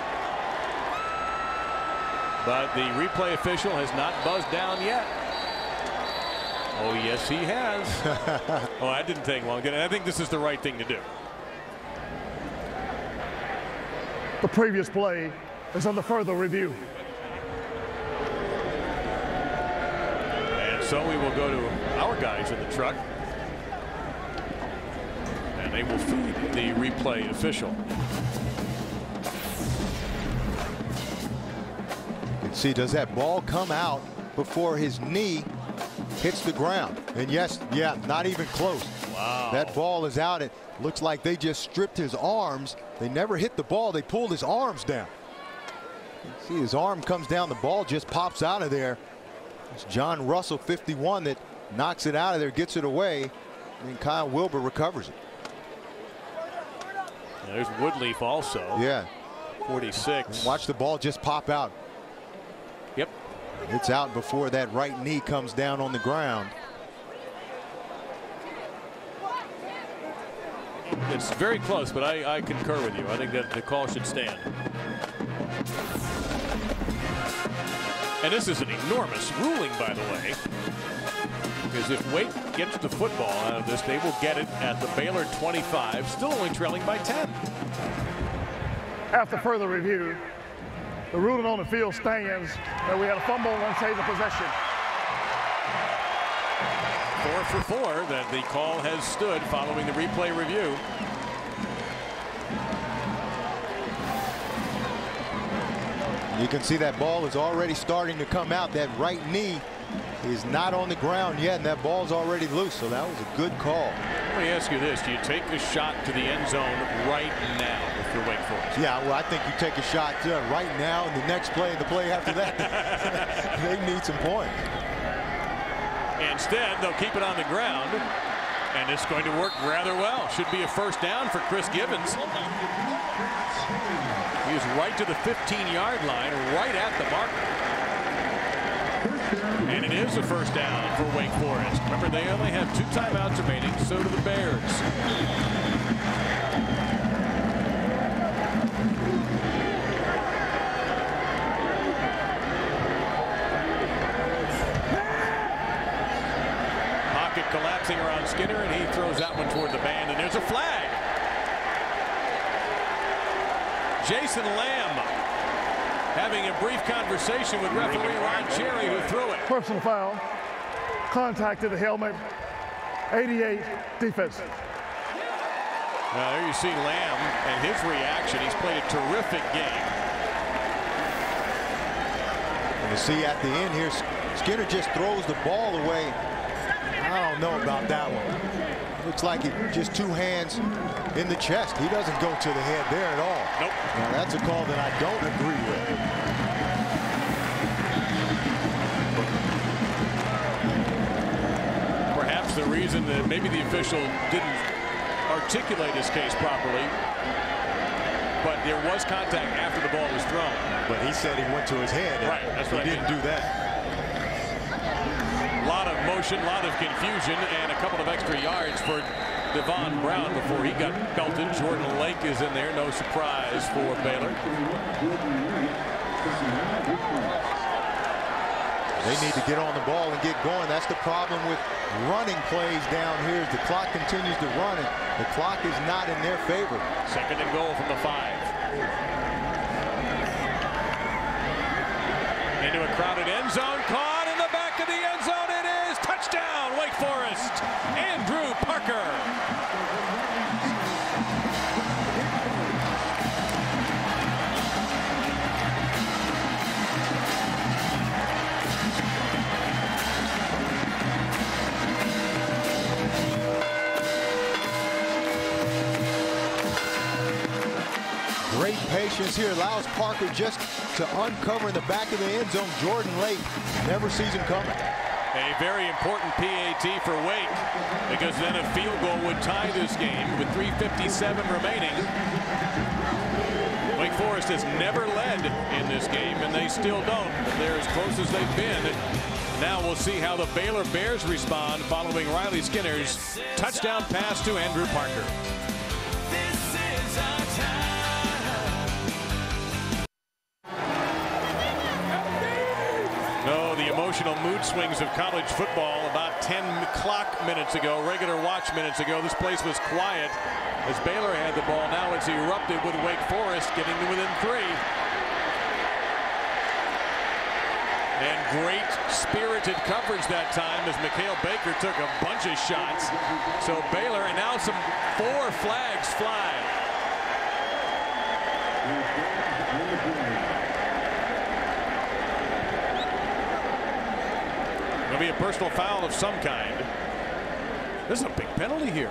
But the replay official has not buzzed down yet. Oh, yes, he has. Oh, that didn't take long. I think this is the right thing to do. The previous play is under further review. And so we will go to our guys in the truck. And they will feed the replay official. See, does that ball come out before his knee hits the ground? And yes, yeah, not even close. Wow. That ball is out. It looks like they just stripped his arms. They never hit the ball. They pulled his arms down. See, his arm comes down. The ball just pops out of there. It's John Russell, 51, that knocks it out of there, gets it away. And Kyle Wilbur recovers it. There's Woodleaf also. Yeah. 46. And watch the ball just pop out. Yep. It's out before that right knee comes down on the ground. It's very close, but I concur with you. I think that the call should stand. And this is an enormous ruling, by the way. is if Wake gets the football out of this, they will get it at the Baylor 25, still only trailing by 10. After further review, the ruling on the field stands that we had a fumble and save the possession. 4 for 4 that the call has stood following the replay review. You can see that ball is already starting to come out. That right knee is not on the ground yet, and that ball's already loose, so that was a good call. Let me ask you this. Do you take a shot to the end zone right now if you're Wake Forest? Yeah, well, I think you take a shot right now, and the next play and the play after that, they need some points. Instead, they'll keep it on the ground, and it's going to work rather well. Should be a first down for Chris Gibbons. He is right to the 15-yard line, right at the marker. And it is a first down for Wake Forest. Remember, they only have 2 timeouts remaining, so do the Bears. Pocket collapsing around Skinner, and he throws that one toward the band, and there's a flag. Jason Lamb having a brief conversation with referee Ron Cherry, who threw it. Personal foul, contacted the helmet, 88 defense. Now there you see Lamb and his reaction. He's played a terrific game. And you see at the end here, Skinner just throws the ball away. I don't know about that one. Looks like it just 2 hands in the chest. He doesn't go to the head there at all. Nope. Now that's a call that I don't agree with. Perhaps the reason that maybe the official didn't articulate his case properly, but there was contact after the ball was thrown. But he said he went to his head. Right, that's what he didn't do that. A lot of motion, a lot of confusion, and a couple of extra yards for Devon Brown before he got belted. Jordan Lake is in there, no surprise for Baylor. They need to get on the ball and get going. That's the problem with running plays down here. As the clock continues to run, and the clock is not in their favor. 2nd and goal from the 5. Into a crowded end zone, caught in the back of the end zone. It is touchdown, Wake Forest. Andrew Parker. Great patience here, allows Parker just to uncover in the back of the end zone. Jordan Lake never sees him coming. A very important PAT for Wake, because then a field goal would tie this game with 3:57 remaining. Wake Forest has never led in this game, and they still don't. They're as close as they've been. Now we'll see how the Baylor Bears respond following Riley Skinner's touchdown pass to Andrew Parker. No, the emotional mood swings of college football. About 10 clock minutes ago, regular watch minutes ago, this place was quiet as Baylor had the ball. Now it's erupted with Wake Forest getting to within 3. And great spirited coverage that time as Mikhail Baker took a bunch of shots. So Baylor, and now 4 flags fly. It'll be a personal foul of some kind. This is a big penalty here.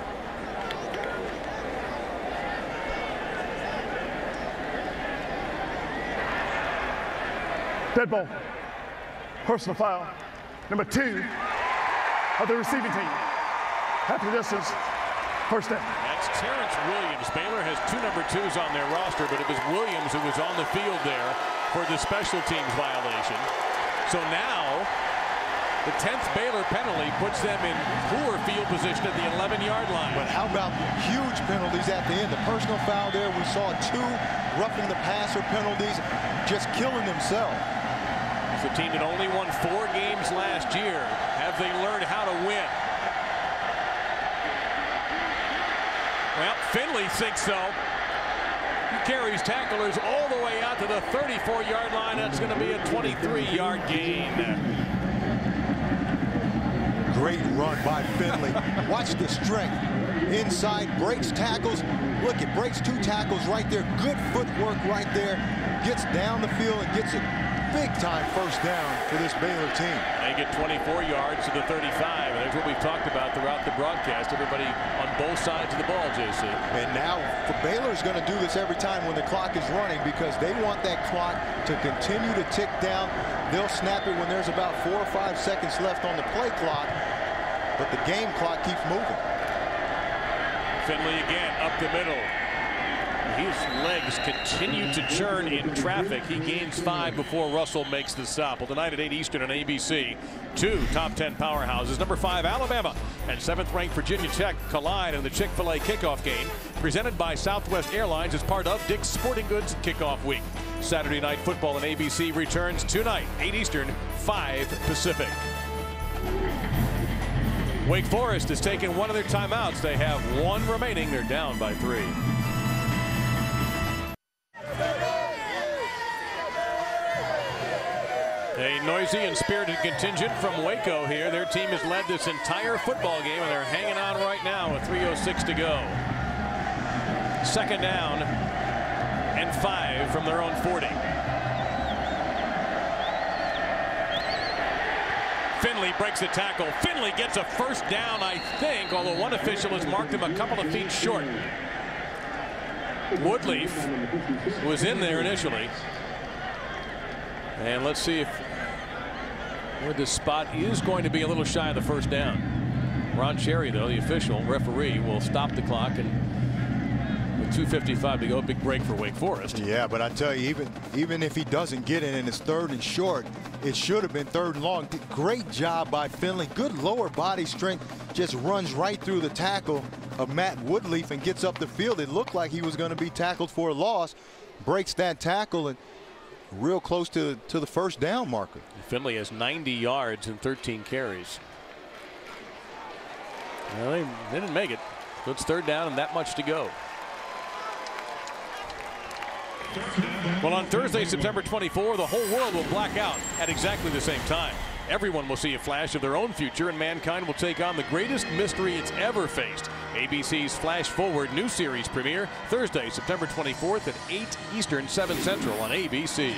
Dead ball. Personal foul. Number 2 of the receiving team. Half the distance. First down. That's Terrence Williams. Baylor has 2 number 2s on their roster, but it was Williams who was on the field there for the special teams violation. So now the 10th Baylor penalty puts them in poor field position at the 11-yard line. But how about huge penalties at the end? The personal foul there, we saw 2 roughing the passer penalties, just killing themselves. The team that only won 4 games last year have have they learned how to win? Well, Finley thinks so. He carries tacklers all the way out to the 34-yard line. That's going to be a 23-yard gain. Great run by Finley. Watch the strength. Inside, breaks tackles. Look, it breaks 2 tackles right there. Good footwork right there. Gets down the field and gets a big-time first down for this Baylor team. They get 24 yards to the 35. And that's what we've talked about throughout the broadcast. Everybody on both sides of the ball, JC. And now Baylor's going to do this every time when the clock is running because they want that clock to continue to tick down. They'll snap it when there's about 4 or 5 seconds left on the play clock, but the game clock keeps moving. Finley again up the middle. His legs continue to churn in traffic. He gains 5 before Russell makes the stop. Well, tonight at 8 Eastern on ABC, 2 top 10 powerhouses. Number 5 Alabama and 7th ranked Virginia Tech collide in the Chick-fil-A kickoff game presented by Southwest Airlines as part of Dick's Sporting Goods Kickoff Week. Saturday Night Football on ABC returns tonight, 8 Eastern, 5 Pacific. Wake Forest has taken one of their timeouts. They have 1 remaining. They're down by 3. A noisy and spirited contingent from Waco here. Their team has led this entire football game, and they're hanging on right now with 3:06 to go. 2nd down and 5 from their own 40. Finley breaks the tackle. Finley gets a first down, I think, although one official has marked him a couple of feet short. Woodleaf was in there initially. And let's see if where this spot is going to be a little shy of the first down. Ron Cherry, though, the official referee, will stop the clock, and with 2:55 to go, big break for Wake Forest. Yeah, but I tell you, even if he doesn't get it and it's 3rd and short, it should have been 3rd and long. Great job by Finley. Good lower body strength. Just runs right through the tackle of Matt Woodleaf and gets up the field. It looked like he was going to be tackled for a loss. Breaks that tackle and real close to the first down marker. Finley has 90 yards and 13 carries. Well, they didn't make it. So it's 3rd down and that much to go. Well, on Thursday, September 24, the whole world will black out at exactly the same time. Everyone will see a flash of their own future, and mankind will take on the greatest mystery it's ever faced. ABC's Flash Forward new series premiere Thursday, September 24th at 8 Eastern, 7 Central on ABC.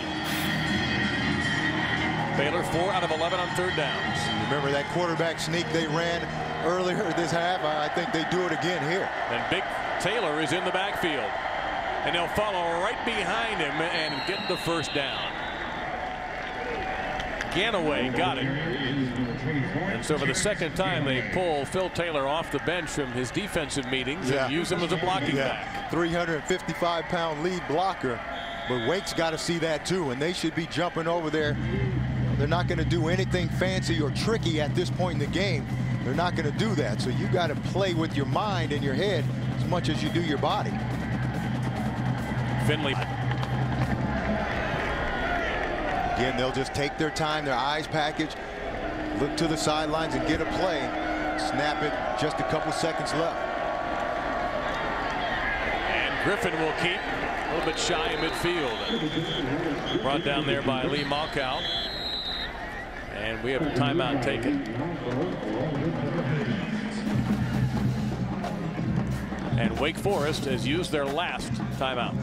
Baylor 4 out of 11 on 3rd downs. Remember that quarterback sneak they ran earlier this half? I think they do it again here. And Big Taylor is in the backfield. And they'll follow right behind him and get the first down. Ganaway got it. And so for the 2nd time, they pull Phil Taylor off the bench from his defensive meetings and use him as a blocking back. 355-pound lead blocker. But Wake's got to see that too, and they should be jumping over there. They're not going to do anything fancy or tricky at this point in the game. They're not going to do that. So you got to play with your mind and your head as much as you do your body. Finley. Again, they'll just take their time, their eyes package, look to the sidelines and get a play. Snap it, just a couple seconds left. And Griffin will keep a little bit shy of midfield. Brought down there by Lee Malkow. And we have a timeout taken. And Wake Forest has used their last timeout.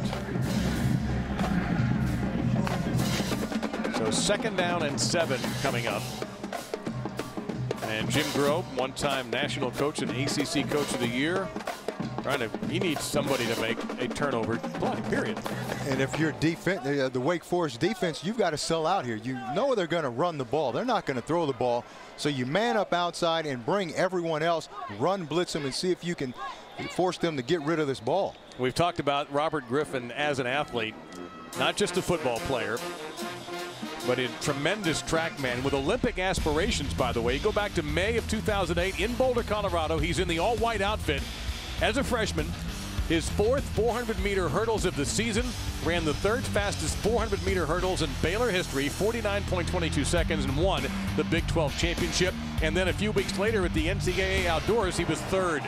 So 2nd down and 7 coming up. And Jim Grobe, one-time national coach and ACC Coach of the Year, he needs somebody to make a turnover play, period. And if you're the Wake Forest defense, you've got to sell out here. You know they're going to run the ball. They're not going to throw the ball. So you man up outside and bring everyone else, run blitz them and see if you can force them to get rid of this ball. We've talked about Robert Griffin as an athlete, not just a football player, but a tremendous track man with Olympic aspirations, by the way. You go back to May of 2008 in Boulder, Colorado. He's in the all-white outfit as a freshman. His fourth 400-meter hurdles of the season, ran the third fastest 400-meter hurdles in Baylor history, 49.22 seconds, and won the Big 12 championship. And then a few weeks later at the NCAA Outdoors, he was third.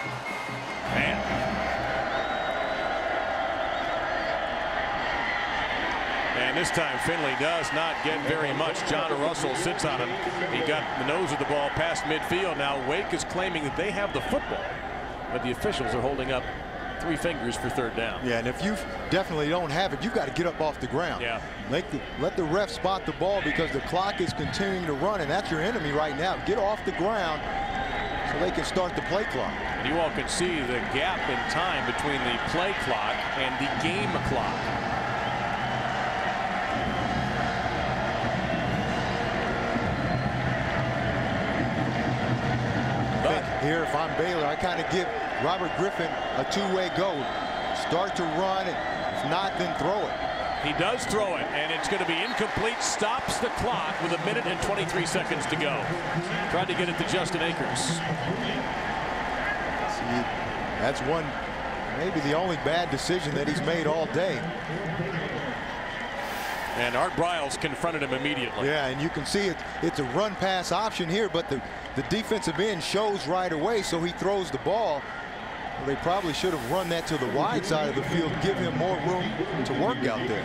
And this time Finley does not get very much. John Russell sits on him. He got the nose of the ball past midfield. Now Wake is claiming that they have the football, but the officials are holding up 3 fingers for third down. Yeah, and if you definitely don't have it, you've got to get up off the ground. Yeah. Let the ref spot the ball because the clock is continuing to run, and that's your enemy right now. Get off the ground so they can start the play clock. And you all can see the gap in time between the play clock and the game clock. Here, if I'm Baylor, I kind of give Robert Griffin a two-way go. Start to run, and if not, then throw it. He does throw it, and it's going to be incomplete. Stops the clock with 1 minute and 23 seconds to go. Tried to get it to Justin Akers. See, that's one, maybe the only bad decision that he's made all day. And Art Briles confronted him immediately. Yeah, and you can see it's a run-pass option here, but the defensive end shows right away, so he throws the ball. Well, they probably should have run that to the wide side of the field, give him more room to work out there.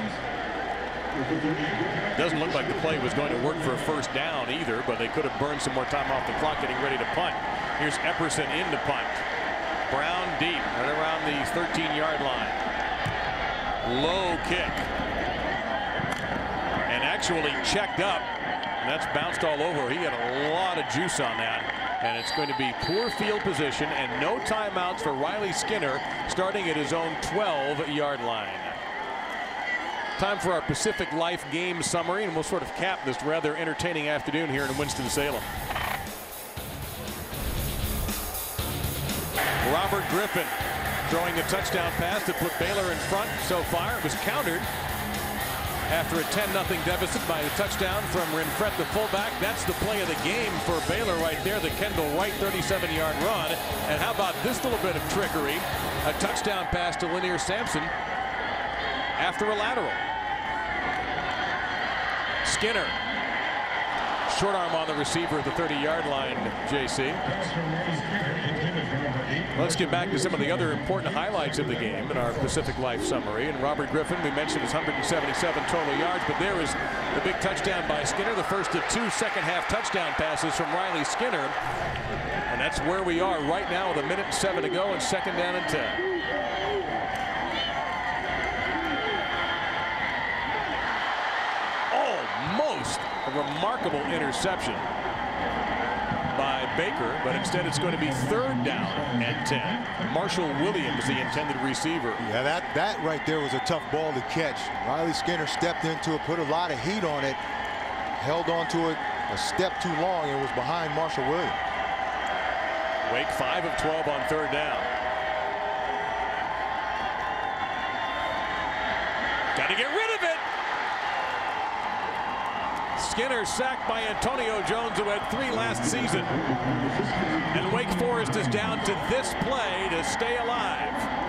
Doesn't look like the play was going to work for a first down either, but they could have burned some more time off the clock getting ready to punt. Here's Epperson in to punt. Brown deep, right around the 13-yard line. Low kick. And actually checked up. And that's bounced all over. He had a lot of juice on that. And it's going to be poor field position and no timeouts for Riley Skinner starting at his own 12-yard line. Time for our Pacific Life game summary, and we'll sort of cap this rather entertaining afternoon here in Winston-Salem. Robert Griffin throwing the touchdown pass to put Baylor in front so far. It was countered after a 10-0 deficit by a touchdown from Renfret, the fullback. That's the play of the game for Baylor right there, the Kendall Wright 37-yard run. And how about this little bit of trickery? A touchdown pass to Lanier Sampson after a lateral. Skinner. Short arm on the receiver at the 30-yard line, JC. Let's get back to some of the other important highlights of the game in our Pacific Life summary. And Robert Griffin, we mentioned his 177 total yards, but there is the big touchdown by Skinner, the first of 2 second-half touchdown passes from Riley Skinner. And that's where we are right now with 1 minute and 7 to go and 2nd down and 10. Almost a remarkable interception by Baker, but instead it's going to be 3rd down and 10. Marshall Williams, the intended receiver. Yeah, that right there was a tough ball to catch. Riley Skinner stepped into it, put a lot of heat on it, held on to it a step too long, and was behind Marshall Williams. Wake 5 of 12 on 3rd down. Got to get rid of it. Skinner sacked by Antonio Jones, who had 3 last season. And Wake Forest is down to this play to stay alive.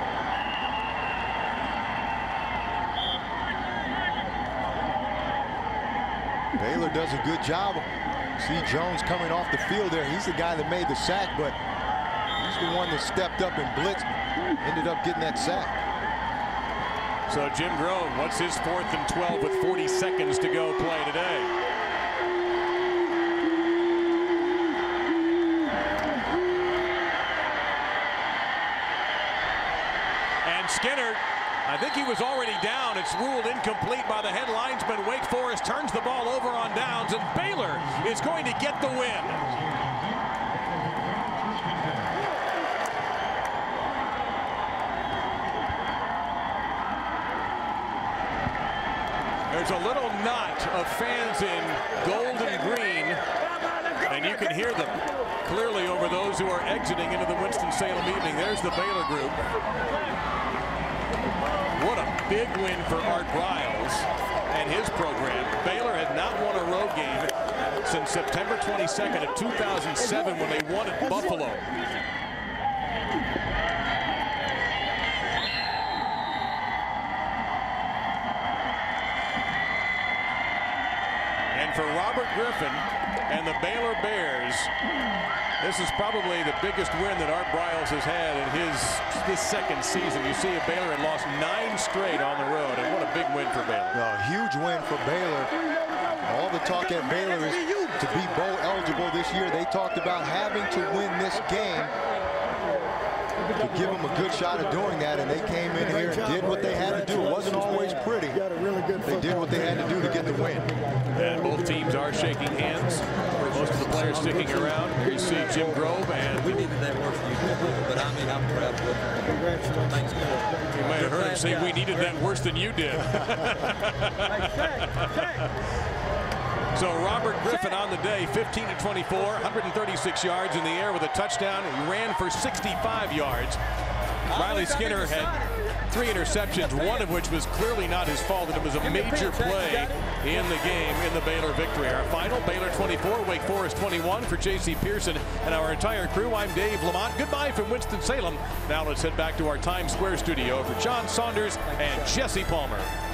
Baylor does a good job. See Jones coming off the field there. He's the guy that made the sack, but he's the one that stepped up and blitzed, ended up getting that sack. So Jim Grove, what's his 4th and 12 with 40 seconds to go play today? Skinner, I think he was already down. It's ruled incomplete by the head linesman. Wake Forest turns the ball over on downs, and Baylor is going to get the win. There's a little knot of fans in gold and green, and you can hear them clearly over those who are exiting into the Winston-Salem evening. There's the Baylor group. What a big win for Art Briles and his program. Baylor had not won a road game since September 22nd of 2007 when they won at Buffalo. Robert Griffin and the Baylor Bears. This is probably the biggest win that Art Briles has had in this second season. You see, Baylor had lost 9 straight on the road, and what a big win for Baylor. A huge win for Baylor. All the talk at Baylor is to be bowl eligible this year. They talked about having to win this game to give them a good shot at doing that, and they came in here and did what they had to do. It wasn't always pretty. They did what they had to do to get the win. And both teams are shaking hands. Most of the players sticking around. Here you see Jim Grove, and we needed that work for you, but I mean, I'm proud of it. Congratulations. You might have heard him say, we needed that worse than you did. So Robert Griffin on the day, 15 of 24, 136 yards in the air with a touchdown. He ran for 65 yards. Riley Skinner had 3 interceptions, one of which was clearly not his fault, and it was a major play in the game in the Baylor victory. Our final, Baylor 24, Wake Forest 21. For J.C. Pearson and our entire crew, I'm Dave Lamont. Goodbye from Winston-Salem. Now let's head back to our Times Square studio for John Saunders and Jesse Palmer.